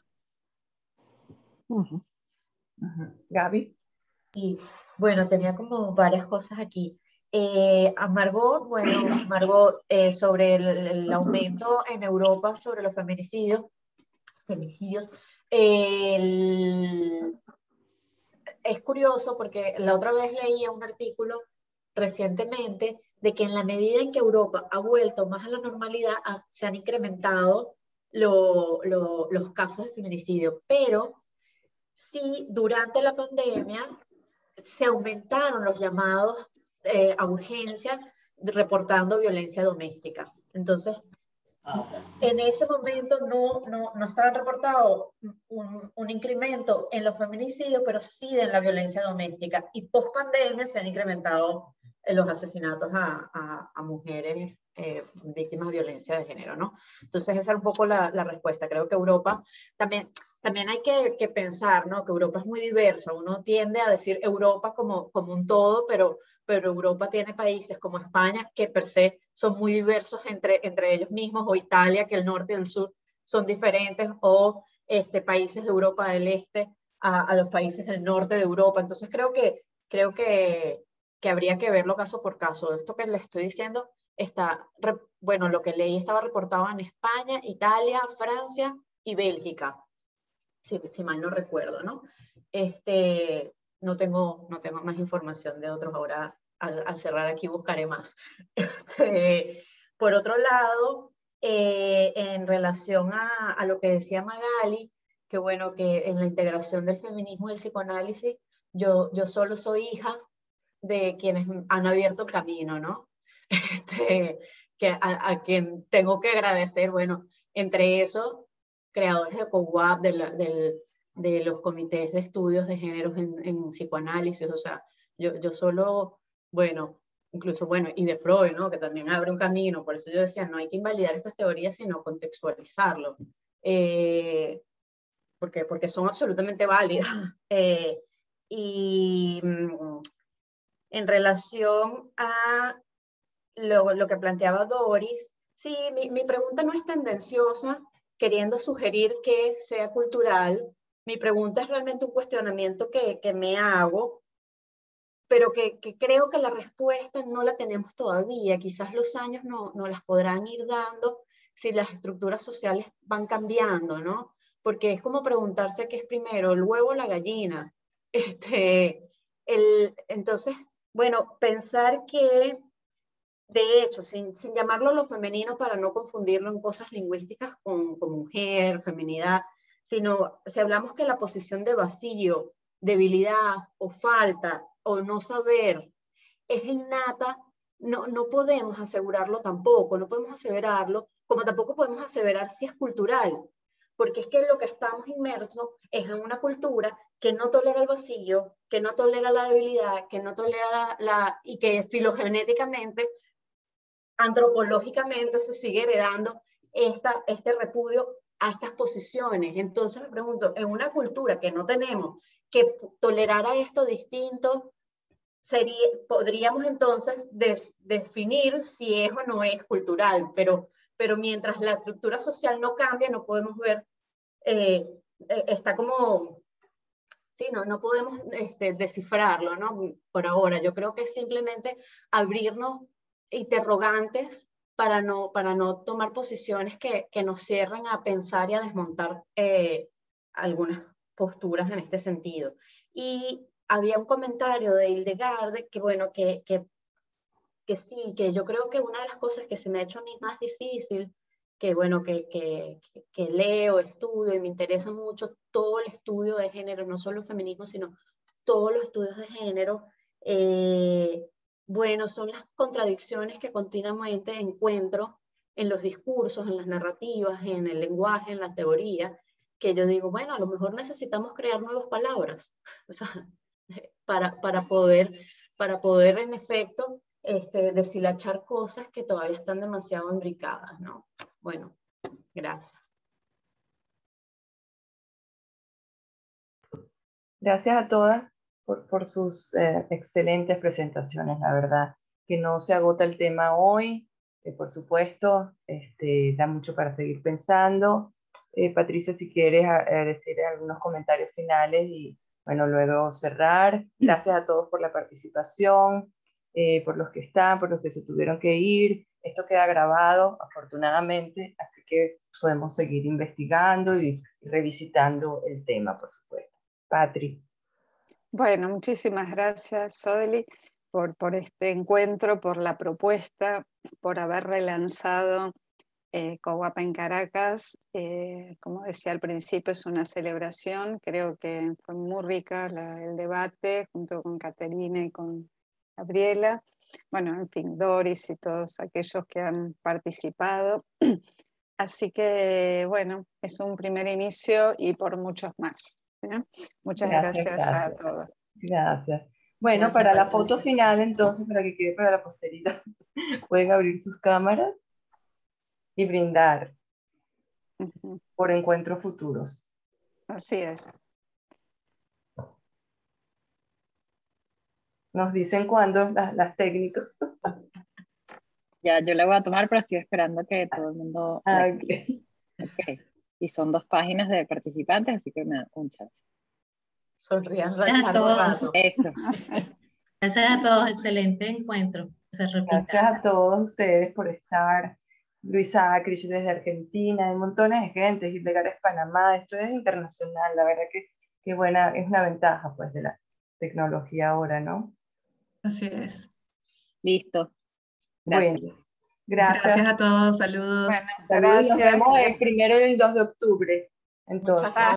Uh-huh. Uh-huh. Gaby. Y bueno, tenía como varias cosas aquí. Eh, a Margot, bueno, Margot, eh, sobre el, el aumento en Europa sobre los feminicidios, feminicidios, el, es curioso porque la otra vez leía un artículo recientemente de que en la medida en que Europa ha vuelto más a la normalidad, a, se han incrementado lo, lo, los casos de feminicidio, pero sí durante la pandemia se aumentaron los llamados eh, a urgencia reportando violencia doméstica. Entonces, en ese momento no, no, no estaban reportados un, un incremento en los feminicidios, pero sí en la violencia doméstica. Y post pandemia se han incrementado los asesinatos a, a, a mujeres eh, víctimas de violencia de género, ¿no? Entonces esa es un poco la, la respuesta. Creo que Europa también, también hay que, que pensar, ¿no? Que Europa es muy diversa. Uno tiende a decir Europa como, como un todo, pero pero Europa tiene países como España que per se son muy diversos entre, entre ellos mismos, o Italia, que el norte y el sur son diferentes, o este, países de Europa del Este a, a los países del norte de Europa. Entonces creo que, creo que, que habría que verlo caso por caso. Esto que les estoy diciendo está, bueno, lo que leí estaba reportado en España, Italia, Francia y Bélgica, si, si mal no recuerdo, ¿no? Este, no tengo, no tengo más información de otros, ahora al, al cerrar aquí buscaré más. Este, por otro lado, eh, en relación a, a lo que decía Magali, que bueno, que en la integración del feminismo y el psicoanálisis, yo, yo solo soy hija de quienes han abierto el camino, ¿no? Este, que a, a quien tengo que agradecer, bueno, entre esos, creadores de COWAP, de, la, del, de los comités de estudios de géneros en, en psicoanálisis, o sea, yo, yo solo, bueno, incluso, bueno, y de Freud, ¿no? Que también abre un camino, por eso yo decía, no hay que invalidar estas teorías, sino contextualizarlo, eh, porque, porque son absolutamente válidas. Eh, y mm, en relación a lo, lo que planteaba Doris, sí, mi, mi pregunta no es tendenciosa, queriendo sugerir que sea cultural. Mi pregunta es realmente un cuestionamiento que, que me hago, pero que, que creo que la respuesta no la tenemos todavía. Quizás los años no, no las podrán ir dando si las estructuras sociales van cambiando, ¿no? Porque es como preguntarse qué es primero, el huevo o la gallina. Este, el, entonces, bueno, pensar que de hecho, sin, sin llamarlo lo femenino para no confundirlo en cosas lingüísticas con, con mujer, feminidad, sino si hablamos que la posición de vacío, debilidad o falta o no saber es innata, no, no podemos asegurarlo tampoco, no podemos aseverarlo, como tampoco podemos aseverar si es cultural, porque es que lo que estamos inmersos es en una cultura que no tolera el vacío, que no tolera la debilidad, que no tolera la, la y que filogenéticamente, antropológicamente se sigue heredando esta, este repudio a estas posiciones. Entonces me pregunto, en una cultura que no tenemos, que tolerara esto distinto, sería, podríamos entonces des, definir si es o no es cultural, pero, pero mientras la estructura social no cambia, no podemos ver, eh, está como, sí, no, no podemos este, descifrarlo, ¿no? Por ahora, yo creo que es simplemente abrirnos interrogantes para no, para no tomar posiciones que, que nos cierren a pensar y a desmontar eh, algunas posturas en este sentido. Y había un comentario de Hildegard que, bueno, que, que, que sí, que yo creo que una de las cosas que se me ha hecho a mí más difícil, que bueno, que, que, que leo, estudio y me interesa mucho todo el estudio de género, no solo el feminismo, sino todos los estudios de género, eh, bueno, son las contradicciones que continuamente encuentro en los discursos, en las narrativas, en el lenguaje, en la teoría, que yo digo, bueno, a lo mejor necesitamos crear nuevas palabras, o sea, para, para, poder, para poder en efecto este, deshilachar cosas que todavía están demasiado imbricadas, ¿no? Bueno, gracias. Gracias a todas por, por sus eh, excelentes presentaciones, la verdad, que no se agota el tema hoy, eh, por supuesto, este, da mucho para seguir pensando. Eh, Patricia, si quieres a, a decir algunos comentarios finales y, bueno, luego cerrar. Gracias a todos por la participación, eh, por los que están, por los que se tuvieron que ir. Esto queda grabado, afortunadamente, así que podemos seguir investigando y revisitando el tema, por supuesto. Patri. Bueno, muchísimas gracias, Sodeli, por, por este encuentro, por la propuesta, por haber relanzado eh, COWAP en Caracas. Eh, como decía al principio, es una celebración. Creo que fue muy rica la, el debate, junto con Caterina y con Gabriela. Bueno, en fin, Doris y todos aquellos que han participado. Así que, bueno, es un primer inicio y por muchos más. ¿eh? Muchas Gracias, gracias, gracias. a todos. Gracias. Bueno, Gracias, para la Patricia. foto final, entonces, para que quede para la posteridad, pueden abrir sus cámaras y brindar Ujú. por encuentros futuros. Así es. Nos dicen cuándo las, las técnicas. Ya, yo la voy a tomar, pero estoy esperando que todo el mundo la Ah, active. Ok. Y son dos páginas de participantes, así que me da un chance. Sonrían Gracias a largo todos. rato. Eso. Gracias a todos, excelente encuentro. Se repita. Gracias a todos ustedes por estar. Luisa Acrich desde Argentina, hay montones de gente, Hildegard es Panamá, esto es internacional, la verdad que, que buena, es una ventaja pues de la tecnología ahora, ¿no? Así es. Listo. Gracias. Bueno, gracias. Gracias a todos, saludos. Bueno, Saludos y nos gracias. vemos el primero y el dos de octubre. Muchas Entonces. gracias.